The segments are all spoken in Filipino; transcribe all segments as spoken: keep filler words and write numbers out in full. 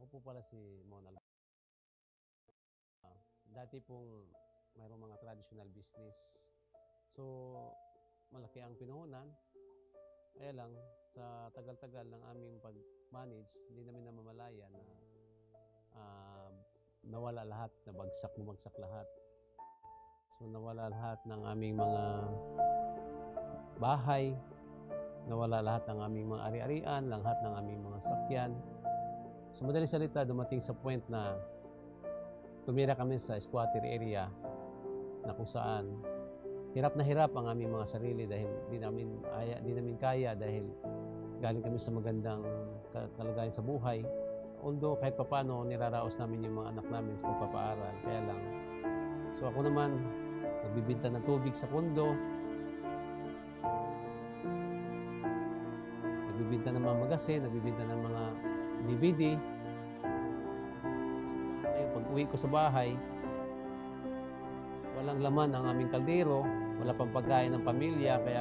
po pala si Mona. Uh, dati pong mayroong mga traditional business. So, malaki ang pinuhunan. Kaya lang, sa tagal-tagal ng aming pag-manage, hindi namin namamalaya na uh, nawala lahat, nabagsak, bumagsak lahat. So, nawala lahat ng aming mga bahay, nawala lahat ng aming mga ari-arian, lahat ng aming mga sakyan. So, madaling salita, dumating sa point na tumira kami sa squatter area na kung saan hirap na hirap ang aming mga sarili dahil di namin, aya, di namin kaya dahil galing kami sa magandang kalagayan sa buhay. Although kahit papano niraraos namin yung mga anak namin sa pagpapaaral. Kaya lang, so ako naman, nagbibinta ng tubig sa kondo, nagbibinta ng mga magasin, nagbibinta ng mga D V D. Ngayon, pag uwi ko sa bahay, walang laman ang aming kaldero, wala pang pagkain ng pamilya, kaya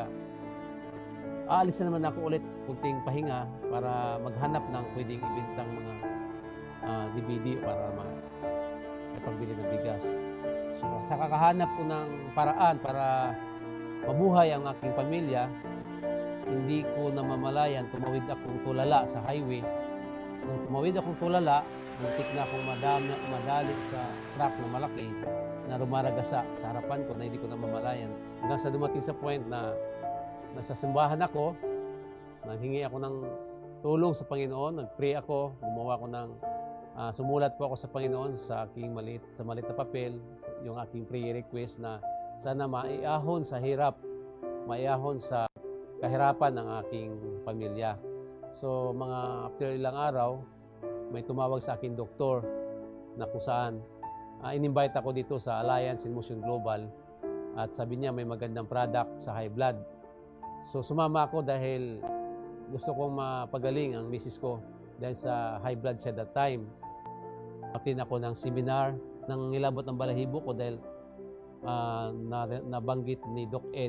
aalis na naman ako ulit kunting pahinga para maghanap ng pwedeng ibintang mga uh, D V D para mapagbili ng bigas. So, sa kakahanap ko ng paraan para mabuhay ang aking pamilya, hindi ko namamalayan, tumawid akong tulala sa highway. Nung tumawid akong tulala, muntik na akong madami, madali sa truck na malaki na rumaragasa sa harapan ko na hindi ko namamalayan. Hanggang sa dumating sa point na nasa simbahan ako, nanghingi ako ng tulong sa Panginoon, nag-pray ako, gumawa ako ng, uh, sumulat po ako sa Panginoon sa aking maliit, sa maliit na papel, yung aking prayer request na sana maiahon sa hirap, maiahon sa kahirapan ng aking pamilya. So, mga after ilang araw, may tumawag sa akin doktor na kung saan uh, in-invite ako dito sa Alliance in Motion Global at sabi niya may magandang product sa high blood. So, sumama ako dahil gusto kong mapagaling ang misis ko dahil sa high blood siya that time. Atin ako ng seminar ng nilabot ng balahibo ko dahil uh, nabanggit ni Doc Ed,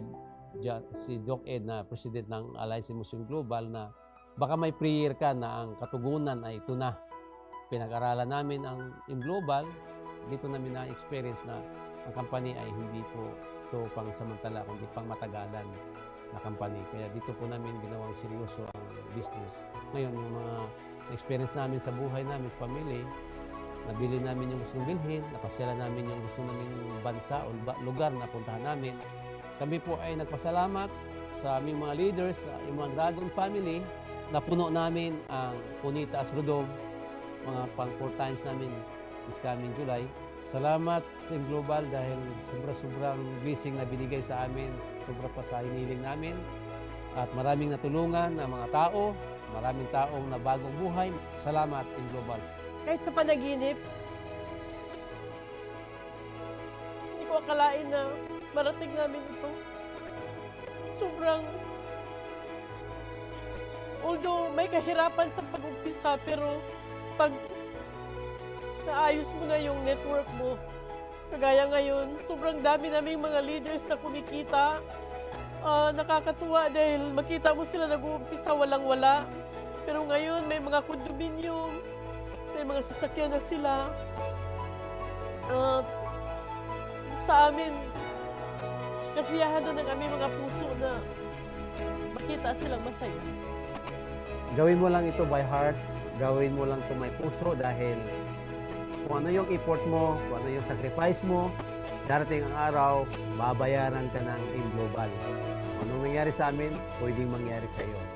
si Doc Ed na president ng Alliance in Motion Global na baka may prayer ka na ang katugunan ay ito na. Pinag-aralan namin ang in global, dito namin na-experience na ang company ay hindi po ito pang samantala, kundi pang matagalan na company. Kaya dito po namin ginawang seryoso ang business. Ngayon, yung mga experience namin sa buhay namin, sa pamilya, nabili namin yung gustong bilhin, napasyala namin yung gusto namin yung bansa o lugar na puntahan namin. Kami po ay nagpasalamat sa aming mga leaders, sa yung mga Dragon family, napuno namin ang Punitas Rodom, mga pang four times namin this coming July. Salamat sa Global dahil sobra-sobrang blessing na binigay sa amin, sobra pa sa hiniling namin. At maraming natulungan ng mga tao, maraming taong nabagong buhay. Salamat in Global. Kahit sa panaginip, hindi ko akalain na marating namin ito. Sobrang although may kahirapan sa pag-umpisa, pero pag naayos mo na yung network mo, kagaya ngayon, sobrang dami naming mga leaders na kumikita. Uh, nakakatuwa dahil makita mo sila nag-uumpisa walang-wala. Pero ngayon, may mga condominium, may mga sasakyan na sila. Uh, sa amin, kasiyahan na ng aming mga puso na makita silang masaya. Gawin mo lang ito by heart, gawin mo lang ito may puso dahil kung ano yung effort mo, kung ano yung sacrifice mo, darating ang araw, babayaran ka ng in global. Kung ano mangyari sa amin, pwedeng mangyari sa iyo.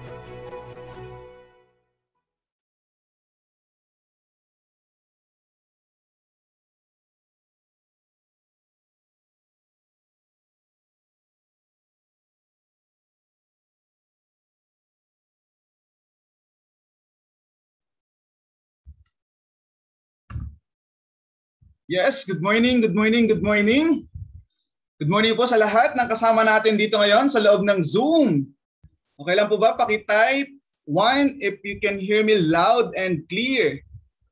Yes, good morning, good morning, good morning. Good morning po sa lahat ng kasama natin dito ngayon sa loob ng Zoom. Okay lang po ba? Paki-type one if you can hear me loud and clear.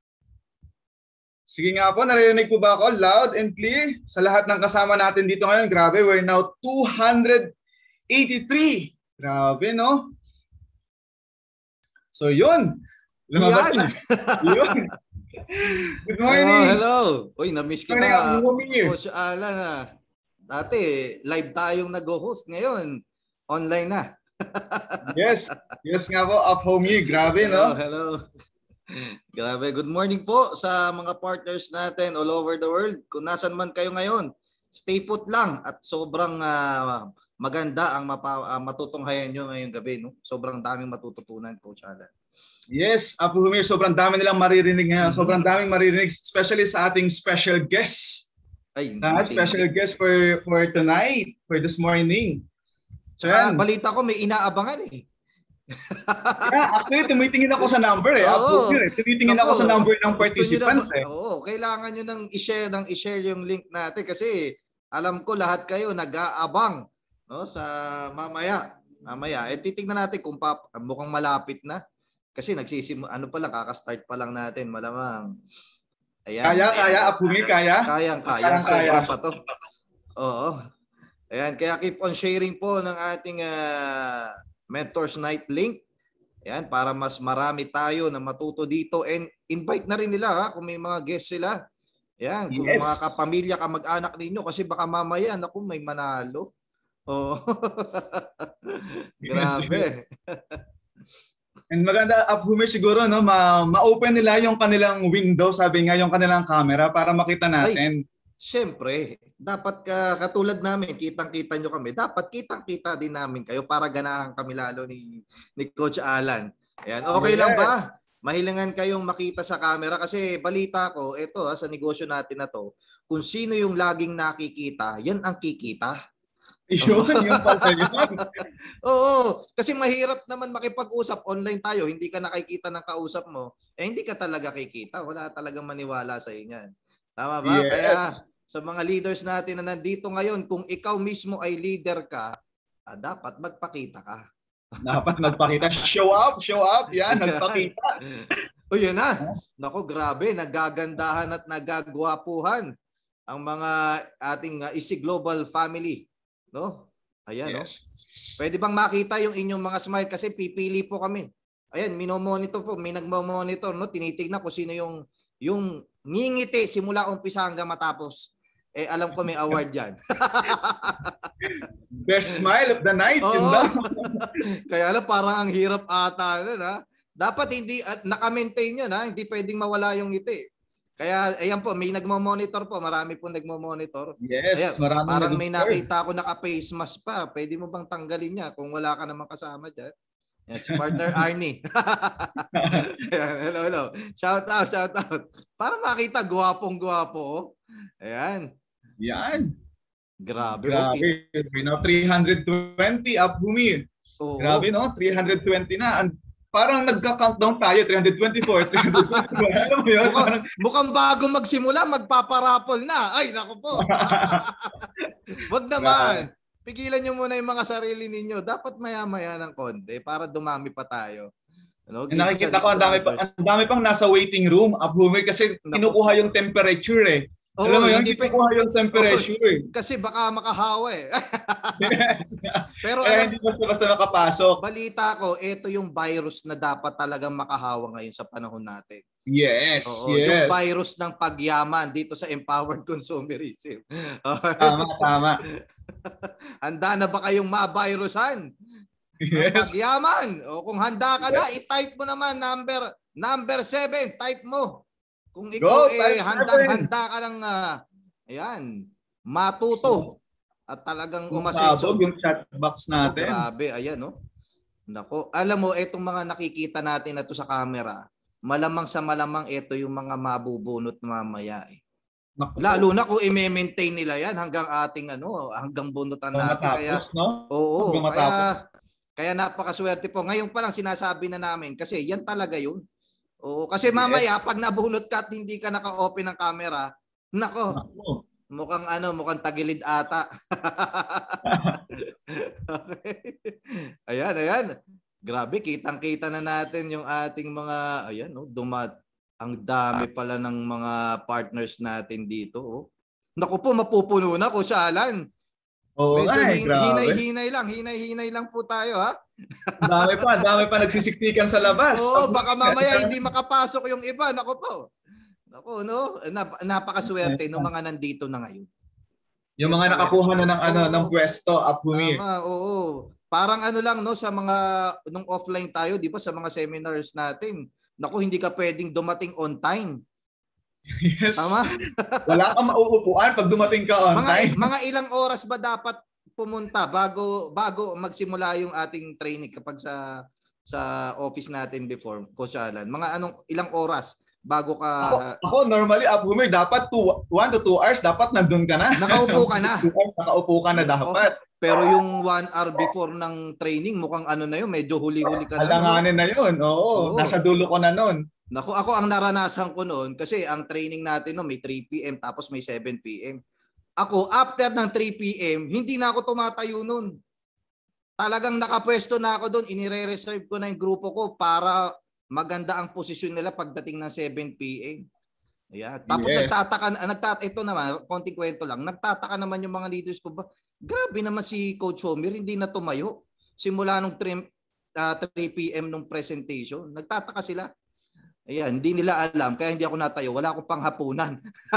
Sige nga po, naririnig po ba ako loud and clear sa lahat ng kasama natin dito ngayon? Grabe, we're now two hundred eighty-three. Grabe, no? So yun. Lumabas Yan. na. Yun. Good morning. Hello, hello. Uy, na-miss Good morning, kita. Abu Humir. Coach Alan, ah. Dati, live tayong nag-host. Ngayon, online na. Yes. Yes nga po, Up Home here. Grabe, Hello, no? hello. Grabe. Good morning po sa mga partners natin all over the world. Kung nasan man kayo ngayon, stay put lang at sobrang uh, maganda ang mapa, uh, matutunghayan nyo ngayong gabi. No? Sobrang daming matututunan, Coach Alan. Yes, Abu Humir, sobrang dami nilang maririnig ngayon. Sobrang daming maririnig, especially sa ating special guest. Ay, Uh, special guest for for tonight, for this morning. So, Saka, yan. balita ko may inaabangan eh. Yeah, actually, tumitingin ako sa number eh. Abu Oo. Humir, eh. Tumitingin Naku, ako sa number ng gusto participants nyo na, eh. Oo, kailangan nyo nang i-share, nang i-share yung link natin kasi alam ko lahat kayo nag-aabang no, sa mamaya. Mamaya. Eh, titignan natin kung pa, mukhang malapit na. Kasi nagsisim ano pa lang, kaka-start pa lang natin, malamang. Ayan. Kaya, kaya, Abu Humir, kaya? Kayang, Kayang, kayang, kaya. sobra pa to. Oo. Ayan, kaya keep on sharing po ng ating uh, Mentors Night link. Ayan, para mas marami tayo na matuto dito. And invite na rin nila ha, kung may mga guests sila. Ayan, kung Yes. mga kapamilya, kamag-anak ninyo. Kasi baka mamaya, naku, may manalo. Oo. Grabe. And maganda, Abu Humir, siguro, no, ma- ma-open nila yung kanilang window, sabi nga, yung kanilang camera para makita natin. Siyempre, dapat ka, katulad namin, kitang-kita nyo kami, dapat kitang-kita din namin kayo para ganahan kami lalo ni, ni Coach Alan. Ayan, okay Yes. lang ba? Mahilingan kayong makita sa camera kasi balita ko, ito ha, sa negosyo natin na to, kung sino yung laging nakikita, yan ang kikita. Yun, yung pala yun. Oo, kasi mahirap naman makipag-usap. Online tayo, hindi ka nakikita ng kausap mo, eh hindi ka talaga kikita. Wala talagang maniwala sa inyan. Tama ba? Yes. Kaya sa mga leaders natin na nandito ngayon, kung ikaw mismo ay leader ka, ah, dapat magpakita ka. Dapat magpakita. Show up, show up. Yan, nagpakita. O yun na. Nako, grabe. Nagagandahan at nagagwapuhan ang mga ating uh, Easy Global family. No? Ayan, Yes. no? Pwede bang makita yung inyong mga smile kasi pipili po kami. Ayan, minomonitor po, may nagmo-monitor, no? Tinitignan ko sino yung yung ngingiti simula umpisa hanggang matapos. Eh alam ko may award diyan. Best smile of the night. Yun Oo. daw. Kaya lang parang ang hirap ata nun, ha? Dapat hindi at naka-maintain 'yun, ha? Hindi pwedeng mawala yung ngiti. Kaya ayan po, may nagmo-monitor po, marami po nagmo-monitor. Yes, Ayan, maraming parang may nag-observe. nakita ako naka-face mask pa. Pwede mo bang tanggalin niya kung wala ka namang kasama diyan? Yes, partner Arnie. Ayan, hello, hello. Shout out, shout out. Para makita gwapong-gwapo. Ayan. Yan. Grabe. Grabe. You know, three hundred twenty up Humir. Oo. Grabe, no? three hundred twenty na. And parang nagka-countdown tayo. three hundred twenty-four, three hundred twenty-four. Alam mo yun? Mukhang, Parang, mukhang bago magsimula, magpaparapol na. Ay, naku po. Wag naman. Pigilan nyo muna yung mga sarili ninyo. Dapat maya-maya ng konti para dumami pa tayo. Ano, give nakikita chance ko, ang to dami, pa, others. ang dami pang nasa waiting room, up Humir, kasi Naku. kinukuha yung temperature eh. Oo, Alam mo yun? hindi pa- Kinukuha yung temperature eh. Kasi baka makahawa eh. Pero Kaya alam, hindi basta-basta makapasok. balita ko, ito yung virus na dapat talagang makahawa ngayon sa panahon natin. Yes, Oo, yes. yung virus ng pagyaman dito sa empowered consumerism. Tama, tama. Handa na ba kayong ma-virusan? Ng Yes. pagyaman. O kung handa ka na, i-type mo naman number number seven, type mo. Kung ikaw Go, eh type handang-handa ka ng uh, ayan, matuto at talagang umasenso. Umasabog yung chat box Oh, natin. grabe, ayan no. Nako, alam mo etong mga nakikita natin na to sa camera, malamang sa malamang ito yung mga mabubunot mamaya eh. Naku. Lalo na kung i-maintain nila yan hanggang ating ano, hanggang bunutan Hanggang natin kaya matapos, no? oo, Hanggang kaya matapos. kaya napakaswerte po. Ngayon pa lang sinasabi na namin kasi yan talaga yun. Oo, kasi mamaya pag nabunot ka at hindi ka naka-open ng camera, nako, Naku. mukhang ano, mukhang tagilid ata. Okay. Ayan, ayan. Grabe, kitang-kita na natin yung ating mga, ayan, no, dumat. Ang dami pala ng mga partners natin dito. Oh. Naku po, mapupuno na, Coach Alan. Oo Medyo nga, eh, hin- grabe. hinay-hinay lang, hinay-hinay lang po tayo ha. Dami pa, dami pa nagsisiktikan sa labas. Oo, baka mamaya hindi makapasok yung iba. Nako po. Nako, no? Nap- napakaswerte ng mga nandito na ngayon. Yung mga nakakuha na ng ano, Oo. ng pwesto, Apumir. Tama, oo. Parang ano lang no sa mga nung offline tayo, 'di ba, sa mga seminars natin. Naku, hindi ka pwedeng dumating on time. Yes. Tama? Wala kang mauupuan pag dumating ka on Mga time. mga ilang oras ba dapat pumunta bago bago magsimula yung ating training kapag sa sa office natin before, Coach Alan? Mga anong ilang oras bago ka Ako, ako normally, Apumir, dapat one to two hours, dapat nandun ka na. nakaupo ka na? two hours, nakaupo ka na dapat. Pero yung one hour before ng training, mukhang ano na yun, medyo huli-huli ka na. no? Alanganin na yun. Oo, Oo. nasa dulo ko na nun. Naku, ako ang naranasan ko noon kasi ang training natin no, may three p m tapos may seven p m Ako, after ng three p m hindi na ako tumatayo noon. Talagang nakapwesto na ako doon. Inire-reserve ko na yung grupo ko para maganda ang posisyon nila pagdating ng seven p m Yeah. Tapos Yes. nagtataka, nagtata, ito naman, konting kwento lang, nagtataka naman yung mga leaders ko ba, grabe naman si Coach Homer, hindi na tumayo. Simula nung three p m nung presentation, nagtataka sila. Ayan, hindi nila alam, kaya hindi ako natayo. Wala akong panghapunan.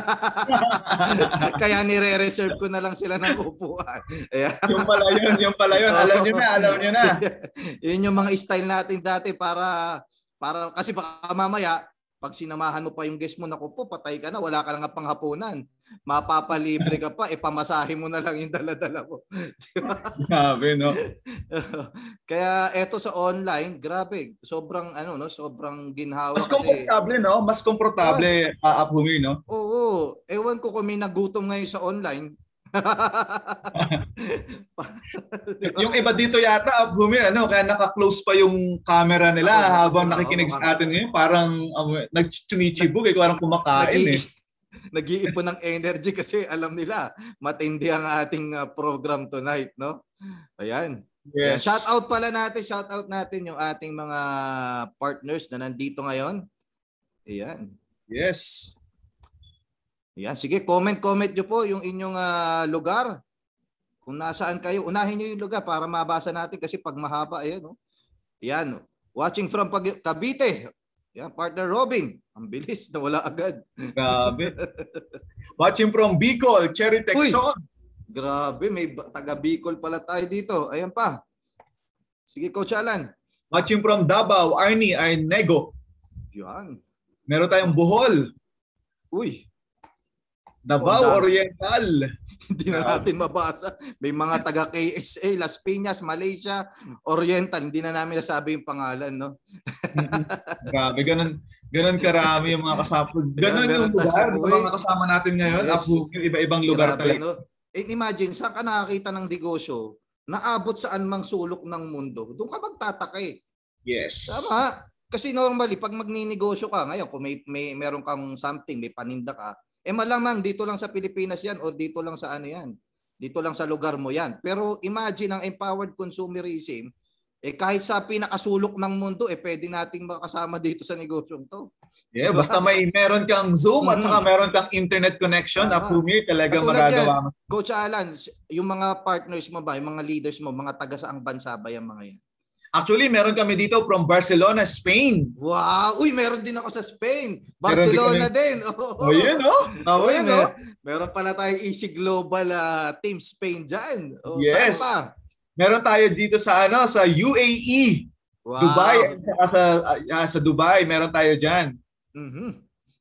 Kaya nire-reserve ko na lang sila ng upuan. Ayan. Yung pala yun, yung pala yun. Alam nyo na, alam nyo na. Yun yung mga style natin dati para, para kasi baka mamaya, pag sinamahan mo pa yung guest mo, naku po, patay ka na, wala ka lang nga panghapunan. Mapapalibre ka pa, ipamasahe mo na lang yung dala-dala mo. Diba? Grabe, no? Kaya eto sa online, grabe, sobrang ano no, sobrang ginhawa Mas kasi. komportable, no? Mas komportable, uh, Apumir, no? Oo, ewan ko kung may nagutom ngayon sa online. Diba? Yung iba dito yata, Apumir, ano, kaya naka-close pa yung camera nila Oo, habang oo, nakikinig oo. sa atin ngayon. Parang um, nag-chunichibug, eh, parang kumakain, eh. Nag-i- Nag-iipon ng energy kasi alam nila matindi ang ating uh, program tonight, no? Ayan. Ayan. Yes. Shout out pala natin, shout out natin yung ating mga partners na nandito ngayon. Ayan. Yes. Ayan, sige, comment-comment nyo po yung inyong uh, lugar. Kung nasaan kayo, unahin nyo yung lugar para mabasa natin kasi pag mahaba, ayan, no? Ayan, watching from Pag- Cavite. Ayan, partner Robin. Ang bilis, nawala agad. Grabe. Watching from Bicol, Cherry Texon. Grabe, may ba- taga Bicol pala tayo dito. Ayan pa. Sige, Coach Alan. Watching from Davao, Arnie Arnego. Yan. Meron tayong Bohol, Uy, Davao Oh, dami. Oriental. hindi na natin mabasa. May mga taga K S A, Las Piñas, Malaysia, Oriental. Hindi na namin nasabi yung pangalan, no? Grabe, ganun, ganun karami yung mga kasama. Ganun meron yung tayo lugar, sa yung Kuwait. mga kasama natin ngayon. Yes. Apo, yung iba-ibang lugar Grabe, talaga. no? Eh, imagine, saan ka nakakita ng negosyo naabot saan mang sulok ng mundo? Doon ka magtataka eh. Yes. Tama. Kasi normally, pag magninegosyo ka, ngayon, kung may, may meron kang something, may paninda ka, eh malamang dito lang sa Pilipinas yan o dito lang sa ano yan. Dito lang sa lugar mo yan. Pero imagine ang empowered consumerism, eh kahit sa pinakasulok ng mundo, eh pwede nating makasama dito sa negosyong to. Yeah, basta may meron kang Zoom at Mhm. saka meron kang internet connection, Tama. Apumir, talagang Katulad magagawa mo. Coach Alan, yung mga partners mo ba, yung mga leaders mo, mga taga saang bansa ba yung mga yan? Actually, meron kami dito from Barcelona, Spain. Wow! Uy, meron din ako sa Spain. Meron din Barcelona kami- din. Oh, Oh, yun, no? Oh, Uy, yun, no? mer- meron pala tayong Easy Global uh, Team Spain dyan. Oh, Yes. saan pa? Meron tayo dito sa ano, sa U A E, Wow. Dubai, at saka sa ah, sa Dubai, meron tayo diyan. Mhm.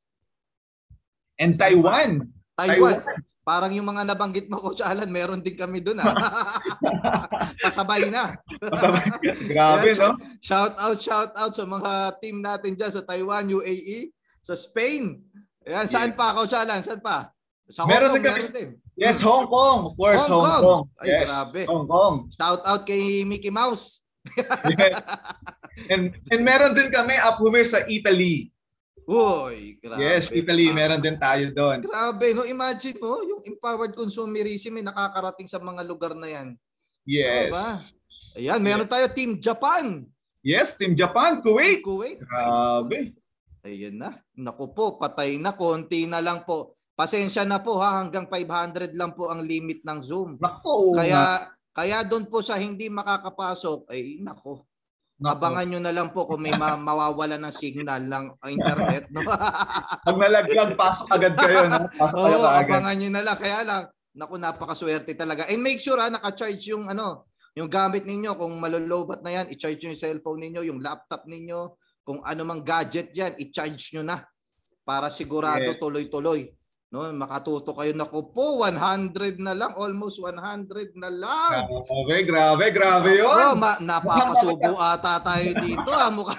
And Taiwan. Taiwan. Parang yung mga nabanggit mo, Coach Alan, meron din kami doon. Ah. Pasabay na. Grabe, Yes. no? Shout out, shout out sa mga team natin dyan sa Taiwan, U A E, sa Spain. Ayan, saan pa, Coach Alan? Saan pa? Sa Hong Meron Kong, din kami- meron din. Yes, Hong Kong. Of course, Hong Hong, Kong. Kong. Ay, Yes, grabe. Hong Kong. Shout out kay Mickey Mouse. Yes. And, and meron din kami, Apumir, sa Italy. Uy, grabe. Yes, Italy, Ah, meron din tayo doon. Grabe, no? Imagine mo, yung empowered consumerism ay nakakarating sa mga lugar na yan. Yes. Diba? Ayan, meron tayo Team Japan. Yes, Team Japan, Kuwait. Kuwait. Grabe. Ayan na. Naku po, patay na. Konti na lang po. pasensya na po ha, hanggang five hundred lang po ang limit ng Zoom. Nako. Kaya kaya doon po sa hindi makakapasok, ay nako. Abangan nyo na lang po kung may ma- mawawala ng signal ng internet. No? Pag nalaglag, pasok agad kayo. No? Pasok Oo, kayo agad. abangan nyo na lang. Kaya lang, naku, napakaswerte talaga. And make sure ha, naka-charge yung ano, yung gamit ninyo. Kung malolobat na yan, i-charge nyo yung cellphone ninyo, yung laptop ninyo, kung ano mang gadget yan, i-charge nyo na para sigurado Yes. tuloy-tuloy. No, makatuto kayo. Naku po, one hundred na lang, almost one hundred na lang. Grabe, grabe, grabe yun. Oh, ma- napapasubo ata tayo dito. Ah, mukha.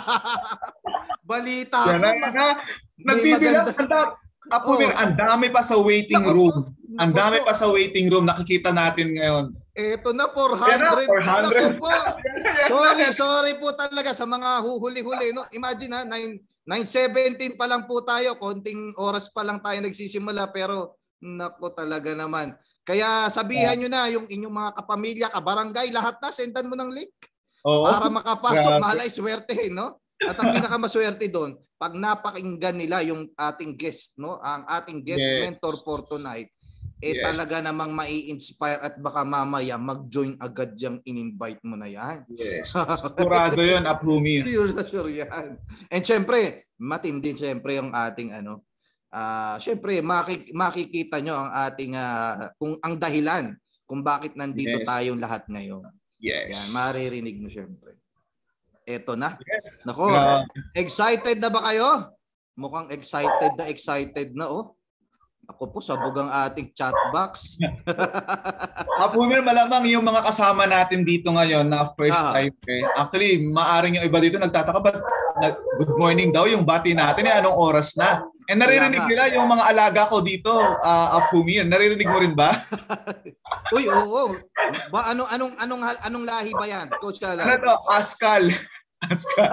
Balita Yan ko. na, yan na. Nagbibilang, ang da- Apo, Oh. ang dami pa sa waiting Naku, room. Ang naku dami po. pa sa waiting room. Nakikita natin ngayon. Eto na, four Yan na, hundred. four hundred. Naku po. Sorry, sorry po talaga sa mga huhuli-huli. No? Imagine ha, nine seventeen pa lang po tayo. Konting oras pa lang tayo nagsisimula. Pero, naku talaga naman. Kaya sabihan nyo na yung inyong mga kapamilya, kabarangay, lahat na, sendan mo ng link. Oo. Para makapasok, Grabe. mahalay swerte, no? At ang pinakamaswerte doon, pag napakinggan nila yung ating guest, no? Ang ating guest Yes. mentor for tonight, eh Yes. talaga namang mai-inspire at baka mamaya mag-join agad yung in-invite mo na yan. Yes. Sigurado yun, Apumi. Sure na sure yan. And syempre, matindi syempre yung ating ano, ah syempre makik- makikita nyo ang ating ah, kung ang dahilan kung bakit nandito Yes. tayong lahat ngayon. Yan, Yes. maririnig mo syempre. Eto na. Yes. Nako, Uh, excited na ba kayo? Mukhang excited na excited na oh. Ako po, sabog ang ating chat box. Apumi, malamang yung mga kasama natin dito ngayon na first Ah. time. Eh. Actually, maaring yung iba dito nagtataka, ba't nag- good morning daw yung bati natin? Eh, anong oras na? And naririnig Kaya nila yung mga alaga ko dito, uh, Apumi. Naririnig mo rin ba? Uy, oo. Ba anong anong anong anong lahi ba 'yan, Coach Kala? Ano to? Askal. Askal.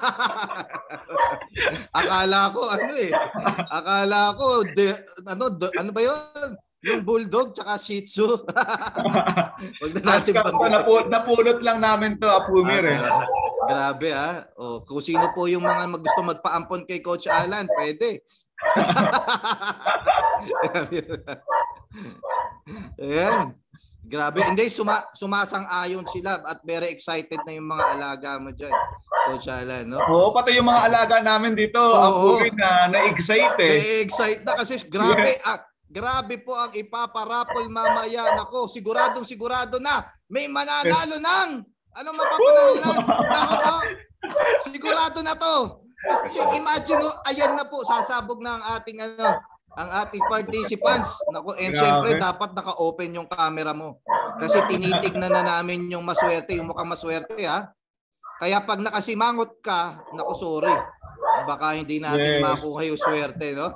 Akala ko ano eh. Akala ko de, ano de, ano ba 'yon? Yung bulldog tsaka shih tzu. Wag na natin Askal to. Napu- napulot lang namin to, Apumi. Eh. Ah, grabe ah. Oh, kung sino po yung mga mag- gusto magpaampon kay Coach Alan, pwede. Ayan. Grabe. Hindi, suma sumasang-ayon sila at very excited na yung mga alaga mo dyan, Coach Alan, no? Oo, pati yung mga alaga namin dito, Oo. Apumi, na na-excite eh. Na-excite na kasi grabe, ah, grabe po ang ipaparapol mamaya. Nako, siguradong sigurado na may mananalo ng anong mapapanalo ng nako po. Sigurado na to. Kasi imagine, oh, ayan na po, sasabog na ang ating ano, ang ating participants. Nako, and Grabe. syempre dapat naka-open yung camera mo. Kasi tinitignan na namin yung maswerte, yung mukhang maswerte ha. Kaya pag nakasimangot ka, nako sorry. Baka hindi natin Yes. makuha yung swerte, no?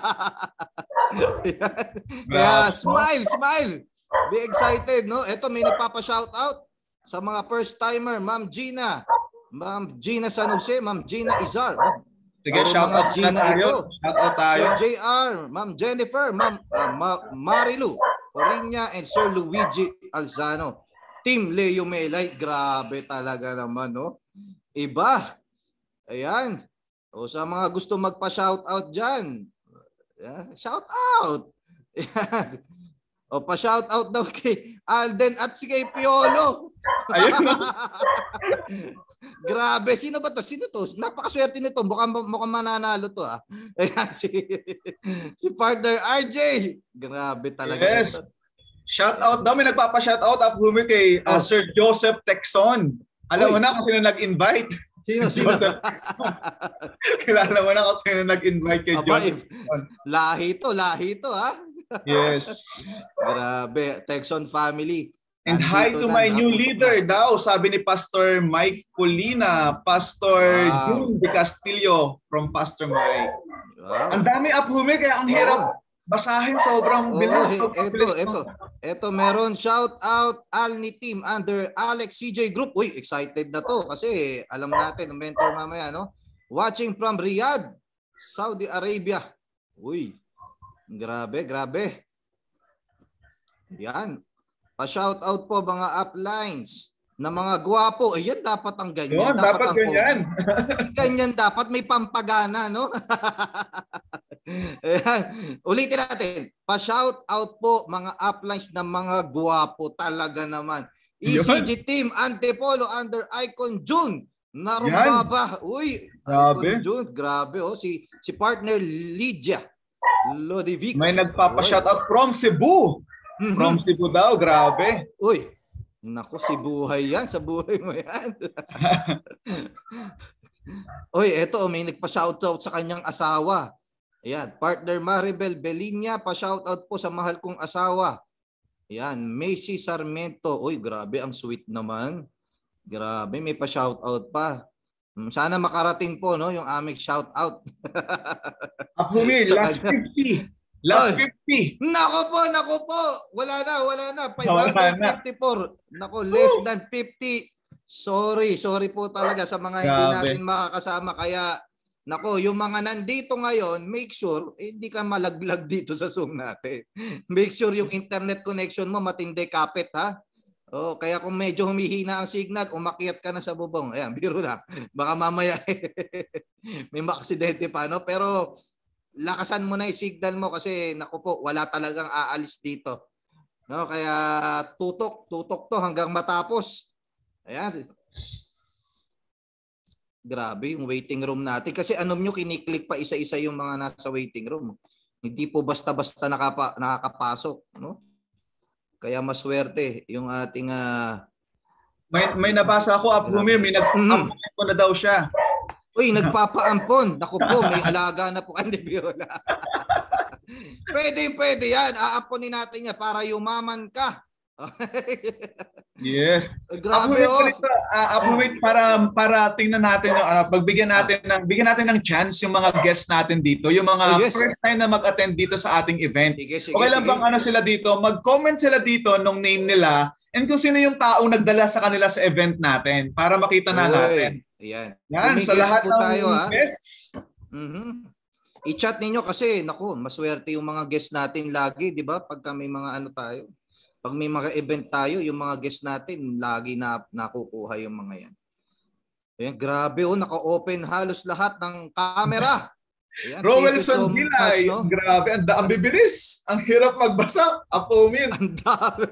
Kaya smile, smile. Be excited, no? Ito may nagpapa-shoutout sa mga first timer, Ma'am Gina. Ma'am Gina San Jose, Ma'am Gina Izar. Sige, Puro shout mga out Gina na tayo. ito. Shout out tayo. Sir J R, Ma'am Jennifer, Ma'am ah, Ma- Marilu Orinya, and Sir Luigi Alzano. Team Leo Melay, grabe talaga naman, no? Iba. Ayan. O sa mga gusto magpa-shoutout dyan, yeah, shout out. Ayan. O pa-shoutout daw kay Alden at si kay Piolo. Ayun. Grabe, sino ba to? Sino to? Napakaswerte nito. Mukhang mukhang mananalo to ah. Ayan, si si partner R J. Grabe talaga Yes. ito. Shout out daw, may nagpapa-shout out Apumi kay uh, Oh. Sir Joseph Texon. Alam mo Uy. na kung sino nag-invite. Sino sino? Joseph. Kilala mo na kung sino nag-invite kay Aba, Joseph. eh, lahi to, lahi to ha. Yes. Grabe, Texon family. And hi Nandito to na, my new napupunta. leader daw, sabi ni Pastor Mike Colina, Pastor Wow. June De Castillo from Pastor Mike. Wow. Ang dami Apumi, kaya ang hirap basahin, sobrang Oh, bilis. ito, ito. Ito meron shout out Alni team under Alex C J Group. Uy, excited na to kasi alam natin ang mentor mamaya, no? Watching from Riyadh, Saudi Arabia. Uy. Grabe, grabe. Yan. Pa-shout out po mga uplines na mga gwapo. Ayan, dapat ang ganyan. Yun, dapat ang ganyan. pogi. Ganyan dapat may pampagana, no? Ayan. Ulitin natin. Pa-shout out po mga uplines ng mga guwapo talaga naman. E C G Team, Antipolo, under Icon June. Narumbaba. Uy, Grabe. Icon June. Grabe oh. Si, si partner Lydia Lodivic. May nagpapa-shout out from Cebu. Mhm. From Cebu daw. Grabe. Uy, naku, si buhay yan. Sa buhay mo yan. Uy, eto, may nagpa-shoutout sa kanyang asawa. Ayan, partner Maribel Belinya, pa-shoutout po sa mahal kong asawa. Ayan, Macy Sarmiento. Uy, grabe, ang sweet naman. Grabe, may pa-shoutout pa. Sana makarating po no yung aming shoutout. Apumi, Sa last kanya. fifty. Last Oy. fifty. Nako po, nako po. Wala na, wala na. Wala na. five fifty-four. Nako, less than fifty. Sorry, sorry po talaga sa mga hindi Grabe. natin makakasama. Kaya, nako, yung mga nandito ngayon, make sure, eh, hindi ka malaglag dito sa Zoom natin. Make sure yung internet connection mo matindi kapit, ha? Oh, kaya kung medyo humihina ang signal, umakyat ka na sa bubong. Ayan, biro na. Baka mamaya may maksidente pa, no? Pero lakasan mo na yung signal mo kasi, naku po, wala talagang aalis dito. No? Kaya tutok, tutok to hanggang matapos. Ayan. Grabe yung waiting room natin. Kasi anom nyo, kiniklik pa isa-isa yung mga nasa waiting room. Hindi po basta-basta nakapa, nakakapasok. No? Kaya maswerte yung ating... Uh... May, may nabasa ako, Apumi, may nag-ampun ko na daw siya. Uy, nagpapaampon. Naku po, may alaga na po. Hindi, biro na. Pwede, pwede yan. Aamponin natin yan para yumaman ka. Yes. Grabe Apumi, oh. Uh, Apumi, para para tingnan natin yung ano, pagbigyan natin ng bigyan natin ng chance yung mga guests natin dito, yung mga Oh, yes. first time na mag-attend dito sa ating event. Sige, sige, Okay lang sige. bang ano sila dito, mag-comment sila dito nung name nila and kung sino yung taong nagdala sa kanila sa event natin para makita na Uy, natin. Ayan. Yan, Kung may sa guest lahat po ng tayo, ha? guests. Mhm. I-chat ninyo kasi naku, maswerte yung mga guests natin lagi, 'di ba? Pagka may mga ano tayo. Pag may mga event tayo, yung mga guests natin lagi na nakukuha yung mga 'yan. Ayan, grabe oh, naka-open halos lahat ng camera. Ayan, Roelson so Gilay, much, no? grabe, ang, ang bibilis. Ang hirap magbasa. Apumin. Ang dami.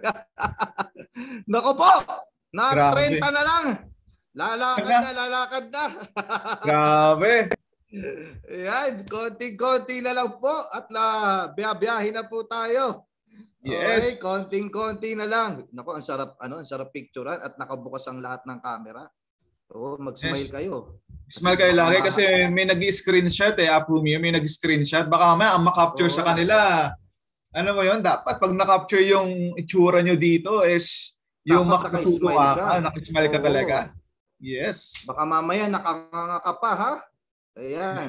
Nako po, na Grabe. thirty na lang. Lalakad na, lalakad na. Grabe. Ayan, konting-konti na lang po at la, biyabiyahin na po tayo. Okay, Yes. konting-konti na lang. Nako, ang sarap, ano, ang sarap picturean at nakabukas ang lahat ng camera. Oo, mag-smile Yes. kayo. Smile kayo lagi kasi may nag-screenshot eh, Apumi, may nag-screenshot. Baka mamaya ang makapture Oo. sa kanila. Ano mo yun? Dapat pag nakapture yung itsura nyo dito is yung Dapat makasusuka naka-smile ka. ka, nakasmile ka Oo. talaga. Yes. Baka mamaya nakanganga ka pa, ha? Ayan.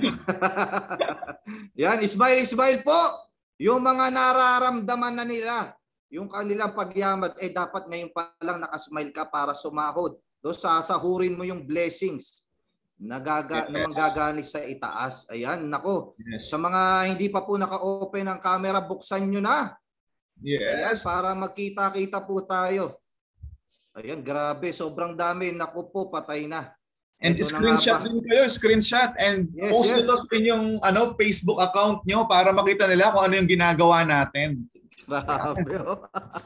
Yan, smile, smile po. Yung mga nararamdaman na nila, yung kanilang pagyaman, eh dapat ngayon pa lang nakasmile ka para sumahod. So, sasahurin mo yung blessings na, gaga, Yes. na manggagaling sa itaas. Ayan, nako. Yes. Sa mga hindi pa po naka-open ang camera, buksan nyo na. Ayan, Yes. para magkita-kita po tayo. Ayan, grabe. Sobrang dami. Naku po, patay na. And Eto na screenshot nga pa. din kayo, screenshot and Yes, post yes. it up sa inyong ano, Facebook account nyo para makita nila kung ano yung ginagawa natin. Grabe. Oh.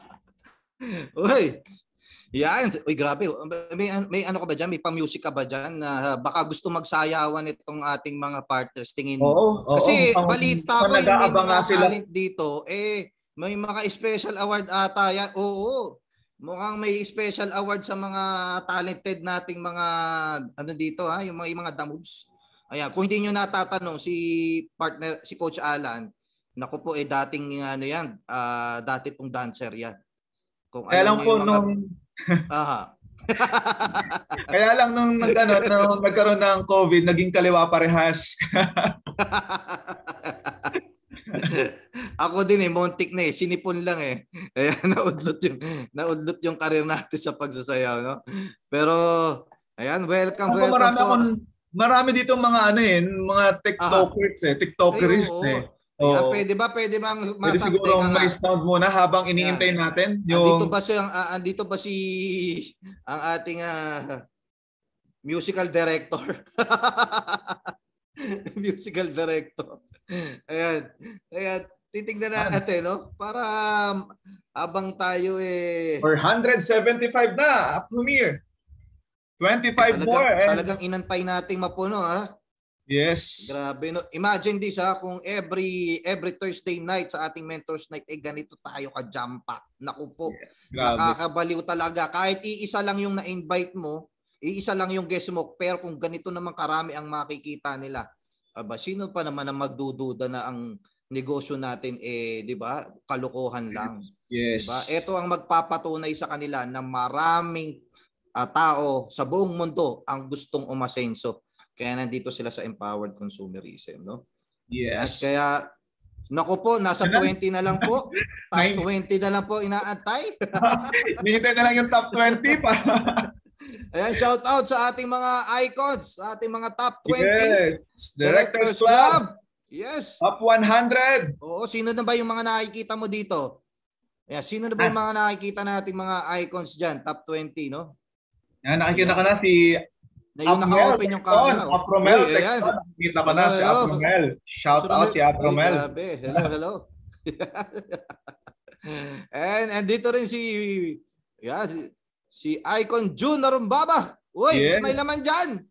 Uy. Yan. Uy, grabe. May, may ano ka ba dyan? May pa-music ka ba dyan? Na baka gusto magsayawan itong ating mga partners. Tingin mo. Oo, oo. Kasi Mukhang- balita ko mukhang yung may nag-aabang mga nga sila. talent dito. Eh, may mga special award ata yan. Oo. Mukhang may special award sa mga talented nating mga ano dito ha, yung mga yung mga damoves. Ayan, kung hindi niyo natatanong si partner si Coach Alan, naku po eh dating ano yan, ah dati pong dancer yan. Kung Kaya alam lang niyo po yung mga nung aha. kaya lang nung nag, ano, nung nagkaroon ng COVID, naging kaliwa parehas. Ako din eh, montik na eh, sinipon lang eh. Kaya naudlot yung naudlot yung career natin sa pagsasayaw, no? Pero ayan, welcome, Ako, welcome marami po. akong, marami dito mga ano eh, mga TikTokers eh, TikTokers Ay, oo. eh. Ayan, Oo. pwede ba? Pwede bang Pwede masakte siguro ka nga? may sound muna habang iniintay natin. Andito Yung ba si ang ah, andito ba si ang ating ah, musical director? Musical director. Ayan. Ayan. Titignan natin, no? Para um, abang tayo eh... Or one hundred seventy-five na, Apumir. twenty-five talagang, more. And... Talagang inantay nating mapuno, ha? Yes. Grabe, no? Imagine this, ha? Kung every every Thursday night sa ating Mentors Night, eh ganito tayo ka-jump pack. Naku po. Grabe. Nakakabaliw talaga. Kahit iisa lang yung na-invite mo, iisa lang yung guest mo, pero kung ganito naman karami ang makikita nila, aba, sino pa naman ang magdududa na ang negosyo natin eh, 'di ba? Kalokohan lang. Yes. 'Di ba? Ito ang magpapatunay sa kanila na maraming uh, tao sa buong mundo ang gustong umasenso. Kaya nandito sila sa empowered consumerism, no? Yes. At kaya naku po, nasa twenty na lang po. Top twenty na lang po inaantay. Hinihintay na lang yung top twenty pa. Ayan, shout out sa ating mga icons, sa ating mga top twenty. Yes. Directors Club. Club. Yes. Top one hundred. Oo, sino na ba yung mga nakikita mo dito? Yeah, sino na ba yung mga nakikita nating mga icons diyan, top twenty, no? Yan, nakikita ko na si na yung naka-open yung camera. Apromel. Uy, ayan. Nakikita ko na si Apromel. Shout out si Apromel. Grabe. Hello, hello. and and dito rin si yeah, si, si Icon June Narumbaba. Uy, yes. May laman diyan.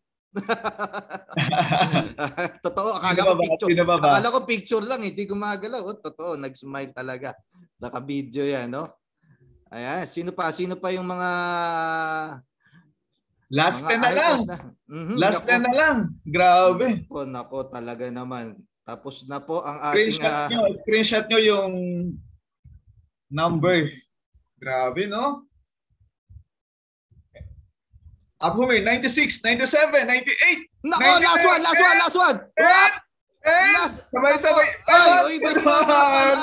Totoo, akala ko picture. Akala ko picture lang, hindi gumagalaw. Oh, totoo, nag-smile talaga. Naka-video 'yan, no? Ayan, sino pa? Sino pa yung mga Last ten na lang. Na. Mm-hmm. Last ten na lang. Grabe. Nako, nako talaga naman. Tapos na po ang ating screenshot uh, nyo, screenshot nyo yung number. Grabe, no? Abhumi, ninety-six, ninety-seven, ninety-eight. Nako, last one, last one, last one. Eh, eh, last. Sabay-sabay. Ay, uy, may sobra pala.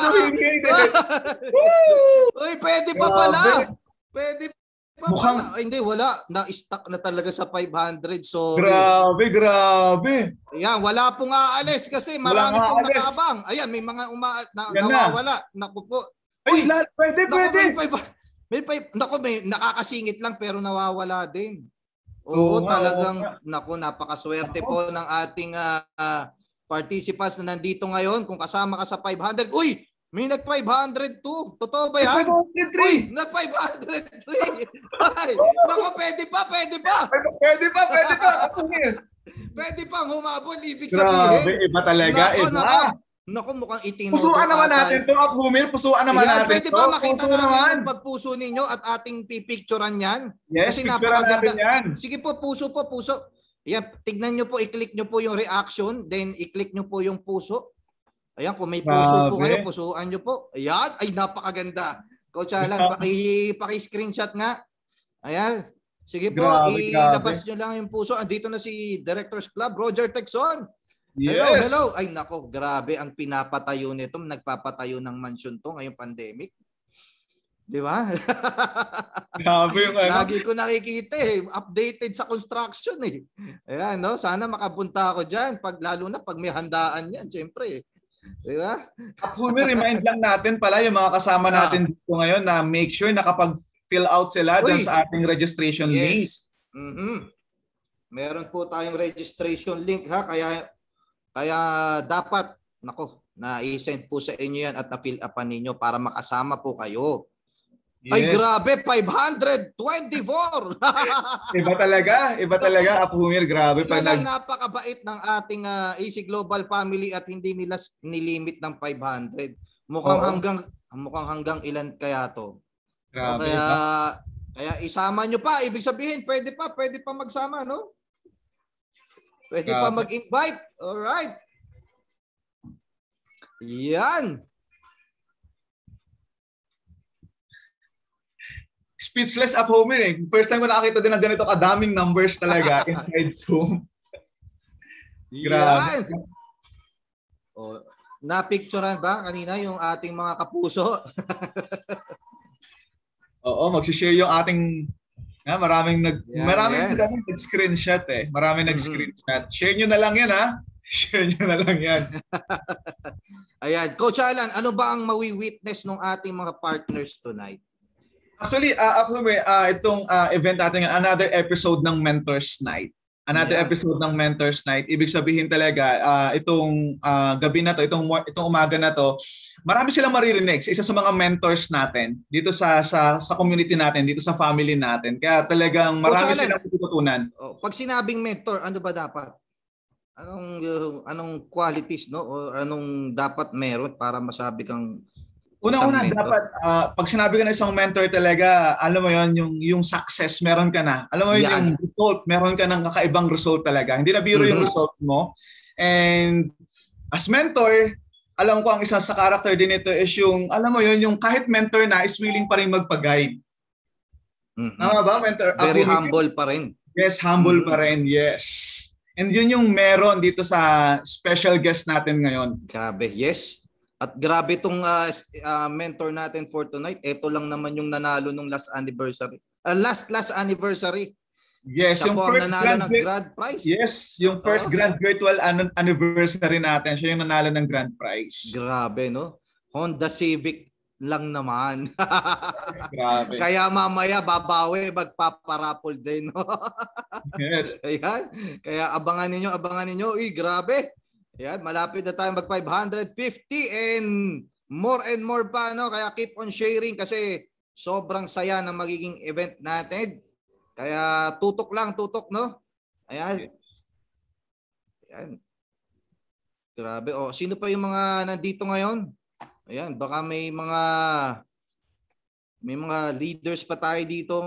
Uy, pwede pa pala. Pwede pa mukhang pala. Ay, hindi, wala. Na-stuck na talaga sa five hundred. Sorry. Grabe, grabe. Ayan, wala pong aalis kasi marami pong nakaabang. Ayan, may mga uma na, nawawala. Naku po. Uy, lahat, pwede, naku, pwede. May five, may five, naku, may nakakasingit lang pero nawawala din. Oo, oo talagang, oo. Naku, napakaswerte naku. Po ng ating uh, participants na nandito ngayon. Kung kasama ka sa five hundred, uy, may nag five hundred two. Totoo ba yan? five hundred three. Uy, nag five hundred three. Ay, naku, pwede pa, pwede pa. Pwede pa, pwede pa. Pwede pang humabol, ibig sabihin. Grabe, iba talaga, naku, iba. Naku, naku, mukhang itino. Pusuan naman natin ito, Abhumil. Pusuan naman yan, natin pwede to. ba makita Puso namin naman. yung pagpuso ninyo at ating pipicturan yan? Yes, kasi picturean natin yan. Sige po, puso po, puso. Yan, tignan nyo po, i-click nyo po yung reaction, then i-click nyo po yung puso. Ayan, kung may puso Grabe. Po kayo, pusuan nyo po. Ayan, ay napakaganda. Coach Alan, paki, paki-screenshot nga. Ayan, sige po, grabe, ilabas grabe. Nyo lang yung puso. Andito na si Directors Club, Roger Texon. Yes. Hello, hello. Ay nako, grabe ang pinapatayo nito. Nagpapatayo ng mansion to ngayong pandemic. Di ba? Grabe yung ano. Lagi ko nakikita eh. Updated sa construction eh. Ayan, no? Sana makapunta ako dyan. Pag, lalo na pag may handaan yan, syempre eh. Di ba? Ako, remind lang natin pala yung mga kasama natin dito ngayon na make sure na kapag fill out sila dyan sa ating registration yes. link. Mm-hmm. Meron po tayong registration link ha. Kaya kaya dapat, nako, na i-send po sa inyo yan at na-fill upan ninyo para makasama po kayo. Yes. Ay grabe, five hundred twenty-four! Iba talaga, iba talaga, Apumir, grabe. Ito lang nag... napakabait ng ating uh, A C Global family at hindi nila nilimit ng five hundred. Mukhang Oo. hanggang mukhang hanggang ilan kaya to. Grabe. Kaya, kaya isama nyo pa, ibig sabihin, pwede pa, pwede pa magsama, no? Pwede grabe. Pa mag-invite. Alright. Yan. Speechless up home eh. First time ko nakakita din ng ganito kadaming numbers talaga inside Zoom. Grabe. Oh, na-picturean ba kanina yung ating mga kapuso? Oo, mag-share yung ating ha, maraming nag yeah, maraming yeah. nag-screenshot eh. Maraming mm-hmm. nag-screenshot. Share nyo na lang yan ha. Share nyo na lang yan. Ayan, Coach Alan, ano ba ang mawi-witness ng ating mga partners tonight? Actually, uh, uh, itong uh, event natin, another episode ng Mentors Night. another Yeah. episode ng Mentors Night. Ibig sabihin talaga, uh, itong uh, gabi na to, itong, itong umaga na to, marami silang maririnig sa isa sa mga mentors natin dito sa sa sa community natin, dito sa family natin. Kaya talagang marami Coach Allen, silang tututunan. oh, pag sinabing mentor, ano ba dapat? Anong uh, anong qualities, no? O anong dapat meron para masabi kang Una-una, isang mentor? dapat uh, pag sinabi ka ng isang mentor talaga, alam mo yon yung yung success meron ka na. Alam mo yun, Yan. yung result, meron ka ng kakaibang result talaga. Hindi na biro yung Mhm. result mo. And as mentor, alam ko ang isa sa character din nito is yung, alam mo yun, yung kahit mentor na is willing pa rin magpa-guide. Mhm. Tama ba, mentor? Very Ako, humble pa rin. Yes, humble Mhm. pa rin, yes. And yun yung meron dito sa special guest natin ngayon. Grabe, yes. At grabe itong uh, uh, mentor natin for tonight. Ito lang naman yung nanalo nung last anniversary. Uh, last last anniversary. Yes, Siya yung po ang first nanalo grand, ng grand prize. yes, yung first Oo. grand virtual an- anniversary natin, siya yung nanalo ng grand prize. Grabe, no? Honda Civic lang naman. Grabe. Kaya mamaya babawi, magpaparapol din. No? Yes. Ayan. Kaya abangan ninyo, abangan ninyo. Uy, grabe. Ayan, malapit na tayo mag five hundred fifty and more and more pa. No? Kaya keep on sharing kasi sobrang saya ng magiging event natin. Kaya tutok lang, tutok, no? Ayan. Ayan. Grabe. O, sino pa yung mga nandito ngayon? Ayan, baka may mga may mga leaders pa tayo dito.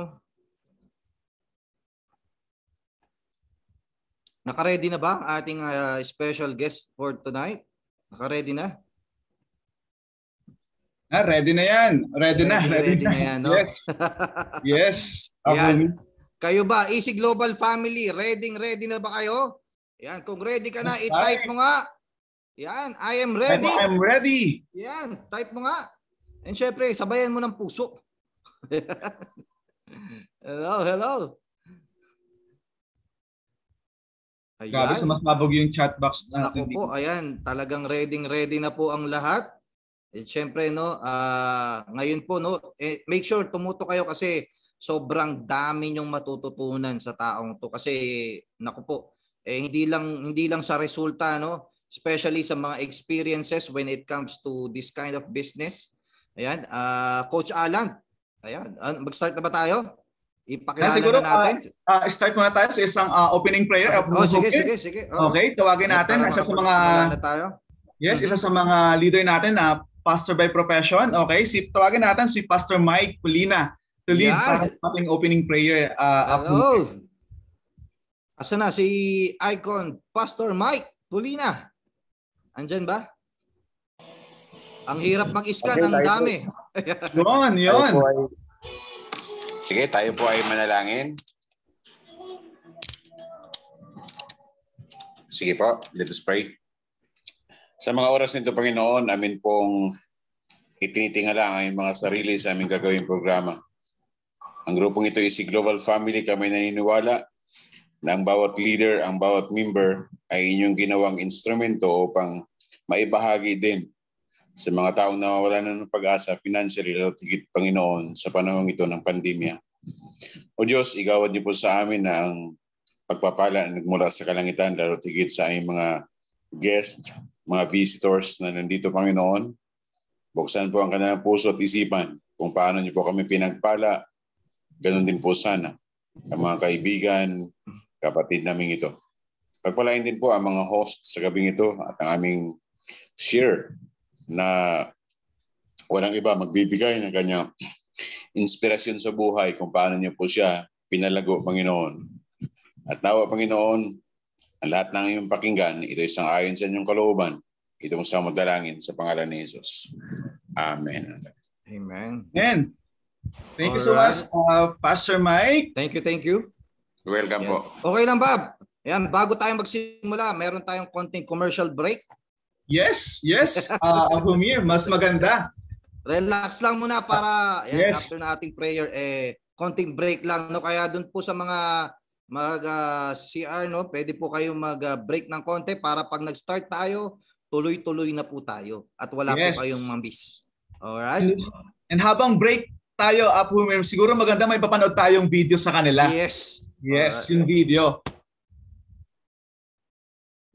Naka-ready na ba ang ating uh, special guest for tonight? Naka-ready na? Ah, ready na yan. Ready, na. Ready, ready na yan, no? Yes. Yes. Ayan. Ako- Kayo ba, Easy Global Family, ready ready na ba kayo? Yan, kung ready ka na, Yes, i-type mo nga. Yan, I am ready. I'm ready. Yan, type mo nga. And syempre, sabayan mo ng puso. Hello, hello. Grabe, Ayan. sumasabog yung chat box natin. Naku po, ayan, talagang ready ready na po ang lahat. At syempre, no, ah, ngayon po, no, eh, make sure tumuto kayo kasi sobrang dami nyong matututunan sa taong to kasi naku po, eh, hindi lang hindi lang sa resulta, no, especially sa mga experiences when it comes to this kind of business. Ayan, ah, Coach Alan. Ayan, ah, mag-start na ba tayo? Ipakilala Ah, siguro, na natin. Uh, start muna tayo sa isang uh, opening prayer. Oh, sige, Okay? sige, sige. Oh. Okay, tawagin natin. Para Isa sa mga makapagsimula na tayo. Yes, Mhm. isa sa mga leader natin na pastor by profession. Okay, si tawagin natin si Pastor Mike Pulina to lead Yan. para sa ating opening prayer. Uh, Hello. Asa na si Icon Pastor Mike Pulina? Andyan ba? Ang hirap mag-scan, Okay, ang tayo po. dami. Yun, yun. Tayo po ay, sige, tayo po ay manalangin. Sige po, let us pray. Sa mga oras nito, Panginoon, amin pong itinitingala ang aming mga sarili sa aming gagawing programa. Ang grupong ito ay si Global Family. Kami naniniwala na ang bawat leader, ang bawat member ay inyong ginawang instrumento upang maibahagi din sa mga taong nawawalan ng pag-asa financially at higit, Panginoon, sa panahon ito ng pandemya. O Diyos, igawad niyo po sa amin na ang pagpapala na nagmula sa kalangitan, lalo higit sa aming mga guests, mga visitors na nandito, Panginoon. Buksan po ang kanilang puso at isipan kung paano niyo po kami pinagpala. Ganon din po sana ang mga kaibigan, kapatid namin ito. Pagpalain din po ang mga host sa gabing ito at ang aming share na walang iba magbibigay ng kanyang inspirasyon sa buhay kung paano niyo po siya pinalago, Panginoon. At nawa, Panginoon, ang lahat ng iyong pakinggan, ito isang ayon sa inyong kalooban, itong sa madalangin sa pangalan ni Jesus. Amen. Amen. Amen. Thank you so much, uh, Pastor Mike. Thank you, thank you. Welcome Yan. po. Okay lang, Bob. Ayan, bago tayo magsimula, meron tayong konting commercial break. Yes, yes. Uh, Abumir, mas maganda. Relax lang muna para ayan, Yes. after na ating prayer, eh, konting break lang. No? Kaya dun po sa mga mag-C R, no? Pwede po kayo mag-break ng konti para pag nag-start tayo, tuloy-tuloy na po tayo. At wala Yes. po kayong mamiss. Alright? And habang break tayo, Abumir, siguro maganda may papanood tayong video sa kanila. Yes. Yes, Alright. yung video.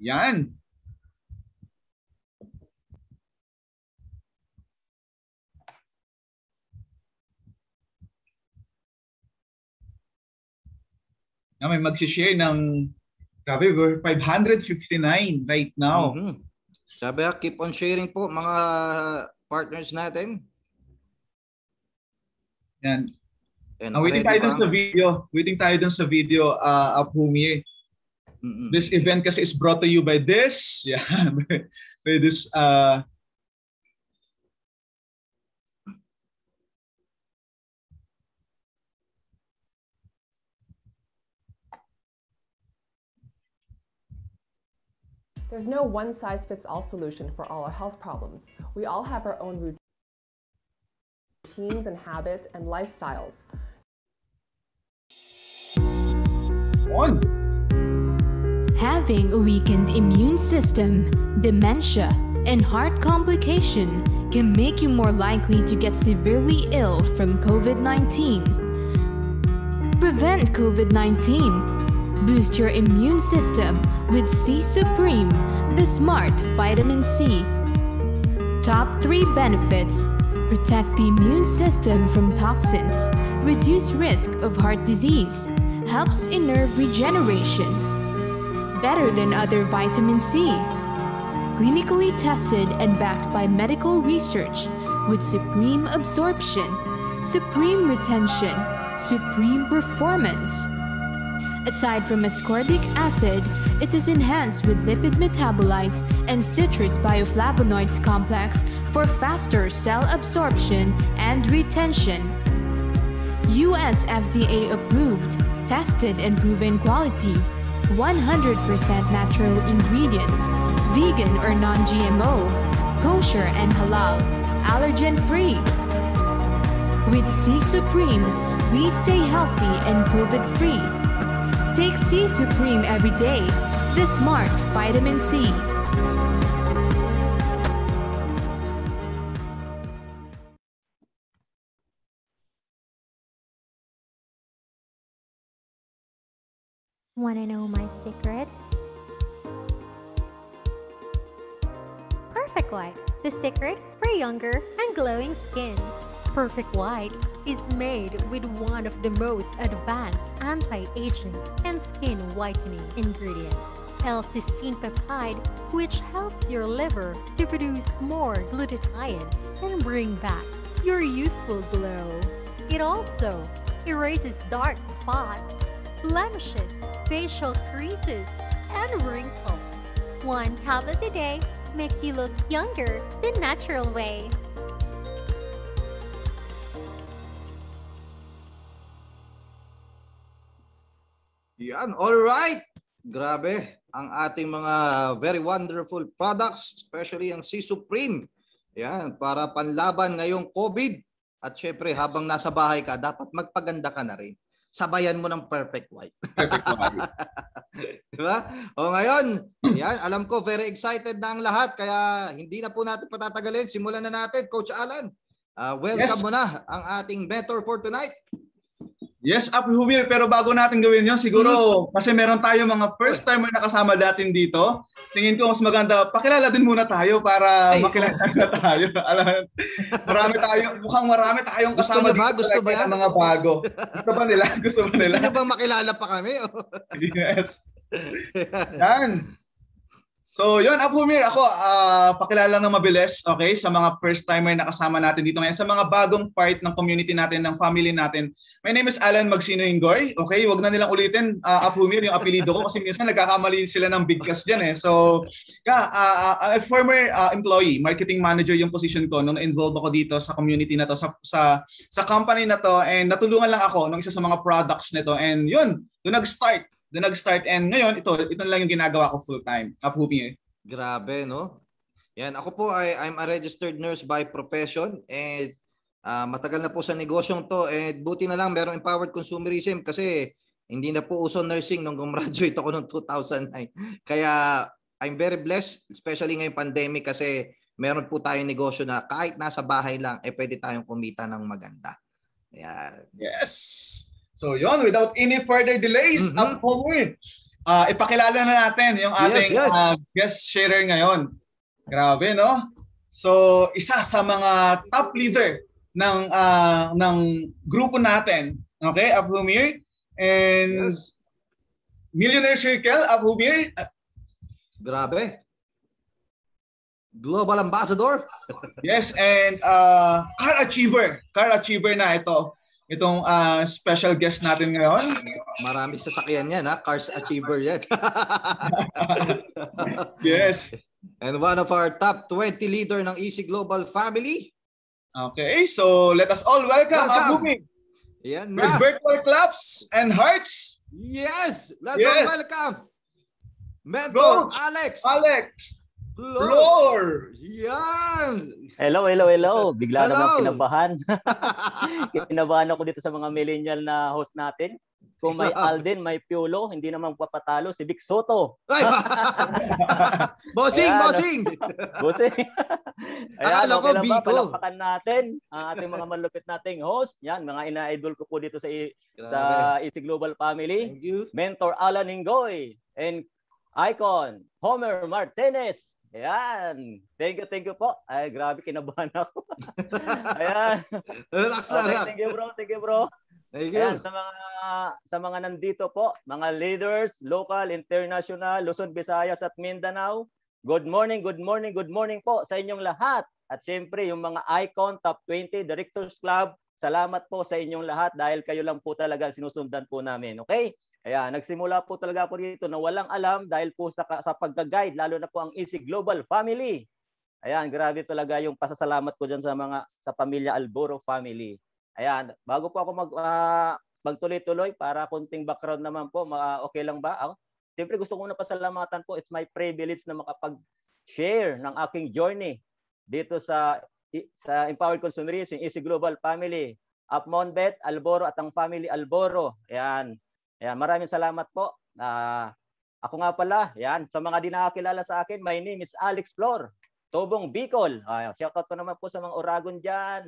Yan. Na may mag-share ng grabe, we're five hundred fifty-nine right now. Mhm. Sabi, keep on sharing po mga partners natin. Yan. And Ah, waiting already tayo dun bang- sa video. Waiting tayo dun sa video uh, of Humir. Mm-mm. This event kasi is brought to you by this. Yeah. by this uh There's no one-size-fits-all solution for all our health problems. We all have our own routines and habits and lifestyles. on. Having a weakened immune system, dementia, and heart complication can make you more likely to get severely ill from COVID nineteen. Prevent COVID nineteen. Boost your immune system with C Supreme, the smart vitamin C. Top three benefits: protect the immune system from toxins, reduce risk of heart disease, helps in nerve regeneration. Better than other vitamin C. Clinically tested and backed by medical research with supreme absorption, supreme retention, supreme performance. Aside from ascorbic acid, it is enhanced with lipid metabolites and citrus bioflavonoids complex for faster cell absorption and retention. U S F D A approved, tested and proven quality. one hundred percent natural ingredients, vegan or non-G M O, kosher and halal, allergen-free. With C Supreme, we stay healthy and COVID-free. Take C Supreme every day, the smart vitamin C. Wanna know my secret? Perfect White, the secret for younger and glowing skin. Perfect White is made with one of the most advanced anti-aging and skin whitening ingredients, L-cysteine peptide, which helps your liver to produce more glutathione and bring back your youthful glow. It also erases dark spots, blemishes, facial creases, and wrinkles. One tablet a day makes you look younger the natural way. Yan, all right. Grabe ang ating mga very wonderful products, especially ang C Supreme. Yan, para panlaban ngayong COVID. At syempre, habang nasa bahay ka, dapat magpaganda ka na rin. Sabayan mo ng Perfect White. Perfect White. Diba? O ngayon, yan, alam ko very excited na ang lahat, kaya hindi na po natin patatagalin. Simulan na natin, Coach Alan. Uh, welcome Yes. mo na ang ating mentor for tonight. Yes, Up Humir, pero bago natin gawin yun, siguro kasi meron tayo mga first timer na kasama natin dito. Tingin ko mas maganda, pakilala din muna tayo para Ay, makilala na tayo. Alam, marami tayo, mukhang marami tayong Gusto kasama niyo ba? dito. Gusto ba talaga yan? ng mga bago. Gusto ba nila? Gusto ba nila? Gusto niyo bang makilala pa kami? Yes. Yan. So, yun, Up Humir, ako, uh, pakilala lang ng mabilis, okay, sa mga first timer na kasama natin dito ngayon, sa mga bagong part ng community natin, ng family natin. My name is Alan Magsino Ingoy, okay, wag na nilang ulitin, uh, Up Humir, yung apelido ko, kasi minsan nagkakamali sila ng bigkas dyan eh. So, yeah, uh, uh, a former uh, employee, marketing manager yung position ko nung na-involve ako dito sa community na to, sa, sa, sa company na to, and natulungan lang ako ng isa sa mga products nito, and yun, doon nag-start. Doon nag-start, and ngayon, ito, ito lang yung ginagawa ko full-time. Up Humir. Grabe, no? Yan, ako po ay I'm a registered nurse by profession, and uh, matagal na po sa negosyong to, and buti na lang merong empowered consumerism kasi hindi na po uso nursing nung gumraduate ako noong two thousand nine. Kaya I'm very blessed, especially ngayong pandemic, kasi meron po tayong negosyo na kahit nasa bahay lang, eh pwede tayong kumita ng maganda. Yan. Yes. So yon, without any further delays, Mhm. Up Humir. uh, ipakilala na natin yung ating Yes, yes. Uh, guest sharer ngayon. Grabe, no? So, isa sa mga top leader ng uh, ng grupo natin, okay, Abhumir, and Yes. Millionaire Circle, Abhumir. Grabe. Global Ambassador. Yes, and uh, car achiever. Car achiever na ito. Itong uh, special guest natin ngayon. Marami sasakyan yan, ha? Cars Achiever yan. Yes. And one of our top twenty leader ng Easy Global family. Okay, so let us all welcome, Welcome. Abhumir Yan with na. virtual claps and hearts. Yes. Let's Yes. all welcome Mentor Go. Alex. Alex Flor. Flor. Yan. Hello, hello, hello. Bigla Hello. naman kinabahan. Kinabahan ako dito sa mga millennial na host natin. Kung may Alden, may Piolo, hindi naman papatalo si Vic Soto. Ay, bossing, Ayan. bossing. Busi. Ayan, Akala ko, okay lang ba? Biko. Palakpakan natin ang ating mga malupit nating host. Yan, mga ina-idol ko po dito sa sa Easy Global Family. Thank you. Mentor Alan Ingoy and Icon Homer Martinez. Ayan. Thank you, thank you po. Ay, grabe, kinabahan ako. Ayan. Relax lang. Okay, ha? thank you bro, thank you bro. Thank you. Ayan, sa mga sa mga nandito po, mga leaders, local, international, Luzon, Visayas at Mindanao. Good morning, good morning, good morning po sa inyong lahat. At syempre, yung mga Icon Top twenty Directors Club, salamat po sa inyong lahat dahil kayo lang po talaga sinusundan po namin. Okay? Ayan, nagsimula po talaga ako dito na walang alam dahil po sa, sa pagka-guide, lalo na po ang Easy Global Family. Ayan, grabe talaga yung pasasalamat ko dyan sa mga sa pamilya Alboro family. Ayan, bago po ako mag, uh, magtuloy-tuloy para konting background naman po, uh, okay lang ba? Ako, siyempre gusto ko na pasalamatan po, it's my privilege na makapag-share ng aking journey dito sa sa Empowered Consumerism, Easy Global Family, Upmonbet, Alboro at ang family Alboro. Ayan. Ayan, maraming salamat po. Uh, ako nga pala, ayan, sa mga di nakakilala sa akin, my name is Alex Flor, Tobong Bicol. Ayan, shoutout ko naman po sa mga Oragon dyan.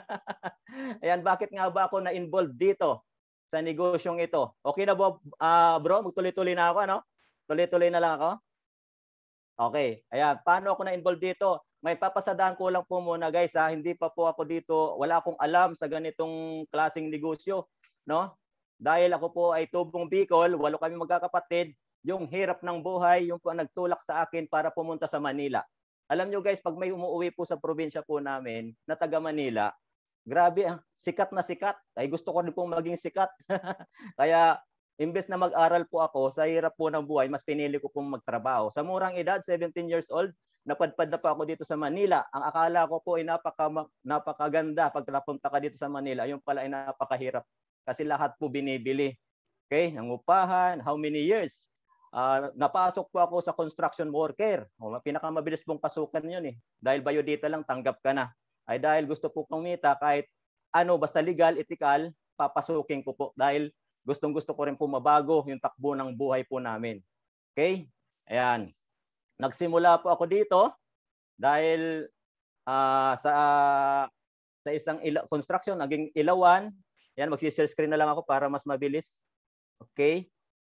Ayan, bakit nga ba ako na-involve dito sa negosyong ito? Okay na ba, uh, bro? Magtuloy-tuloy na ako, ano? Tuloy-tuloy na lang ako? Okay. Ayan, paano ako na-involve dito? May papasadaan ko lang po muna, guys, ha? Hindi pa po ako dito, wala akong alam sa ganitong klaseng negosyo, no? Dahil ako po ay Tubong Bicol, walo kami magkakapatid, yung hirap ng buhay, yung po ang nagtulak sa akin para pumunta sa Manila. Alam nyo guys, pag may umuwi po sa probinsya po namin, na taga Manila, grabe, ah, sikat na sikat. Ay gusto ko rin pong maging sikat. Kaya, imbes na mag-aral po ako, sa hirap po ng buhay, mas pinili ko pong magtrabaho. Sa murang edad, seventeen years old, napadpad na pa ako dito sa Manila. Ang akala ko po ay napaka, napakaganda pag napunta ka dito sa Manila. Yung pala ay napakahirap. Kasi lahat po binibili. Okay? Ang upahan, how many years? Uh, napasok po ako sa construction worker. O, pinakamabilis pong pasukan yun eh. Dahil biodata lang, tanggap ka na. Ay dahil gusto po kumita kahit ano, basta legal, ethical, papasukin ko po. Dahil gustong gusto ko rin po mabago yung takbo ng buhay po namin. Okay? Ayan. Nagsimula po ako dito dahil uh, sa, uh, sa isang ila- construction, naging ilawan. Yan, mag-share screen na lang ako para mas mabilis. Okay?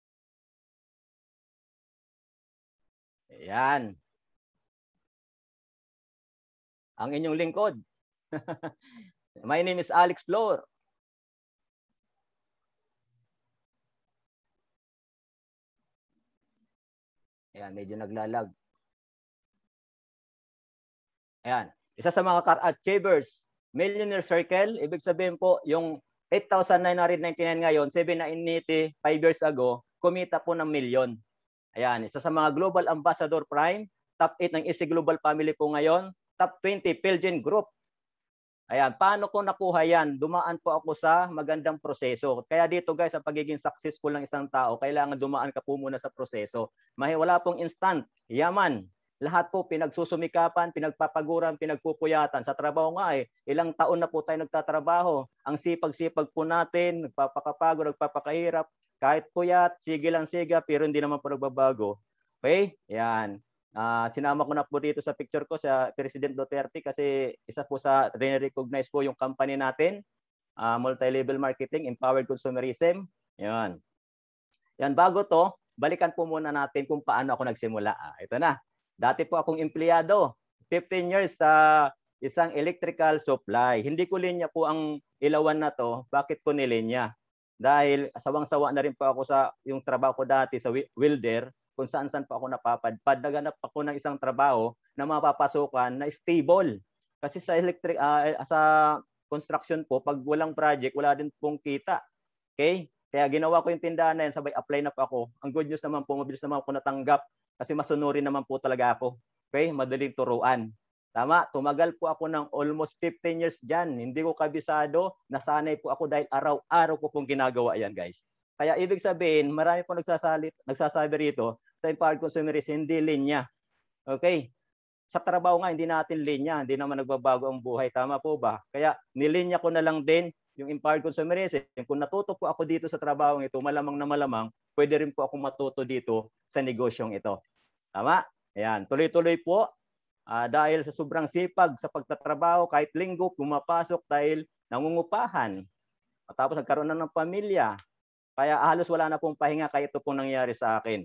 Ayan. Ang inyong lingkod. My name is Alex Flor. Ayan, medyo naglalag. Ayan. Isa sa mga car achievers, Millionaire Circle, ibig sabihin po, yung eight thousand nine hundred ninety-nine ngayon, seven thousand nine hundred eighty, five years ago, kumita po ng milyon. Ayan, isa sa mga Global Ambassador Prime, top eight ng Easy Global Family po ngayon, top twenty Pilgin Group. Ayan, paano ko nakuha yan? Dumaan po ako sa magandang proseso. Kaya dito guys, sa pagiging successful ng isang tao, kailangan dumaan ka po muna sa proseso. May wala pong instant, yaman. Lahat po pinagsusumikapan, pinagpapaguran, pinagpupuyatan. Sa trabaho nga eh, ilang taon na po tayo nagtatrabaho. Ang sipag-sipag po natin, nagpapakapagod, nagpapakahirap. Kahit puyat, sige lang siga, pero hindi naman po nagbabago. Okay? Yan. Uh, sinama ko na po dito sa picture ko sa President Duterte kasi isa po sa re-recognize po yung company natin. Uh, multi-level marketing, empowered consumerism. Yan. Yan, bago to, balikan po muna natin kung paano ako nagsimula. Ah, ito na. Dati po akong empleyado. fifteen years sa isang electrical supply. Hindi ko linya po ang ilawan na to. Bakit ko nilinya? Dahil sawang-sawa na rin po ako sa yung trabaho ko dati sa welder, kung saan-saan po ako napapadpad. Naganap ako ng isang trabaho na mapapasukan na stable. Kasi sa electric uh, sa construction po, pag walang project, wala din pong kita. Okay? Kaya ginawa ko yung tindahan na yan, sabay apply na po ako. Ang good news naman po, mabilis naman ako natanggap kasi masunurin naman po talaga ako. Okay? Madaling turuan. Tama, tumagal po ako ng almost fifteen years dyan. Hindi ko kabisado, nasanay po ako dahil araw-araw ko pong ginagawa yan, guys. Kaya ibig sabihin, marami po nagsasalit, nagsasabi rito sa empowered consumerism, hindi linya. Okay? Sa trabaho nga, hindi natin linya. Hindi naman nagbabago ang buhay. Tama po ba? Kaya nilinya ko na lang din yung empowered consumerism. Kung natuto po ako dito sa trabaho ito, malamang na malamang, pwede rin po ako matuto dito sa negosyong ito. Tama? Ayan. Tuloy-tuloy po. Uh, dahil sa sobrang sipag sa pagtatrabaho, kahit linggo, pumapasok dahil nangungupahan. At tapos nagkaroon na ng pamilya. Kaya halos wala na pong pahinga kaya ito pong nangyari sa akin.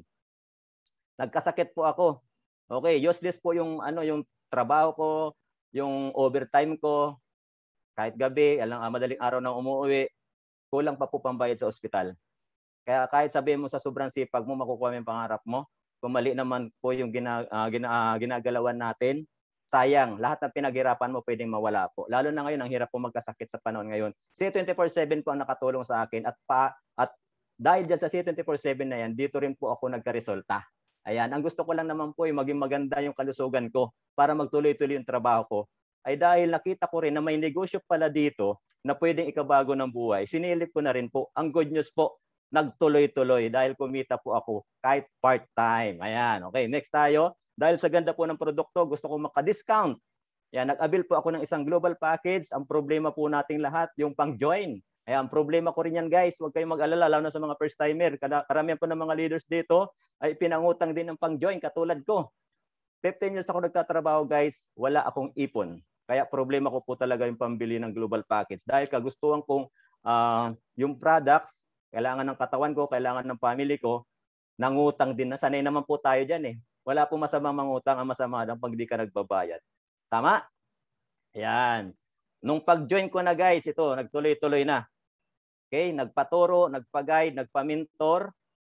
Nagkasakit po ako. Okay, useless po yung ano yung trabaho ko, yung overtime ko. Kahit gabi, alang ah, madaling araw na umuwi, kulang pa po pambayad sa ospital. Kaya kahit sabihin mo sa sobrang sipag mo, makukuha mo yung pangarap mo. Kung mali naman po yung gina, uh, gina, uh, ginagalawan natin, sayang, lahat ng pinaghirapan mo pwedeng mawala po. Lalo na ngayon, ang hirap po magkasakit sa panahon ngayon. C twenty-four seven po ang nakatulong sa akin at pa at dahil dyan sa C twenty-four seven na yan, dito rin po ako nagkaresulta. Ayan, ang gusto ko lang naman po ay maging maganda yung kalusugan ko para magtuloy-tuloy yung trabaho ko. Ay dahil nakita ko rin na may negosyo pala dito na pwedeng ikabago ng buhay. Sinilip ko na rin po. Ang good news po, nagtuloy-tuloy dahil kumita po ako kahit part-time. Ayan, okay. Next tayo. Dahil sa ganda po ng produkto, gusto ko maka-discount. Ayan, nag-avail po ako ng isang global package. Ang problema po nating lahat, yung pang-join. Ayan, problema ko rin yan guys. Huwag kayong mag-alala, lalo na sa mga first-timer. Karamihan po ng mga leaders dito ay pinangutang din ng pang-join katulad ko. fifteen years ako nagtatrabaho guys, wala akong ipon. Kaya problema ko po talaga yung pambili ng global package. Dahil kagustuhan kong uh, yung products, kailangan ng katawan ko, kailangan ng family ko, nangutang din na. Sanay naman po tayo dyan eh. Wala po masamang mangutang, ang masama lang pag di ka nagbabayad. Tama? Ayan. Nung pag-join ko na guys, ito, nagtuloy-tuloy na. Okay, nagpaturo, nagpa-guide, nagpa-mentor.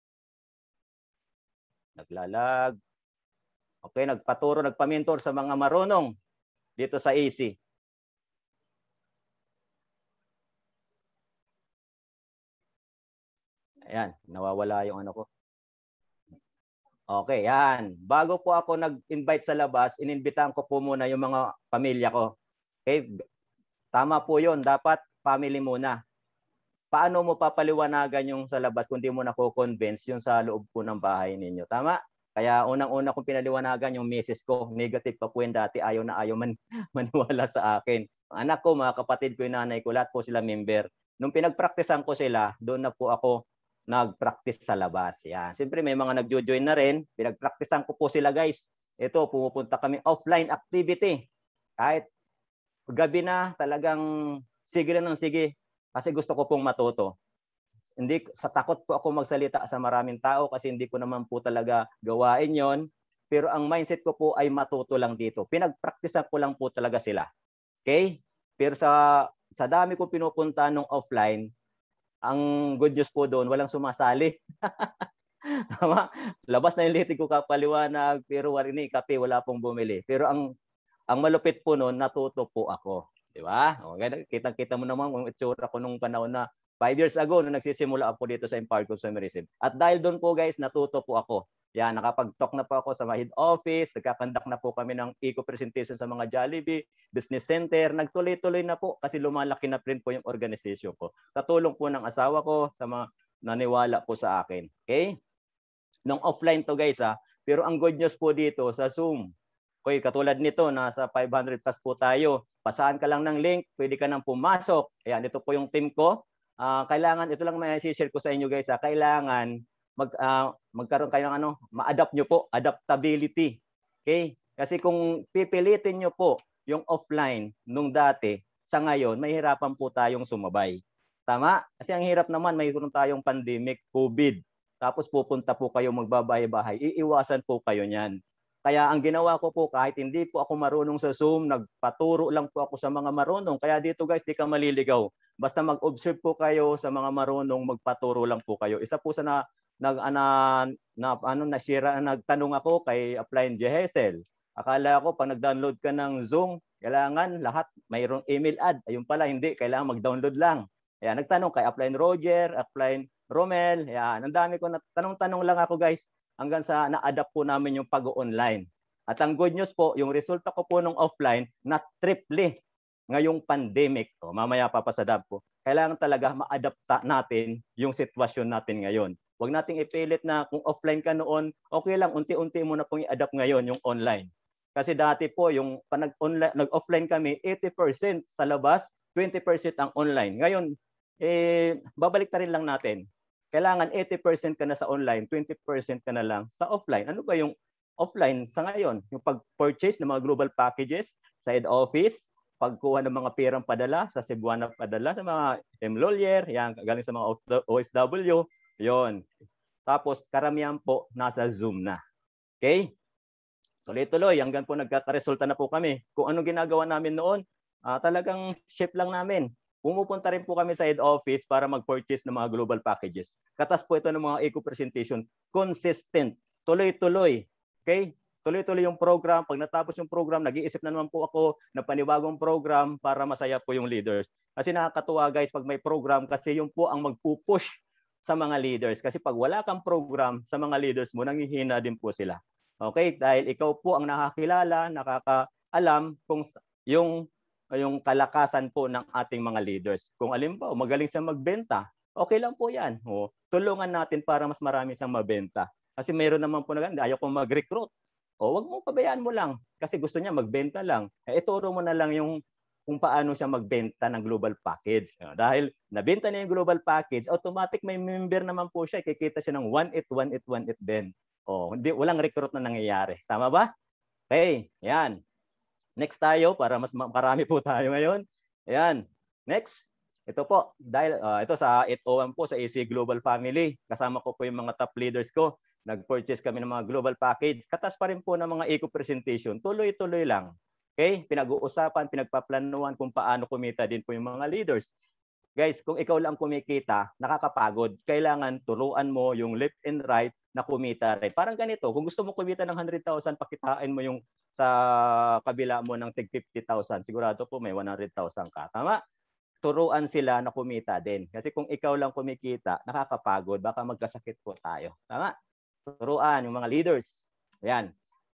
Naglalag. Okay, nagpaturo, nagpa-mentor sa mga marunong dito sa A C. Ayan, nawawala yung ano ko. Okay, yan. Bago po ako nag-invite sa labas, ininbitahan ko po muna yung mga pamilya ko. Okay, tama po yun. Dapat family muna. Paano mo papaliwanagan yung sa labas kung di mo nako-convince yung sa loob po ng bahay ninyo? Tama? Kaya unang-una kong pinaliwanagan yung misis ko. Negative pa po yun dati. Ayaw na ayaw man, maniwala sa akin. Ang anak ko, mga kapatid ko, yung nanay ko, lahat po sila member. Nung pinagpraktisan ko sila, doon na po ako nag-practice sa labas. Yan. Siyempre may mga nag-join na rin. Pinagpraktisan ko po sila guys. Ito, pumupunta kami offline activity. Kahit gabi na, talagang sige na ng sige. Kasi gusto ko pong matuto. Hindi, sa takot po ako magsalita sa maraming tao kasi hindi ko naman po talaga gawain yon. Pero ang mindset ko po ay matuto lang dito. Pinagpraktisan ko lang po talaga sila. Okay? Pero sa, sa dami ko pinupunta nung offline, ang good news po doon, walang sumasali. Tama? Labas na yung litig ko kapaliwanag, pero warini, kape, wala pong bumili. Pero ang, ang malupit po noon, natuto po ako. Di ba? Kitang-kita mo naman kung itsura ko nung panahon na five years ago nung nagsisimula ako dito sa empowered consumerism. At dahil doon po guys, natuto po ako. Yan, nakapag-talk na po ako sa head office, nagkakandak na po kami ng eco-presentation sa mga Jollibee, business center, nagtuloy-tuloy na po kasi lumalaki na rin po yung organization ko. Katulong po ng asawa ko sa mga naniwala po sa akin. Okay? Nung offline to guys ha, pero ang good news po dito sa Zoom, okay, katulad nito, nasa five hundred plus po tayo. Pasaan ka lang ng link, pwede ka nang pumasok. Ayan, ito po yung team ko. Uh, kailangan, ito lang may share ko sa inyo guys ha, kailangan mag uh, magkaroon kayo ng ano, ma-adapt nyo po, adaptability. Okay? Kasi kung pipilitin nyo po yung offline nung dati, sa ngayon, mahihirapan po tayong sumabay. Tama? Kasi ang hirap naman, mayroon tayong pandemic, COVID. tapos pupunta po kayo magbabahay-bahay, iiwasan po kayo niyan. Kaya ang ginawa ko po, kahit hindi po ako marunong sa Zoom, nagpaturo lang po ako sa mga marunong. Kaya dito guys, di ka maliligaw. Basta mag-observe po kayo sa mga marunong, magpaturo lang po kayo. Isa po sa na, nag, ana, na, ano, nasira, nagtanong ako kay Upline Jehesel. Akala ko pag nag-download ka ng Zoom, kailangan lahat mayroong email ad. Ayun pala, hindi. Kailangan mag-download lang. Ayan, nagtanong kay Upline Roger, Upline Romel. Ayan, ang dami ko, tanong-tanong lang ako guys. Hanggang sa na-adapt po namin yung pag-online. At ang good news po, yung resulta ko po nung offline, na triple ngayong pandemic. O, mamaya papasadab po. Kailangan talaga ma-adapt natin yung sitwasyon natin ngayon. Huwag nating ipilit na kung offline ka noon, okay lang, unti-unti mo na pong i-adapt ngayon yung online. Kasi dati po, yung nag-offline kami, eighty percent sa labas, twenty percent ang online. Ngayon, eh, babalik na rin lang natin. Kailangan eighty percent ka na sa online, twenty percent ka na lang sa offline. Ano ba yung offline sa ngayon? Yung pag-purchase ng mga global packages sa head office, pagkuha ng mga pirang padala sa Cebuana padala, sa mga M-Lawyer, yan, galing sa mga O F W, yon. Tapos karamihan po nasa Zoom na. Okay? Tuloy-tuloy, hanggang po nagkakaresulta na po kami. Kung ano ginagawa namin noon, uh, talagang ship lang namin. Pumupunta rin po kami sa head office para mag-purchase ng mga global packages. Katas po ito ng mga eco-presentation. Consistent. Tuloy-tuloy. Okay? Tuloy-tuloy yung program. Pag natapos yung program, nag-iisip na naman po ako ng panibagong program para masaya po yung leaders. Kasi nakakatuwa guys pag may program kasi yung po ang magpupush sa mga leaders. Kasi pag wala kang program sa mga leaders mo, nanghihina din po sila. Okay? Dahil ikaw po ang nakakilala, nakakaalam kung yung yung kalakasan po ng ating mga leaders. Kung alin po, magaling siyang magbenta, okay lang po yan. O, tulungan natin para mas marami siyang mabenta. Kasi mayroon naman po na ayaw kong mag-recruit. O, wag mo, pabayaan mo lang. Kasi gusto niya magbenta lang. E, ituro mo na lang yung kung paano siya magbenta ng global package. O, dahil nabenta niya yung global package, automatic may member naman po siya. Kikita siya ng one eight one eight one eight din. O, hindi, walang recruit na nangyayari. Tama ba? Okay, yan. Next tayo para mas marami po tayo ngayon. Ayan. Next. Ito po. Dahil uh, ito sa eight oh one po sa A C Global Family. Kasama ko po yung mga top leaders ko. Nag-purchase kami ng mga global package. Katas pa rin po ng mga eco-presentation. Tuloy-tuloy lang. Okay? Pinag-uusapan, pinagpaplanuhan kung paano kumita din po yung mga leaders. Guys, kung ikaw lang kumikita, nakakapagod. Kailangan turuan mo yung left and right na kumita rin. Parang ganito, kung gusto mo kumita ng one hundred thousand, pakitain mo yung sa kabila mo ng tig fifty thousand. Sigurado po may one hundred thousand ka. Tama? Turuan sila na kumita din. Kasi kung ikaw lang kumikita, nakakapagod. Baka magkasakit po tayo. Tama? Turuan yung mga leaders. Ayan.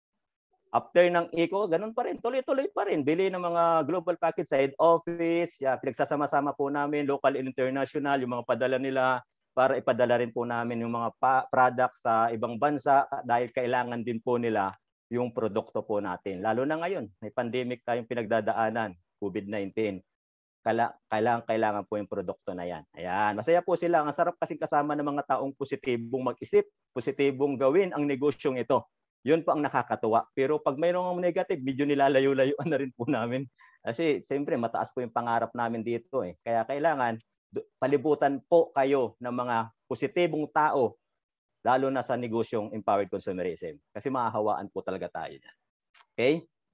After ng eco, ganun pa rin. Tuloy-tuloy pa rin. Bili ng mga global package sa head office. Yeah, pinagsasama-sama po namin, local and international, yung mga padala nila para ipadala rin po namin yung mga products sa ibang bansa dahil kailangan din po nila yung produkto po natin. Lalo na ngayon, may pandemic tayong pinagdadaanan, COVID nineteen. Kailangan, kailangan po yung produkto na yan. Ayan, masaya po sila. Ang sarap kasing kasama ng mga taong positibong mag-isip, positibong gawin ang negosyong ito. Yun po ang nakakatuwa. Pero pag mayroong negative, medyo nilalayo-layuan na rin po namin. Kasi siyempre mataas po yung pangarap namin dito eh. Kaya kailangan palibutan po kayo ng mga positibong tao lalo na sa negosyong empowered consumerism. Kasi mahahawaan po talaga tayo yan. Okay?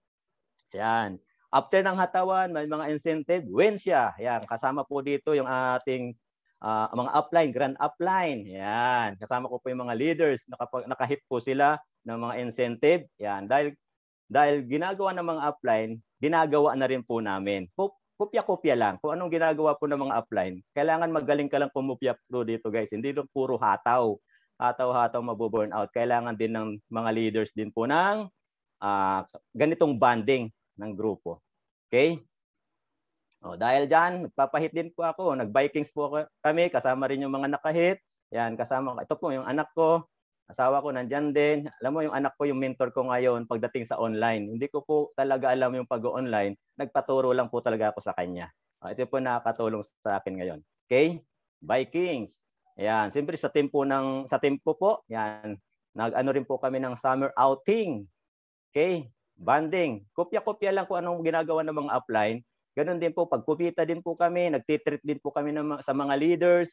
Yan. After ng hatawan, may mga incentive, win siya. Yan. Kasama po dito yung ating uh, mga upline, grand upline. Yan. Kasama ko po yung mga leaders. Nakapag, nakahit po sila ng mga incentive. Yan. Dahil, dahil ginagawa ng mga upline, ginagawa na rin po namin. Kopya-kopya lang. Kung anong ginagawa po ng mga upline, kailangan magaling ka lang pumupya po dito guys. Hindi lang puro hataw. Hataw-hataw mabuburn out. Kailangan din ng mga leaders din po ng uh, ganitong banding ng grupo. Okay? O, dahil dyan, nagpapahit din po ako. Nag-bikings po kami. Kasama rin yung mga nakahit. Yan, kasama. Ito po yung anak ko. Asawa ko nandyan din. Alam mo, yung anak ko, yung mentor ko ngayon pagdating sa online. Hindi ko po talaga alam yung pag-online. Nagpaturo lang po talaga ako sa kanya. O, ito po nakakatulong sa akin ngayon. Okay? Vikings. Ayan, siyempre sa tempo ng sa tempo po, yan. Nag-ano rin po kami ng summer outing. Okay? Banding. Kopya-kopya lang kung anong ginagawa ng mga upline. Ganun din po pag kumita din po kami, nagtitreat din po kami ng, sa mga leaders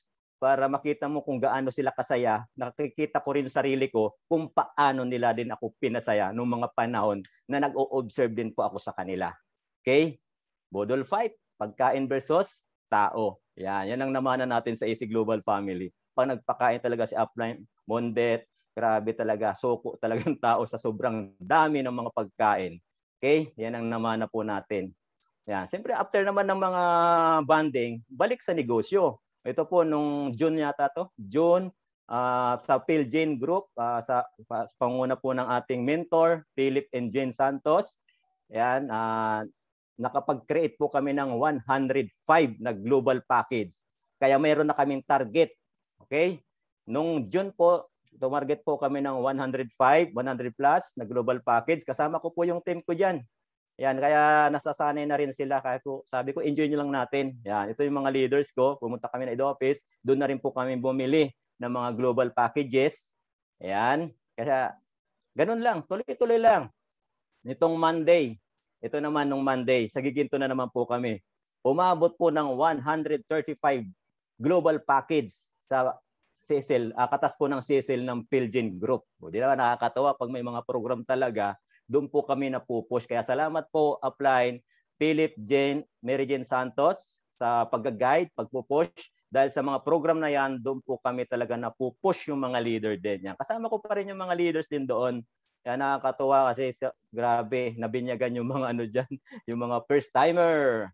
para makita mo kung gaano sila kasaya. Nakikita ko rin sa sarili ko kung paano nila din ako pinasaya noong mga panahon na nag-o-observe din po ako sa kanila. Okay? Bodol fight, pagkain versus tao. Yan, yan ang namana natin sa A C Global Family. Pag nagpakain talaga si Upline Mondet, grabe talaga, soko talagang tao sa sobrang dami ng mga pagkain. Okay? Yan ang namana po natin. Yan. Siyempre, after naman ng mga bonding, balik sa negosyo. Ito po, nung June yata to, June, uh, sa PhilJane Group, uh, sa, sa panguna po ng ating mentor, Philip and Jane Santos. Yan, uh, nakapag-create po kami ng one hundred five na global package. Kaya mayroon na kaming target. Okay? Nung June po, tumarget po kami ng one hundred five, one hundred plus na global package. Kasama ko po yung team ko dyan. Yan, kaya nasasanay na rin sila. Kaya ko, sabi ko, enjoy nyo lang natin. Yan, ito yung mga leaders ko. Pumunta kami na head office. Doon na rin po kami bumili ng mga global packages. Yan. Kaya, ganun lang. Tuloy-tuloy lang. Nitong Monday, ito naman nung Monday, sa Giginto na naman po kami. Umabot po ng one hundred thirty-five global package sa Cecil, uh, katas po ng Cecil ng PhilJane Group. O, di ba nakakatawa pag may mga program talaga, doon po kami napupush. Kaya salamat po, Upline, Philip, Jane, Mary Jane Santos sa pag-guide, pagpupush. Dahil sa mga program na yan, doon po kami talaga napupush yung mga leader din. Yan. Kasama ko pa rin yung mga leaders din doon. Kaya nakakatuwa kasi grabe, nabinyagan yung mga ano dyan, yung mga first-timer.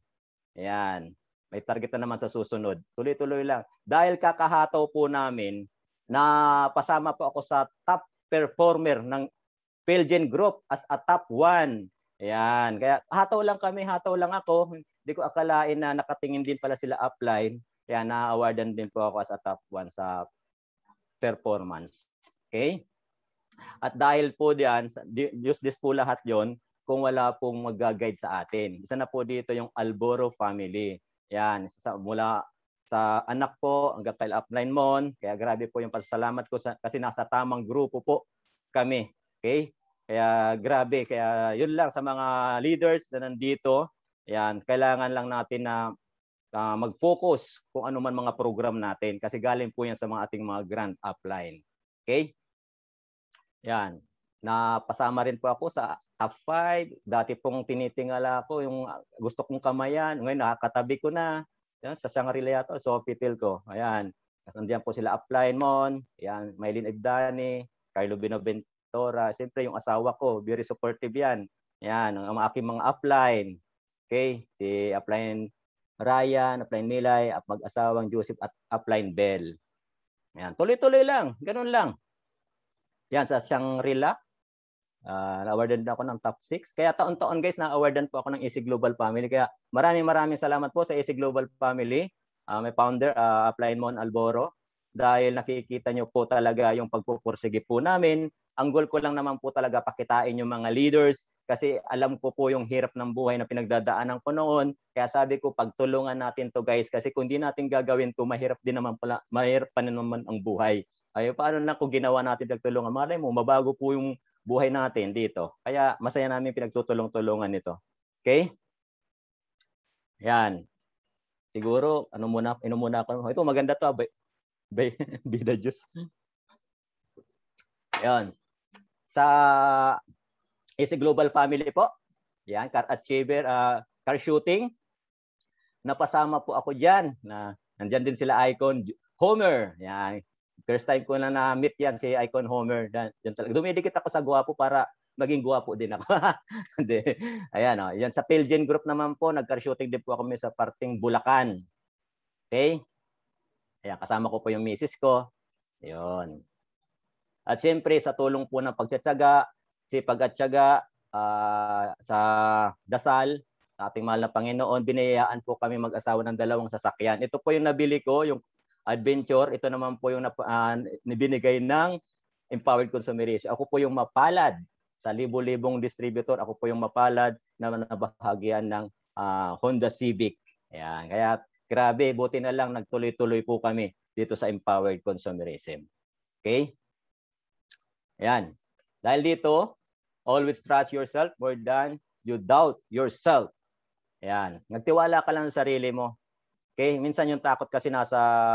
Yan. May target na naman sa susunod. Tuloy-tuloy lang. Dahil kakahataw po namin na pasama po ako sa top performer ng PhilJane Group as a top one. Ayan. Kaya hataw lang kami, hataw lang ako. Hindi ko akalain na nakatingin din pala sila Upline. Kaya na-awardan din po ako as a top one sa performance. Okay? At dahil po diyan, use this po lahat yon kung wala pong mag-guide sa atin. Isa na po dito yung Alboro family. Yan, sa, mula sa anak po hanggang kay Upline Mon. Kaya grabe po yung pasasalamat ko sa, kasi nasa tamang grupo po kami. Okay? Kaya grabe, kaya yun lang sa mga leaders na nandito, yan, kailangan lang natin na uh, mag-focus kung ano man mga program natin kasi galing po yan sa mga ating mga grand upline. Okay? Yan. Napasama rin po ako sa top five. Dati pong tinitingala ko yung gusto kong kamayan. Ngayon nakakatabi ko na. Yan, sa Shangri-La yata, so pitil ko. Ayan. Nandiyan po sila Upline Mon, yan, Maylin Egdani, Carlo Binobent, Tora, siyempre yung asawa ko, very supportive yan. Yan, ang mga aking mga upline. Okay, si Upline Ryan, Upline Milay, at mag-asawang Joseph at Upline Bell. Yan, tuloy-tuloy lang, ganun lang. Yan, sa Shangri-La, uh, na-awardan ako ng top six. Kaya taon-taon guys, na-awardan po ako ng A C Global Family. Kaya maraming maraming salamat po sa A C Global Family. Uh, may founder, uh, Upline Mon Alboro. Dahil nakikita nyo po talaga yung pagpupursige po namin. Ang goal ko lang naman po talaga pakitain yung mga leaders kasi alam ko po yung hirap ng buhay na pinagdadaanan ko noon. Kaya sabi ko, pagtulungan natin to guys kasi kung di natin gagawin to, mahirap din naman pala, mahirap pa naman ang buhay. Ay, paano na kung ginawa natin pagtulungan? Malay mo, mabago po yung buhay natin dito. Kaya masaya namin pinagtutulong-tulungan ito. Okay? Yan. Siguro, ano muna, ino muna ako. Ito, maganda to. Bay, bay, bida juice. Yan. Sa A C Global Family po, yan, car achiever, uh, car shooting, napasama po ako dyan. Na, nandyan din sila Icon Homer. Yan. First time ko na na-meet yan si Icon Homer. Yan, talaga. Dumidikit ako sa guwapo para maging guwapo din ako. Ayan, oh. Yan, sa PhilJane Group naman po, nag-car shooting din po kami sa parting Bulacan. Okay? Ayan, kasama ko po yung misis ko. Yun. At siyempre, sa tulong po ng pagtsatsaga, sipag at tiyaga, uh, sa dasal, sa ating mahal na Panginoon, binayaan po kami mag-asawa ng dalawang sasakyan. Ito po yung nabili ko, yung Adventure. Ito naman po yung uh, binigay ng Empowered Consumerism. Ako po yung mapalad sa libo-libong distributor. Ako po yung mapalad na nabahagyan ng uh, Honda Civic. Ayan. Kaya grabe, buti na lang nagtuloy-tuloy po kami dito sa Empowered Consumerism. Okay? Ayan. Dahil dito, always trust yourself more than you doubt yourself. Ayan. Nagtiwala ka lang sa sarili mo. Okay? Minsan yung takot kasi nasa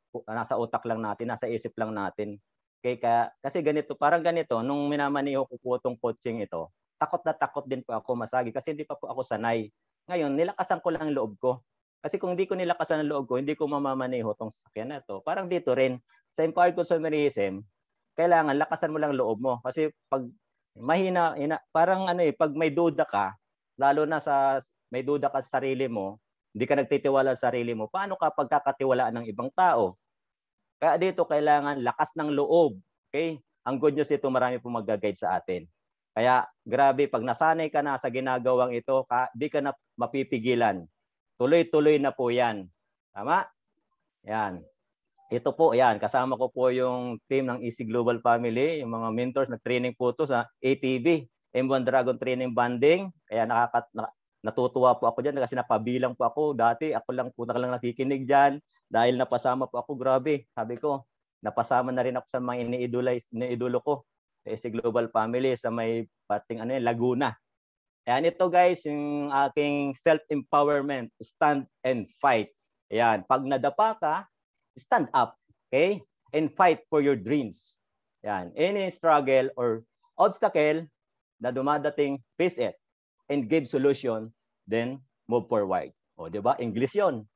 nasa utak lang natin, nasa isip lang natin. Okay, kaya, kasi ganito, parang ganito, nung minamaniho ko po itong coaching ito, takot na takot din po ako masagi kasi hindi pa po ako sanay. Ngayon, nilakasan ko lang ang loob ko. Kasi kung hindi ko nilakasan ang loob ko, hindi ko mamamaneho itong sasakyan na ito. Parang dito rin, sa empowered consumerism, kailangan lakasan mo lang loob mo. Kasi pag mahina, ina, parang ano eh, pag may duda ka, lalo na sa may duda ka sa sarili mo, hindi ka nagtitiwala sa sarili mo, paano ka pagkakatiwalaan ng ibang tao? Kaya dito kailangan lakas ng loob. Okay? Ang good news dito, marami pong mag-guide sa atin. Kaya grabe, pag nasanay ka na sa ginagawang ito, ka, di ka na mapipigilan. Tuloy-tuloy na po yan. Tama? Yan. Ito po, yan. Kasama ko po yung team ng Easy Global Family, yung mga mentors na training po ito sa A T B, M one Dragon Training Banding. Kaya nakakat, natutuwa po ako dyan kasi napabilang po ako. Dati ako lang po na lang nakikinig dyan. Dahil napasama po ako, grabe. Sabi ko, napasama na rin ako sa mga iniidolo ko. Easy Global Family sa may parting ano, Laguna. Ayan, ito guys, yung aking self-empowerment, stand and fight. Ayan, pag nadapa ka, stand up, okay? And fight for your dreams. Ayan, any struggle or obstacle na dumadating, face it and give solution, then move forward. O, di ba? English yon.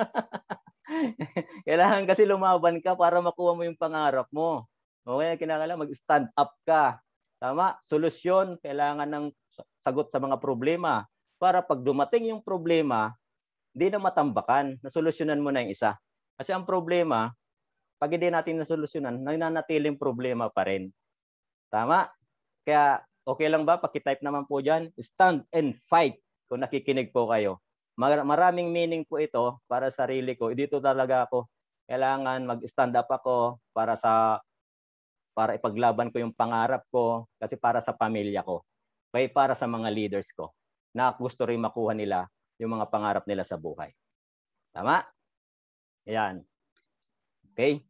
Kailangan kasi lumaban ka para makuha mo yung pangarap mo. Okay, kinakailangan mag-stand up ka. Tama? Solusyon, kailangan ng sagot sa mga problema. Para pag dumating yung problema, hindi na matambakan, nasolusyonan mo na yung isa. Kasi ang problema, pag hindi natin nasolusyonan, nananatiling problema pa rin. Tama? Kaya, okay lang ba? Pakitype naman po dyan. Stand and fight kung nakikinig po kayo. Maraming meaning po ito para sa sarili ko. Dito talaga ako. Kailangan mag-stand up ako para sa para ipaglaban ko yung pangarap ko kasi para sa pamilya ko. Kaya para sa mga leaders ko na gusto rin makuha nila yung mga pangarap nila sa buhay. Tama? Ayan. Okay?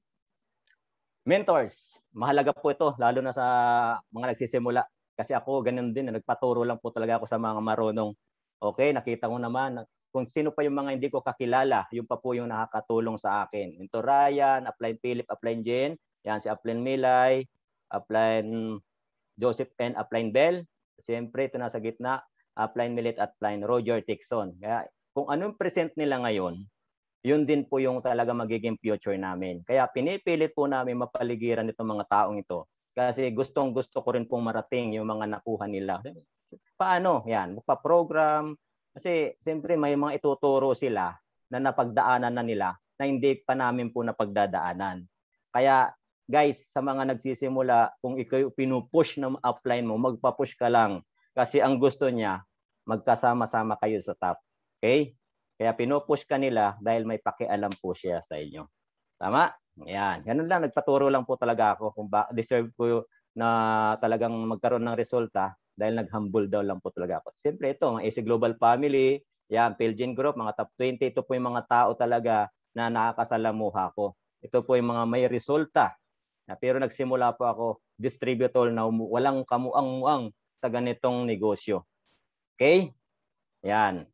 Mentors, mahalaga po ito lalo na sa mga nagsisimula. Kasi ako ganun din, nagpaturo lang po talaga ako sa mga marunong. Okay, nakita ko naman kung sino pa yung mga hindi ko kakilala, yung pa po yung nakakatulong sa akin. Ito Ryan, Upline Philip, Upline Jen, yan si Upline Milay, Upline Joseph N, Upline Bell. Siyempre, ito nasa gitna, Upline Milit at Upline Roger Tixon. Kaya kung anong present nila ngayon, yun din po yung talaga magiging future namin. Kaya pinipilit po namin mapaligiran itong mga taong ito. Kasi gustong gusto ko rin pong marating yung mga nakuha nila. Paano? Yan, magpa-program. Kasi siyempre may mga ituturo sila na napagdaanan na nila na hindi pa namin po napagdadaanan. Kaya guys, sa mga nagsisimula, kung ikaw pinupush ng upline mo, magpa-push ka lang. Kasi ang gusto niya, magkasama-sama kayo sa top. Okay? Kaya pinupush ka nila dahil may pakialam po siya sa inyo. Tama? Yan. Ganun lang. Nagpaturo lang po talaga ako kung ba deserve ko na talagang magkaroon ng resulta dahil nag-humble daw lang po talaga ako. Siyempre ito, mga Easy Global Family, yan, Pilgin Group, mga top twenty, ito po yung mga tao talaga na nakakasalamuha ko. Ito po yung mga may resulta. Pero nagsimula po ako distributor na walang kamuang-muang sa ganitong negosyo. Okay? Yan.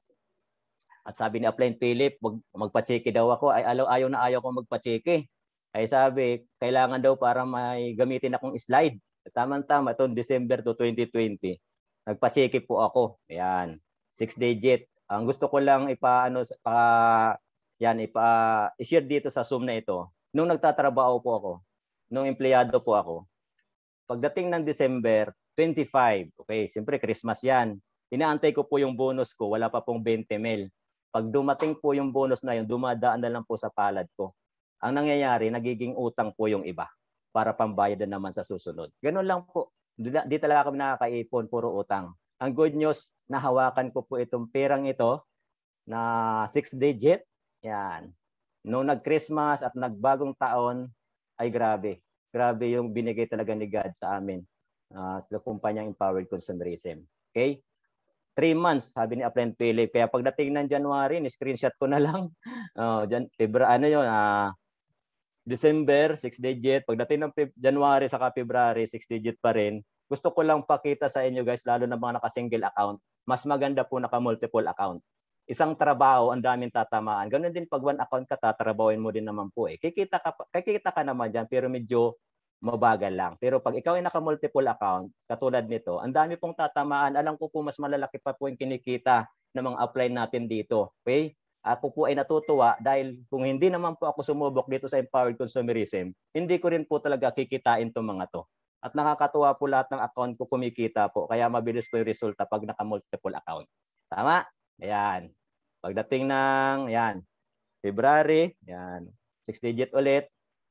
At sabi ni Upline Philip, mag magpa-check daw ako. Ay ayaw, ayaw na ayaw ko magpa-check. Ay sabi, kailangan daw para may gamitin akong slide. Tama-tama, itong December to twenty twenty. Nagpa-check po ako. Yan. Six digit. Ang gusto ko lang ipa-ano, pa, yan, ipa-share dito sa Zoom na ito. Nung nagtatrabaho po ako, nung empleyado po ako, pagdating ng December twenty-five, okay, siyempre Christmas yan, inaantay ko po yung bonus ko, wala pa pong twenty mil. Pag dumating po yung bonus na yun, dumadaan na lang po sa palad ko. Ang nangyayari, nagiging utang po yung iba para pambayad na naman sa susunod. Ganun lang po. Di, di talaga kami nakakaipon, puro utang. Ang good news, nahawakan ko po itong perang ito na six digit. Yan. Noong nag-Christmas at nagbagong taon, ay grabe. Grabe yung binigay talaga ni God sa amin uh, sa kumpanyang Empowered Consumerism. Okay? Three months, sabi ni Upline Philip. Kaya pagdating ng January, ni-screenshot ko na lang. Uh, Jan February, ano yun, uh, December, six digit. Pagdating ng January saka February, six digit pa rin. Gusto ko lang pakita sa inyo guys, lalo na mga naka-single account, mas maganda po naka-multiple account. isang trabaho, ang daming tatamaan. Ganun din pag one account ka, tatrabawin mo din naman po eh. Kikita ka, kikita ka naman dyan, pero medyo mabagal lang. Pero pag ikaw ay naka-multiple account, katulad nito, ang dami pong tatamaan. Alam ko po mas malalaki pa po yung kinikita ng mga upline natin dito. Okay? Ako po ay natutuwa dahil kung hindi naman po ako sumubok dito sa empowered consumerism, hindi ko rin po talaga kikitain itong mga to. At nakakatuwa po lahat ng account ko kumikita po. Kaya mabilis po yung resulta pag naka-multiple account. Tama? Ayan. Pagdating ng, yan, February, yan, six digit ulit.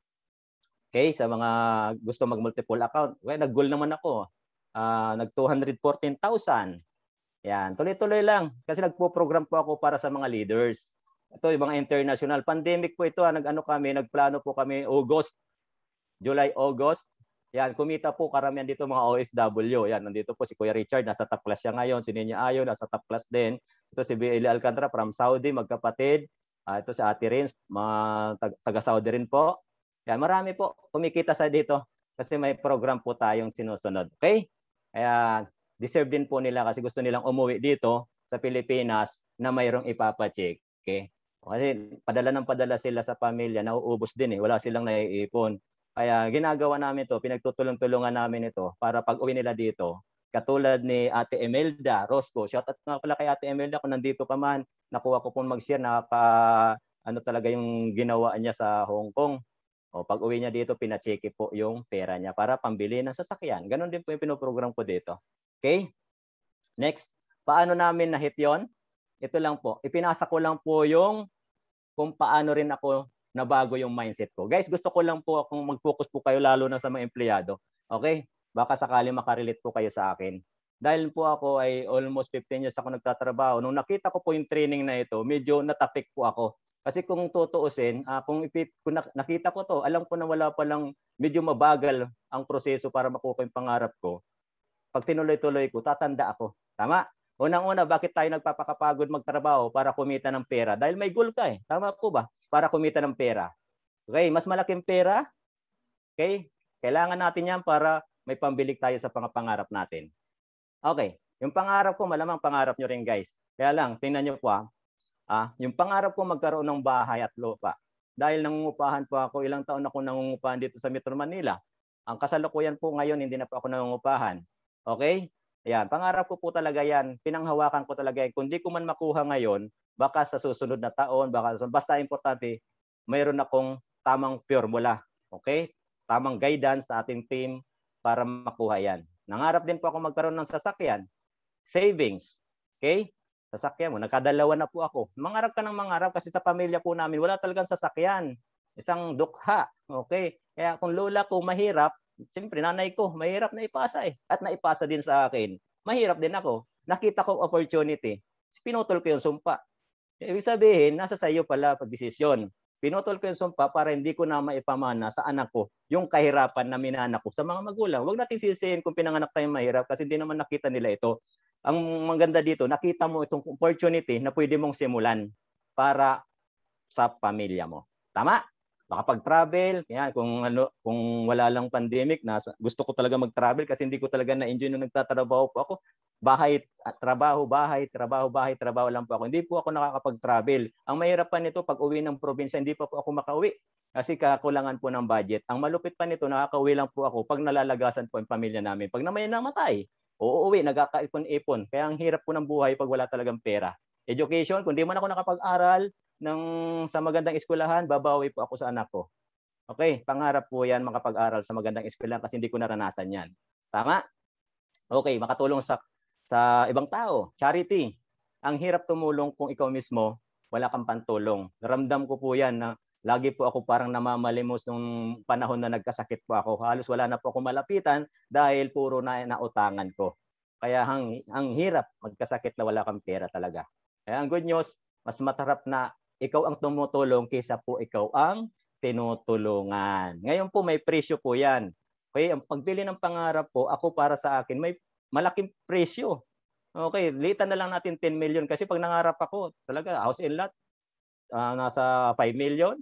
Okay, sa mga gusto mag-multiple account, well, nag-goal naman ako. Uh, nag two hundred fourteen thousand. Yan, tuloy-tuloy lang. Kasi nagpo-program po ako para sa mga leaders. Ito, yung mga international. Pandemic po ito, nag-ano kami, nagplano po kami, August, July, August. Yan, kumita po karamihan dito mga O F W. Yan, nandito po si Kuya Richard, nasa top class siya ngayon. Si Ninya Ayo, nasa top class din. Ito si B L Alcantara from Saudi, magkapatid. Uh, ito si Ate Rins, mga taga-Saudi rin po. Yan, marami po kumikita sa dito kasi may program po tayong sinusunod. Okay? Kaya deserve din po nila kasi gusto nilang umuwi dito sa Pilipinas na mayroong ipapacheck. Okay? Kasi padala ng padala sila sa pamilya, nauubos din eh. Wala silang naiipon. Kaya ginagawa namin ito, pinagtutulong-tulungan namin ito para pag uwi nila dito, katulad ni Ate Emelda Rosco. Shout out nga pala kay Ate Emelda kung nandito pa man. Nakuha ko pong mag-share na pa, ano talaga yung ginawa niya sa Hong Kong. O pag uwi niya dito, pina-check po yung pera niya para pambili ng sasakyan. Ganon din po yung pinoprogram ko dito. Okay? Next, paano namin na-hit yon? Ito lang po. Ipinasa ko lang po yung kung paano rin ako nabago yung mindset ko. Guys, gusto ko lang po kung mag-focus po kayo lalo na sa mga empleyado. Okay? Baka sakali makarelate po kayo sa akin. Dahil po ako ay almost fifteen years ako nagtatrabaho. Nung nakita ko po yung training na ito, medyo natapik po ako. Kasi kung tutuusin, uh, kung, ipit, kung nakita ko to, alam ko na wala pa lang medyo mabagal ang proseso para makuha yung pangarap ko. Pag tinuloy-tuloy ko, tatanda ako. Tama? Unang-una, bakit tayo nagpapakapagod magtrabaho para kumita ng pera? Dahil may goal ka eh. Tama po ba? Para kumita ng pera. Okay, mas malaking pera. Okay? Kailangan natin yan para may pambilig tayo sa pangapangarap natin. Okay, yung pangarap ko, malamang pangarap nyo rin guys. Kaya lang, tingnan nyo po ah. ah yung pangarap ko magkaroon ng bahay at lupa. Dahil nangungupahan po ako, ilang taon ako nangungupahan dito sa Metro Manila. Ang kasalukuyan po ngayon, hindi na po ako nangungupahan. Okay? Ayan, pangarap ko po talaga yan. Pinanghawakan ko talaga yan. Kung di ko man makuha ngayon, baka sa susunod na taon, baka basta importante, mayroon akong tamang formula. Okay? Tamang guidance sa ating team para makuha yan. Nangarap din po ako magkaroon ng sasakyan. Savings. Okay? Sasakyan mo. Nagkadalawa na po ako. Mangarap ka ng mangarap kasi sa pamilya po namin, wala talagang sasakyan. Isang dukha. Okay? Kaya kung lola ko mahirap, siyempre, nanay ko, mahirap na ipasa eh. At naipasa din sa akin. Mahirap din ako. Nakita ko opportunity. Pinutol ko yung sumpa. Ibig sabihin, nasa sa iyo pala pagdesisyon. Pinutol ko yung sumpa para hindi ko na maipamana sa anak ko yung kahirapan na minanak ko sa mga magulang. Huwag natin sisihin kung pinanganak tayong mahirap kasi hindi naman nakita nila ito. Ang maganda dito, nakita mo itong opportunity na pwede mong simulan para sa pamilya mo. Tama? Makapag-travel, yan, kung ano, kung wala lang pandemic, nasa, gusto ko talaga mag-travel kasi hindi ko talaga na-enjoy nung nagtatrabaho po ako. Bahay, trabaho, bahay, trabaho, bahay, trabaho lang po ako. Hindi po ako nakakapag-travel. Ang mahirap pa nito, pag uwi ng probinsya, hindi pa po ako makauwi kasi kakulangan po ng budget. Ang malupit pa nito, nakakauwi lang po ako pag nalalagasan po ang pamilya namin. Pag na may namatay, uuwi, nagkakaipon-ipon. Kaya ang hirap po ng buhay pag wala talagang pera. Education, kung di man ako nakapag-aral, ng sa magandang eskwelahan, babawi po ako sa anak ko. Okay, pangarap po yan makapag-aral sa magandang eskwelahan kasi hindi ko naranasan yan. Tama? Okay, makatulong sa sa ibang tao. Charity. Ang hirap tumulong kung ikaw mismo wala kang pantulong. Naramdam ko po yan na lagi po ako parang namamalimos nung panahon na nagkasakit po ako. Halos wala na po ako malapitan dahil puro na nautangan ko. Kaya ang, ang hirap magkasakit na wala kang pera talaga. Kaya ang good news, mas matarap na ikaw ang tumutulong kaysa po ikaw ang tinutulungan. Ngayon po may presyo po yan. Okay, ang pagbili ng pangarap po, ako para sa akin, may malaking presyo. Okay, litan na lang natin ten million kasi pag nangarap ako, talaga house and lot, uh, nasa five million.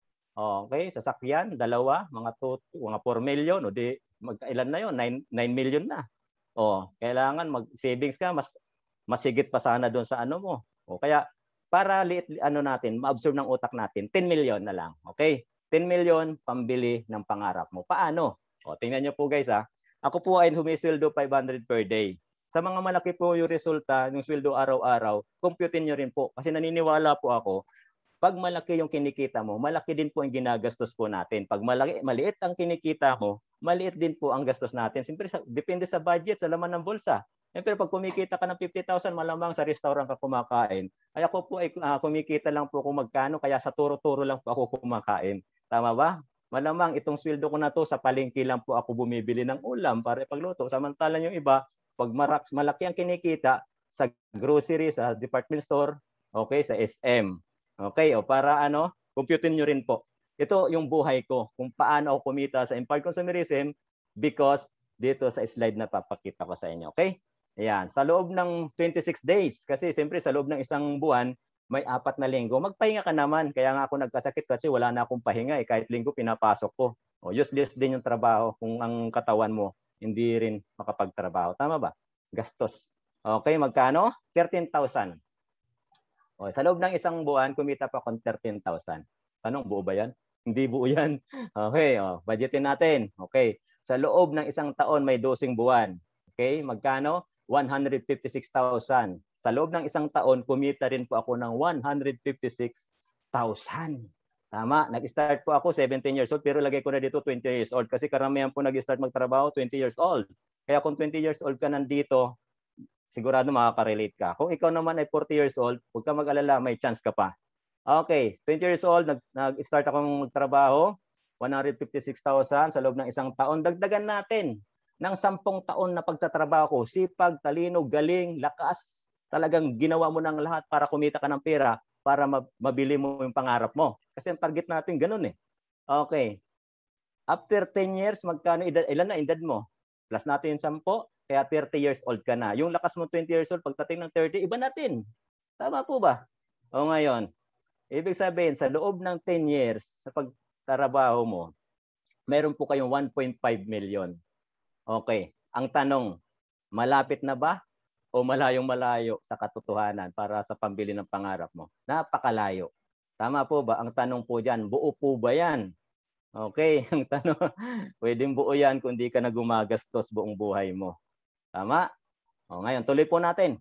Okay, sasakyan, dalawa, mga two, mga four million, o di magkailan na yon, nine million na. O, kailangan mag-savings ka, mas masigit pa sana doon sa ano mo. O kaya para liit, ano natin, ma-absorb ng utak natin, ten million na lang. Okay? ten million pambili ng pangarap mo. Paano? O, tingnan niyo po guys ha. Ako po ay humisweldo five hundred per day. Sa mga malaki po yung resulta, yung sweldo araw-araw, computein nyo rin po. Kasi naniniwala po ako, pag malaki yung kinikita mo, malaki din po ang ginagastos po natin. Pag malaki, maliit ang kinikita mo, maliit din po ang gastos natin. Siyempre, depende sa budget, sa laman ng bulsa. Siyempre, pag kumikita ka ng fifty thousand, malamang sa restaurant ka kumakain. Ay ako po ay uh, kumikita lang po kung magkano, kaya sa turo-turo lang po ako kumakain. Tama ba? Malamang itong sweldo ko na to, sa palengke lang po ako bumibili ng ulam para ipagluto. Samantalang yung iba, pag marak, malaki ang kinikita sa grocery, sa department store, okay, sa S M. Okay, o para ano, computein nyo rin po. Ito yung buhay ko, kung paano ako kumita sa Empowered Consumerism because dito sa slide na papakita ko sa inyo. Okay? Ayan, sa loob ng twenty-six days, kasi siyempre sa loob ng isang buwan, may apat na linggo, magpahinga ka naman. Kaya nga ako nagkasakit kasi wala na akong pahinga. Eh. Kahit linggo, pinapasok ko. O, useless din yung trabaho kung ang katawan mo hindi rin makapagtrabaho. Tama ba? Gastos. Okay, magkano? thirteen thousand. O, sa loob ng isang buwan, kumita pa akong thirteen thousand. Tanong, buo ba yan? Hindi buo yan. Okay, o, budgetin natin. Okay, sa loob ng isang taon, may dosing buwan. Okay, magkano? one hundred fifty-six thousand. Sa loob ng isang taon, kumita rin po ako ng one hundred fifty-six thousand. Tama, nag-start po ako seventeen years old pero lagay ko na dito twenty years old kasi karamihan po nag-start magtrabaho twenty years old. Kaya kung twenty years old ka nandito, sigurado makaka-relate ka. Kung ikaw naman ay forty years old, huwag ka mag-alala, may chance ka pa. Okay, twenty years old, nag-start akong magtrabaho, one hundred fifty-six thousand sa loob ng isang taon. Dagdagan natin ng sampung taon na pagtatrabaho ko, sipag, talino, galing, lakas. Talagang ginawa mo ng lahat para kumita ka ng pera para mabili mo yung pangarap mo. Kasi ang target natin ganun eh. Okay. After ten years, magkano edad, ilan na edad mo? Plus natin yung sampo, kaya thirty years old ka na. Yung lakas mo twenty years old, pagdating ng thirty, iba natin. Tama po ba? O ngayon, ibig sabihin, sa loob ng ten years, sa pagtrabaho mo, meron po kayong one point five million. Okay. Ang tanong, malapit na ba? O malayong malayo sa katotohanan para sa pambili ng pangarap mo? Napakalayo. Tama po ba? Ang tanong po dyan, buo po ba yan? Okay, ang tanong, pwedeng buo yan kung di ka na gumagastos buong buhay mo. Tama? O ngayon, tuloy po natin.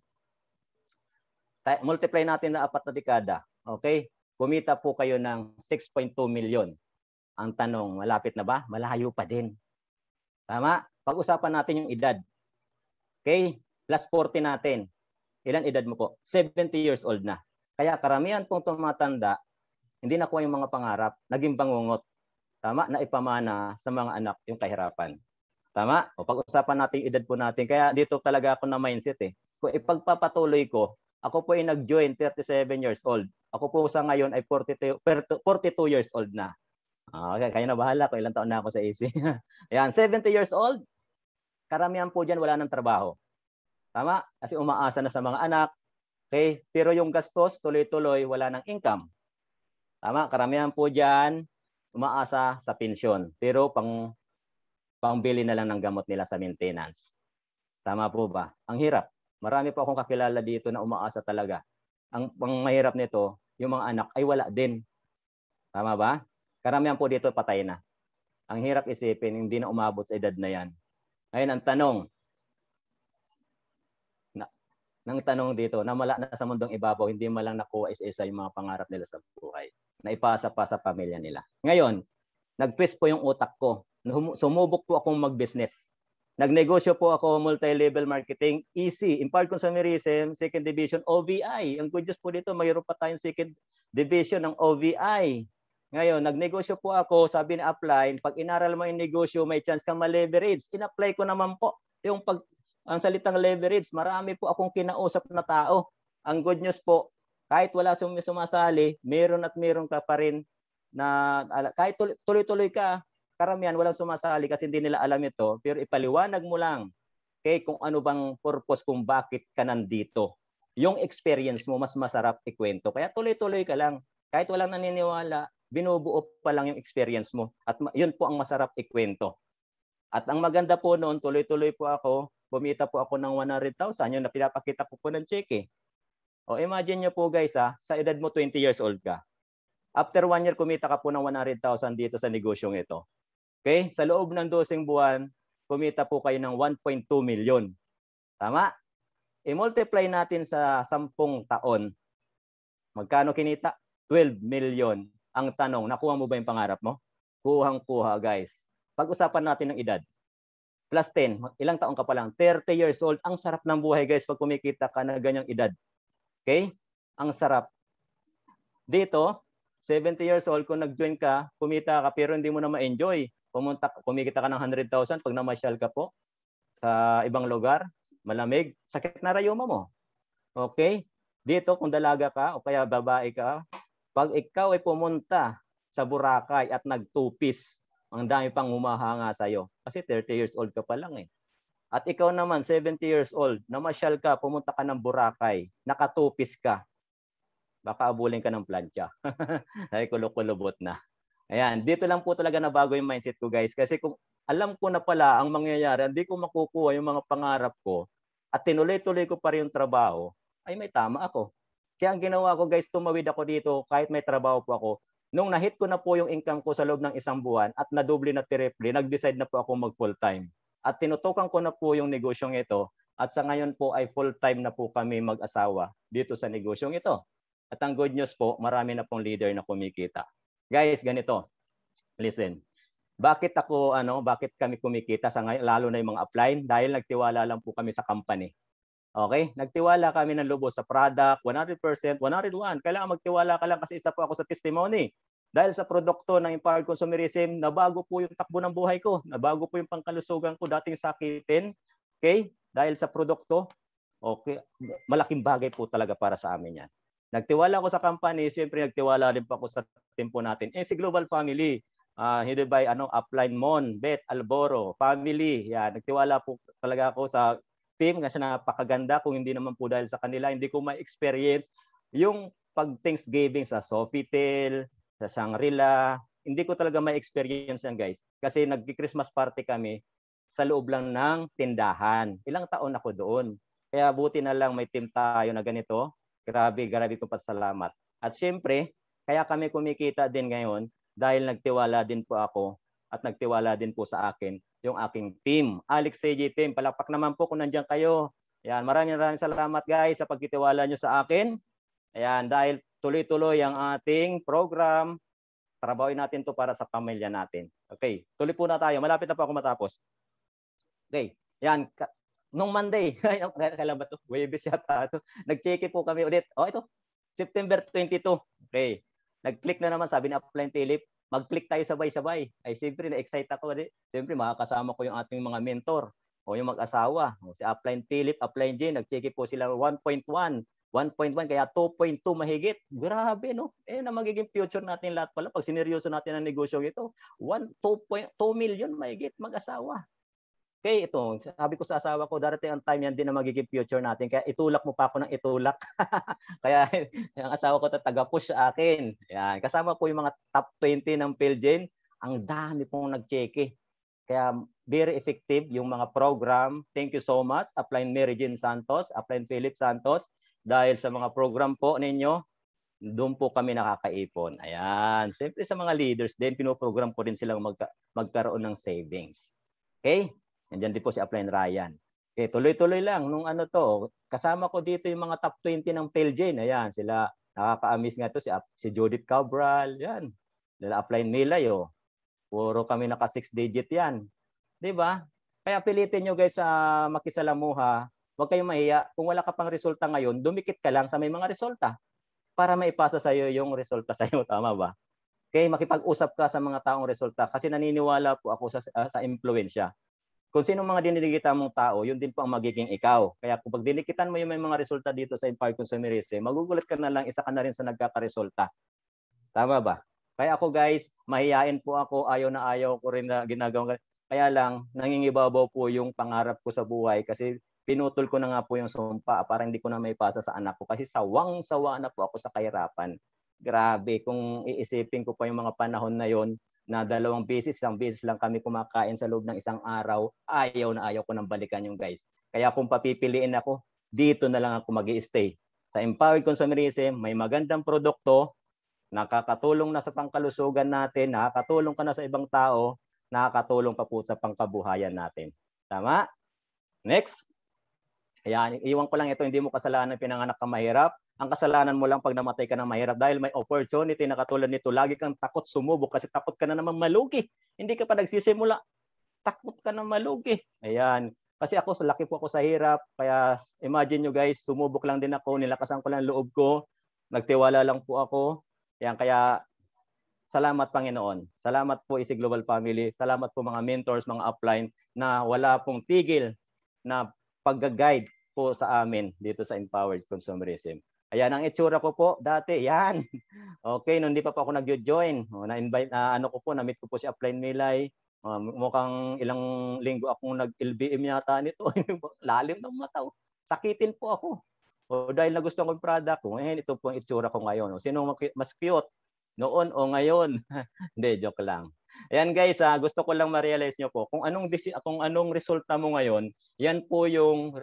Multiply natin na apat na dekada. Okay? Kumita po kayo ng six point two million. Ang tanong, malapit na ba? Malayo pa din. Tama? Pag-usapan natin yung edad. Okay? Plus forty natin. Ilan edad mo po? seventy years old na. Kaya karamihan pong tumatanda, hindi nakuha yung mga pangarap, naging bangungot. Tama? Naipamana sa mga anak yung kahirapan. Tama? O pag-usapan natin yung edad po natin. Kaya dito talaga ako na mindset eh. Kung ipagpapatuloy ko, ako po ay nag-join thirty-seven years old. Ako po sa ngayon ay forty-two years old na. Okay, kayo na bahala kung ilang taon na ako sa A C. Ayan, seventy years old. Karamihan po dyan wala ng trabaho. Tama? Kasi umaasa na sa mga anak. Okay? Pero yung gastos, tuloy-tuloy, wala ng income. Tama? Karamihan po dyan, umaasa sa pensyon. Pero pang, pangbili na lang ng gamot nila sa maintenance. Tama po ba? Ang hirap. Marami po akong kakilala dito na umaasa talaga. Ang, ang mahirap nito, yung mga anak ay wala din. Tama ba? Karamihan po dito patay na. Ang hirap isipin, hindi na umabot sa edad na yan. Ngayon, ang tanong, Nang tanong dito, na mala na sa mundong ibabaw, hindi malang nakuha isa-isa yung mga pangarap nila sa buhay. Naipasa pa sa pamilya nila. Ngayon, nag-twist po yung utak ko. Sumubok po akong mag-business. Nagnegosyo po ako multi-level marketing, E C, Empowered Consumerism, second division, O V I. Ang good news po dito, mayroon pa tayong second division ng O V I. Ngayon, nagnegosyo po ako, sabi ni Upline, pag inaral mo yung negosyo, may chance kang ma-leverage. In-apply ko naman po yung pag ang salitang leverage, marami po akong kinausap na tao. Ang good news po, kahit wala sumasali, meron at meron ka pa rin na kahit tuloy-tuloy ka, karamihan walang sumasali kasi hindi nila alam ito, pero ipaliwanag mo lang kay kung ano bang purpose kung bakit ka nandito. Yung experience mo mas masarap ikwento. Kaya tuloy-tuloy ka lang. Kahit walang naniniwala, binubuo pa lang yung experience mo. At yun po ang masarap ikwento. At ang maganda po noon, tuloy-tuloy po ako, bumita po ako ng one hundred thousand, yung na pinapakita ko po ng cheque. O imagine nyo po guys ha, sa edad mo twenty years old ka. After one year, kumita ka po ng one hundred thousand dito sa negosyong ito. Okay? Sa loob ng doseng buwan, kumita po kayo ng one point two million. Tama? I-multiply natin sa sampung taon. Magkano kinita? twelve million. Ang tanong, nakuha mo ba yung pangarap mo? Kuhang-kuha guys. Pag-usapan natin ng edad. Plus ten, ilang taon ka pa lang? thirty years old. Ang sarap ng buhay guys pag kumikita ka na ganyang edad. Okay? Ang sarap. Dito, seventy years old, kung nag-join ka, kumita ka pero hindi mo na ma-enjoy. Pumunta, kumikita ka ng one hundred thousand pag namasyal ka po sa ibang lugar, malamig, sakit na rayuma mo. Okay? Dito, kung dalaga ka o kaya babae ka, pag ikaw ay pumunta sa Boracay at nag-two-piece, ang dami pang humahanga sa'yo. Kasi thirty years old ka pa lang eh. At ikaw naman, seventy years old, namasyal ka, pumunta ka ng Boracay, naka-two-piece ka, baka abulin ka ng plancha. Ay, kulok-kulubot na. Ayan, dito lang po talaga nabago yung mindset ko guys. Kasi kung alam ko na pala ang mangyayari, hindi ko makukuha yung mga pangarap ko at tinuloy-tuloy ko pa rin yung trabaho, ay may tama ako. Kaya ang ginawa ko guys, tumawid ako dito kahit may trabaho po ako. Nung nahit ko na po yung income ko sa loob ng isang buwan at nadoble na triple, nag-decide na po ako mag full-time. At tinutukan ko na po yung negosyong ito at sa ngayon po ay full-time na po kami mag-asawa dito sa negosyong ito. At ang good news po, marami na pong leader na kumikita. Guys, ganito. Listen. Bakit ako, ano, bakit kami kumikita sa ngayon, lalo na yung mga upline? Dahil nagtiwala lang po kami sa company. Okay? Nagtiwala kami ng lubos sa product, one hundred percent, one hundred one. Kailangan magtiwala ka lang kasi isa po ako sa testimony. Dahil sa produkto ng Empowered Consumerism, nabago po yung takbo ng buhay ko. Nabago po yung pangkalusugan ko dating sakitin. Okay? Dahil sa produkto, okay, malaking bagay po talaga para sa amin yan. Nagtiwala ako sa company, siyempre nagtiwala din po ako sa team po natin. Eh, si Global Family, uh, headed by ano, Upline Mon, Beth Alboro, family. Yan, nagtiwala po talaga ako sa team kasi napakaganda. Kung hindi naman po dahil sa kanila, hindi ko ma-experience yung pag-Thanksgiving sa Sofitel, sa Shangri-La. Hindi ko talaga ma-experience yan guys. Kasi nag-Christmas party kami sa loob lang ng tindahan. Ilang taon ako doon. Kaya buti na lang may team tayo na ganito. Grabe, grabe ko pasalamat. At syempre, kaya kami kumikita din ngayon dahil nagtiwala din po ako at nagtiwala din po sa akin yung aking team. Alex C J Team, palakpak naman po kung nandiyan kayo. Ayan, maraming maraming salamat guys sa pagtitiwala nyo sa akin. Ayan, dahil tuloy-tuloy ang ating program, trabahoin natin to para sa pamilya natin. Okay, tuloy po na tayo. Malapit na po ako matapos. Okay, ayan. Nung Monday, kailan ba ito? Webes yata ito. Nag-check po kami ulit. Oh, ito. September twenty-two. Okay. Nag-click na naman, sabi ni Upline Philip, mag-click tayo sabay-sabay. Ay, siyempre, na-excite ako. Siyempre, makakasama ko yung ating mga mentor o yung mag-asawa. O, si Upline Philip, Upline Jane, nag-check po sila one point one. one point one, kaya two point two mahigit. Grabe, no? Eh, na magiging future natin lahat pala. Pag sineryoso natin ang negosyo ito, two million mahigit mag-asawa. Okay, ito, sabi ko sa asawa ko, darating ang time yan din na magiging future natin. Kaya itulak mo pa ako ng itulak. Kaya ang asawa ko taga-push sa akin. Yan. Kasama po yung mga top twenty ng PhilJane. Ang dami pong nag-check. Kaya very effective yung mga program. Thank you so much, Upline Mary Jane Santos, Upline Philip Santos. Dahil sa mga program po ninyo, doon po kami nakakaipon. Ayan. Siyempre sa mga leaders din, pinoprogram ko din silang magka- magkaroon ng savings. Okay? Nandiyan din po si Upline Ryan. Okay, tuloy-tuloy lang. Nung ano to, kasama ko dito yung mga top twenty ng PhilJane. Ayan, sila, nakaka-amaze nga to, si, si Judith Cabral, yan. Sila Upline Milay, oh. Puro kami naka six digit yan. Diba? Kaya pilitin nyo guys sa uh, makisalamuha. Huwag kayong mahiya. Kung wala ka pang resulta ngayon, dumikit ka lang sa may mga resulta para maipasa sa iyo yung resulta sa iyo. Tama ba? Okay, makipag-usap ka sa mga taong resulta kasi naniniwala po ako sa, uh, sa impluwensya. Kung sino mga dinidikitan mong tao, yun din po ang magiging ikaw. Kaya kung pag dinikitan mo yung may mga resulta dito sa Empowered Consumerism, magugulat ka na lang, isa ka na rin sa nagkakaresulta. Tama ba? Kaya ako guys, mahihain po ako, ayaw na ayaw ko rin na ginagawa. Kaya lang, nangingibabaw po yung pangarap ko sa buhay kasi pinutol ko na nga po yung sumpa para hindi ko na may pasa sa anak ko kasi sawang-sawa na po ako sa kahirapan. Grabe, kung iisipin ko pa yung mga panahon na yon na dalawang beses, isang beses lang kami kumakain sa loob ng isang araw, ayaw na ayaw ko nang balikan yung guys. Kaya kung papipiliin ako, dito na lang ako mag-i-stay Sa empowered consumerism, may magandang produkto, nakakatulong na sa pangkalusugan natin, nakakatulong ka na sa ibang tao, nakakatulong pa po sa pangkabuhayan natin. Tama? Next. Ayan, iwan ko lang ito, hindi mo kasalanan pinanganak ka mahirap. Ang kasalanan mo lang pag namatay ka ng mahirap dahil may opportunity na katulad nito, lagi kang takot sumubok kasi takot ka na naman malugi. Hindi ka pa nagsisimula, takot ka na malugi. Ayan. Kasi ako, sa laki po ako sa hirap. Kaya imagine nyo guys, sumubok lang din ako, nilakasan ko lang loob ko, nagtiwala lang po ako. Ayan, kaya salamat Panginoon. Salamat po Easy Global Family. Salamat po mga mentors, mga upline na wala pong tigil na pag-guide po sa amin dito sa Empowered Consumerism. Ayan ang itsura ko po dati. Yan. Okay, nung di pa po ako nag-join. Na-invite, na ano ko po, na-meet ko po si Upline Milay. Uh, mukhang ilang linggo akong nag-L B M yata nito. Lalim ng mata. Sakitin po ako. O dahil nagustuhan ko yung product ko, ngayon ito po ang itsura ko ngayon. O, sino mas cute? Noon o ngayon? Hindi, joke lang. Ayan guys, ah, gusto ko lang ma-realize nyo po, kung anong, kung anong resulta mo ngayon, yan po yung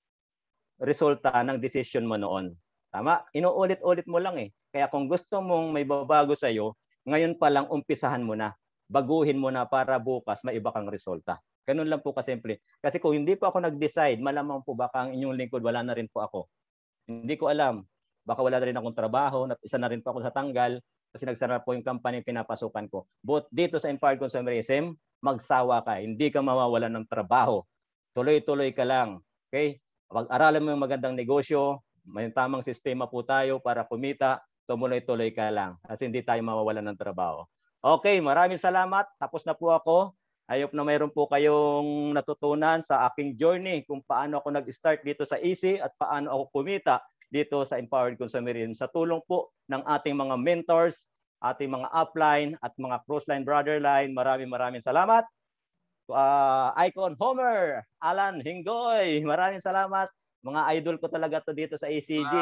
resulta ng decision mo noon. Tama? Inuulit-ulit mo lang eh. Kaya kung gusto mong may babago sa'yo, ngayon pa lang umpisahan mo na. Baguhin mo na para bukas may iba kang resulta. Ganun lang po kasimple. Kasi kung hindi po ako nag-decide, malamang po baka ang inyong lingkod, wala na rin po ako. Hindi ko alam. Baka wala na rin akong trabaho, isa na rin po ako sa tanggal, kasi nagsara po yung company pinapasukan ko. But dito sa Empowered Consumerism, magsawa ka. Hindi ka mawawalan ng trabaho. Tuloy-tuloy ka lang. Okay? Pag-aralan mo yung magandang negosyo, may tamang sistema po tayo para kumita, tumuloy-tuloy ka lang. Kasi hindi tayo mawawalan ng trabaho. Okay, maraming salamat. Tapos na po ako. I hope na mayroon po kayong natutunan sa aking journey kung paano ako nag-start dito sa Easy at paano ako kumita dito sa Empowered Consumerism. Sa tulong po ng ating mga mentors, ating mga upline at mga crossline brotherline, maraming maraming salamat. Uh, Icon Homer, Alan Hingoy, maraming salamat. Mga idol ko talaga to dito sa A C G.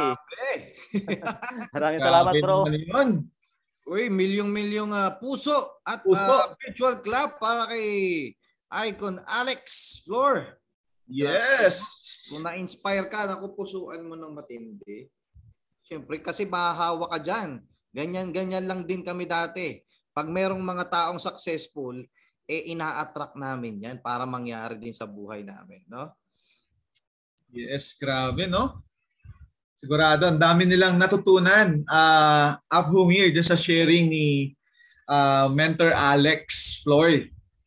Maraming salamat bro. Uy, milyong-milyong uh, puso at puso. Uh, virtual clap para kay Icon Alex Flor. Yes. Kung na-inspire ka, naku, pusuan mo ng matindi. Siyempre, kasi mahahawa ka dyan. Ganyan-ganyan lang din kami dati. Pag merong mga taong successful, eh ina-attract namin yan para mangyari din sa buhay namin, no? Yes, grabe, no? Sigurado, ang dami nilang natutunan. Uh, up home here, just sa sharing ni uh, Mentor Alex Flor.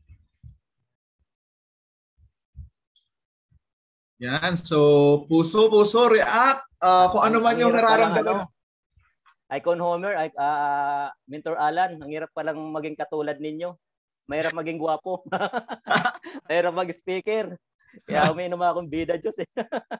Yan, so puso-puso, react. Uh, kung ano man yung nararamdaman. Ano, Icon Homer, uh, Mentor Alan, ang hirap palang maging katulad ninyo. Mahirap maging gwapo. Mahirap mag-speaker. Kaya umiinom akong bida, Diyos eh.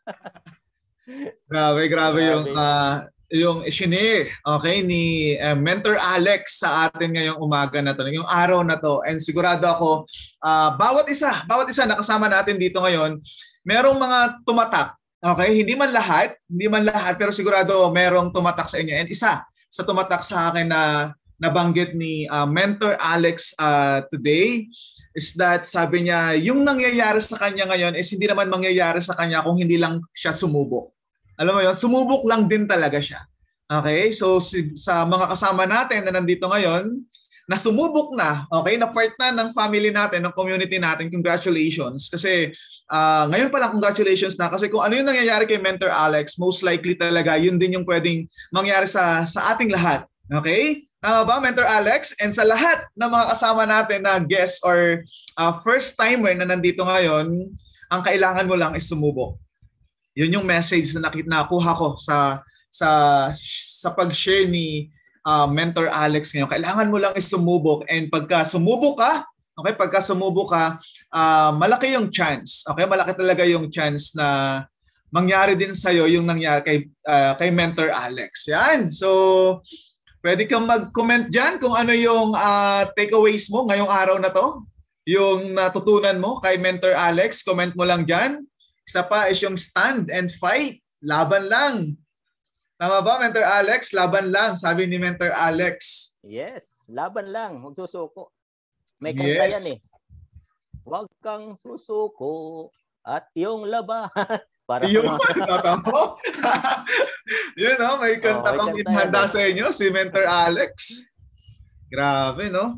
Grabe, grabe yung uh, yung shinare, okay, ni uh, Mentor Alex sa atin ngayong umaga na to, yung araw na to. And sigurado ako, uh, bawat isa, bawat isa na kasama natin dito ngayon, merong mga tumatak. Okay, hindi man lahat, hindi man lahat, pero sigurado merong tumatak sa inyo. And isa sa tumatak sa akin na nabanggit ni uh, Mentor Alex uh, today is that sabi niya, yung nangyayari sa kanya ngayon is hindi naman mangyayari sa kanya kung hindi lang siya sumubok. Alam mo yun, sumubok lang din talaga siya. Okay, so si, sa mga kasama natin na nandito ngayon, na sumubok na, okay, na part na ng family natin, ng community natin, congratulations. Kasi uh, ngayon pa lang, congratulations na. Kasi kung ano yung nangyayari kay Mentor Alex, most likely talaga, yun din yung pwedeng mangyari sa, sa ating lahat. Okay? Tama ba, Mentor Alex? And sa lahat ng mga kasama natin na guest or uh, first-timer na nandito ngayon, ang kailangan mo lang is sumubok. Yun yung message na nakita nakuha ko sa, sa, sa pag-share ni Uh, Mentor Alex ngayon. Kailangan mo lang is sumubok, and pagka sumubok ka, okay, pagka sumubok ka, uh, malaki yung chance. Okay, malaki talaga yung chance na mangyari din sa iyo yung nangyari kay uh, kay Mentor Alex. Yan. So, pwede kang mag-comment diyan kung ano yung uh, takeaways mo ngayong araw na to. Yung natutunan mo kay Mentor Alex, comment mo lang diyan. Isa pa is yung stand and fight. Laban lang. Tama ba, Mentor Alex? Laban lang, sabi ni Mentor Alex. Yes, laban lang. Magsusuko. May kanta yes. yan eh. Huwag kang susuko at yung laban. Para yun, tama. Yun, no? May kanta Oh, may pang kanta inihanda yan, eh. sa inyo, si Mentor Alex. Grabe, no?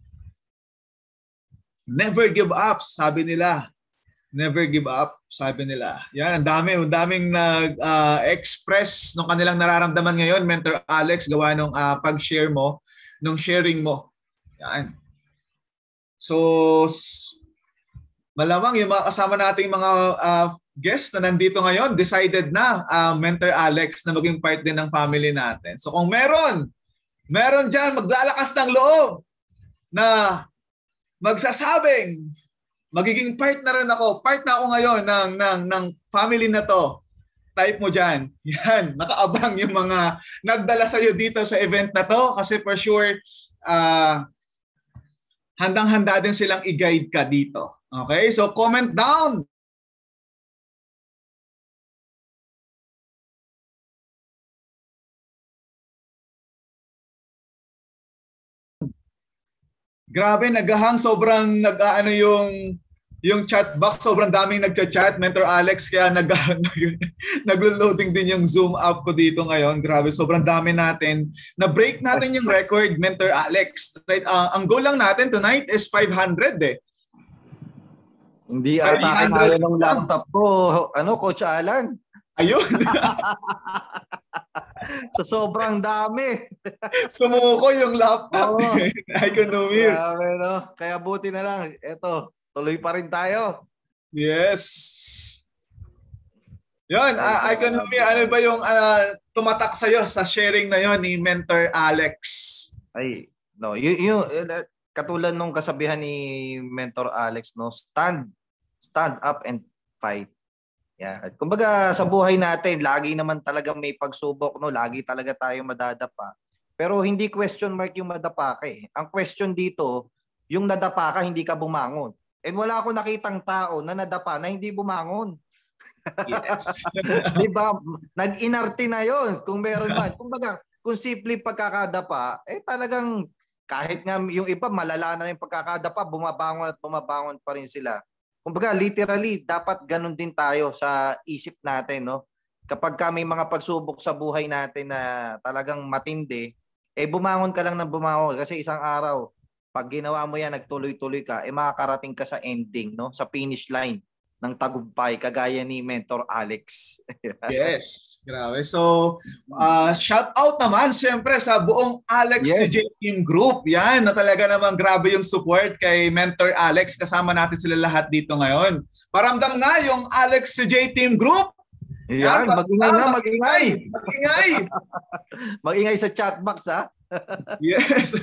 Never give up, sabi nila. Never give up, sabi nila. Yan, ang dami, ang daming nag-express uh, ng kanilang nararamdaman ngayon, Mentor Alex, gawa nung uh, pag-share mo, nung sharing mo. Yan. So, malamang yung mga kasama nating mga uh, guests na nandito ngayon, decided na, uh, Mentor Alex, na maging part din ng family natin. So kung meron, meron dyan maglalakas ng loob na magsasabing, magiging part na rin ako, part na ako ngayon ng, ng, ng family na to. Type mo dyan. Yan, nakaabang yung mga nagdala sa'yo dito sa event na to kasi for sure, uh, handang-handa din silang i-guide ka dito. Okay? So comment down. Grabe, naghahang sobrang nag-ano yung yung chat box, sobrang daming nagcha-chat, Mentor Alex, kaya nag naglo-loading din yung Zoom app ko dito ngayon. Grabe, sobrang dami natin. Na-break natin yung record, Mentor Alex. Right? Uh, ang goal lang natin tonight is five hundred eh. Hindi ata kaya ng laptop ko. Ano, Coach Alan? Ayun. Sa sobrang dami. Sumuko yung laptop. Oo. Economy. Grabe, no? Kaya buti na lang. Eto, tuloy pa rin tayo. Yes. Yun, uh, Economy, ano ba yung uh, tumatak sa'yo sa sharing na yon ni Mentor Alex? Ay, no. Y- yung, katulad nung kasabihan ni Mentor Alex, no? Stand. Stand up and fight. Yeah. Kumbaga sa buhay natin, lagi naman talaga may pagsubok, no? Lagi talaga tayo madadapa. Pero hindi question mark yung madapa ka eh. Ang question dito, yung nadapa ka, hindi ka bumangon. And wala akong nakitang tao na nadapa na hindi bumangon. Yes. Diba? Nag-inarte na yon kung meron man. Kumbaga, kung simple pagkakadapa, eh talagang kahit nga yung iba malala na yung pagkakadapa, bumabangon at bumabangon pa rin sila. Kumbaga, literally, dapat ganun din tayo sa isip natin, no? Kapag may mga pagsubok sa buhay natin na talagang matindi, eh bumangon ka lang ng bumangon kasi isang araw, pag ginawa mo yan, nagtuloy-tuloy ka, eh makakarating ka sa ending, no? Sa finish line ng tagumpay, kagaya ni Mentor Alex. Yes, grabe. So, uh, shout out naman siyempre sa buong Alex Yes. C J Team Group. Yan, na talaga namang grabe yung support kay Mentor Alex. Kasama natin sila lahat dito ngayon. Paramdam na yung Alex C J Team Group. Yan, mag-ingay na, mag-ingay. Mag-ingay. Mag-ingay sa chat box, ha? Yes.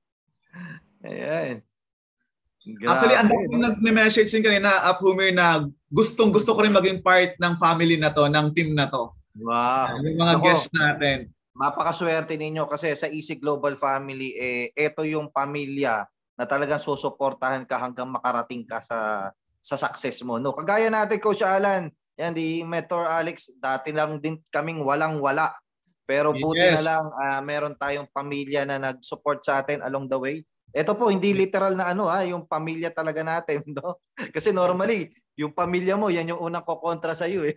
Ayan. Actually, ang Grabe, dami no? nag-message din kanina, Up Humir, na gustong gusto ko rin maging part ng family na to, ng team na to. Wow. Yung mga Ako, guests natin. Mapakaswerte ninyo kasi sa Easy Global Family, eh, ito yung pamilya na talagang susuportahan ka hanggang makarating ka sa sa success mo. No? Kagaya natin, Coach Alan, yan, di Mentor Alex, dati lang din kaming walang-wala. Pero buti Yes. na lang, uh, meron tayong pamilya na nag-support sa atin along the way. Ito po, hindi literal na ano ha, yung pamilya talaga natin. No? Kasi normally, yung pamilya mo, yan yung unang kokontra sa iyo eh.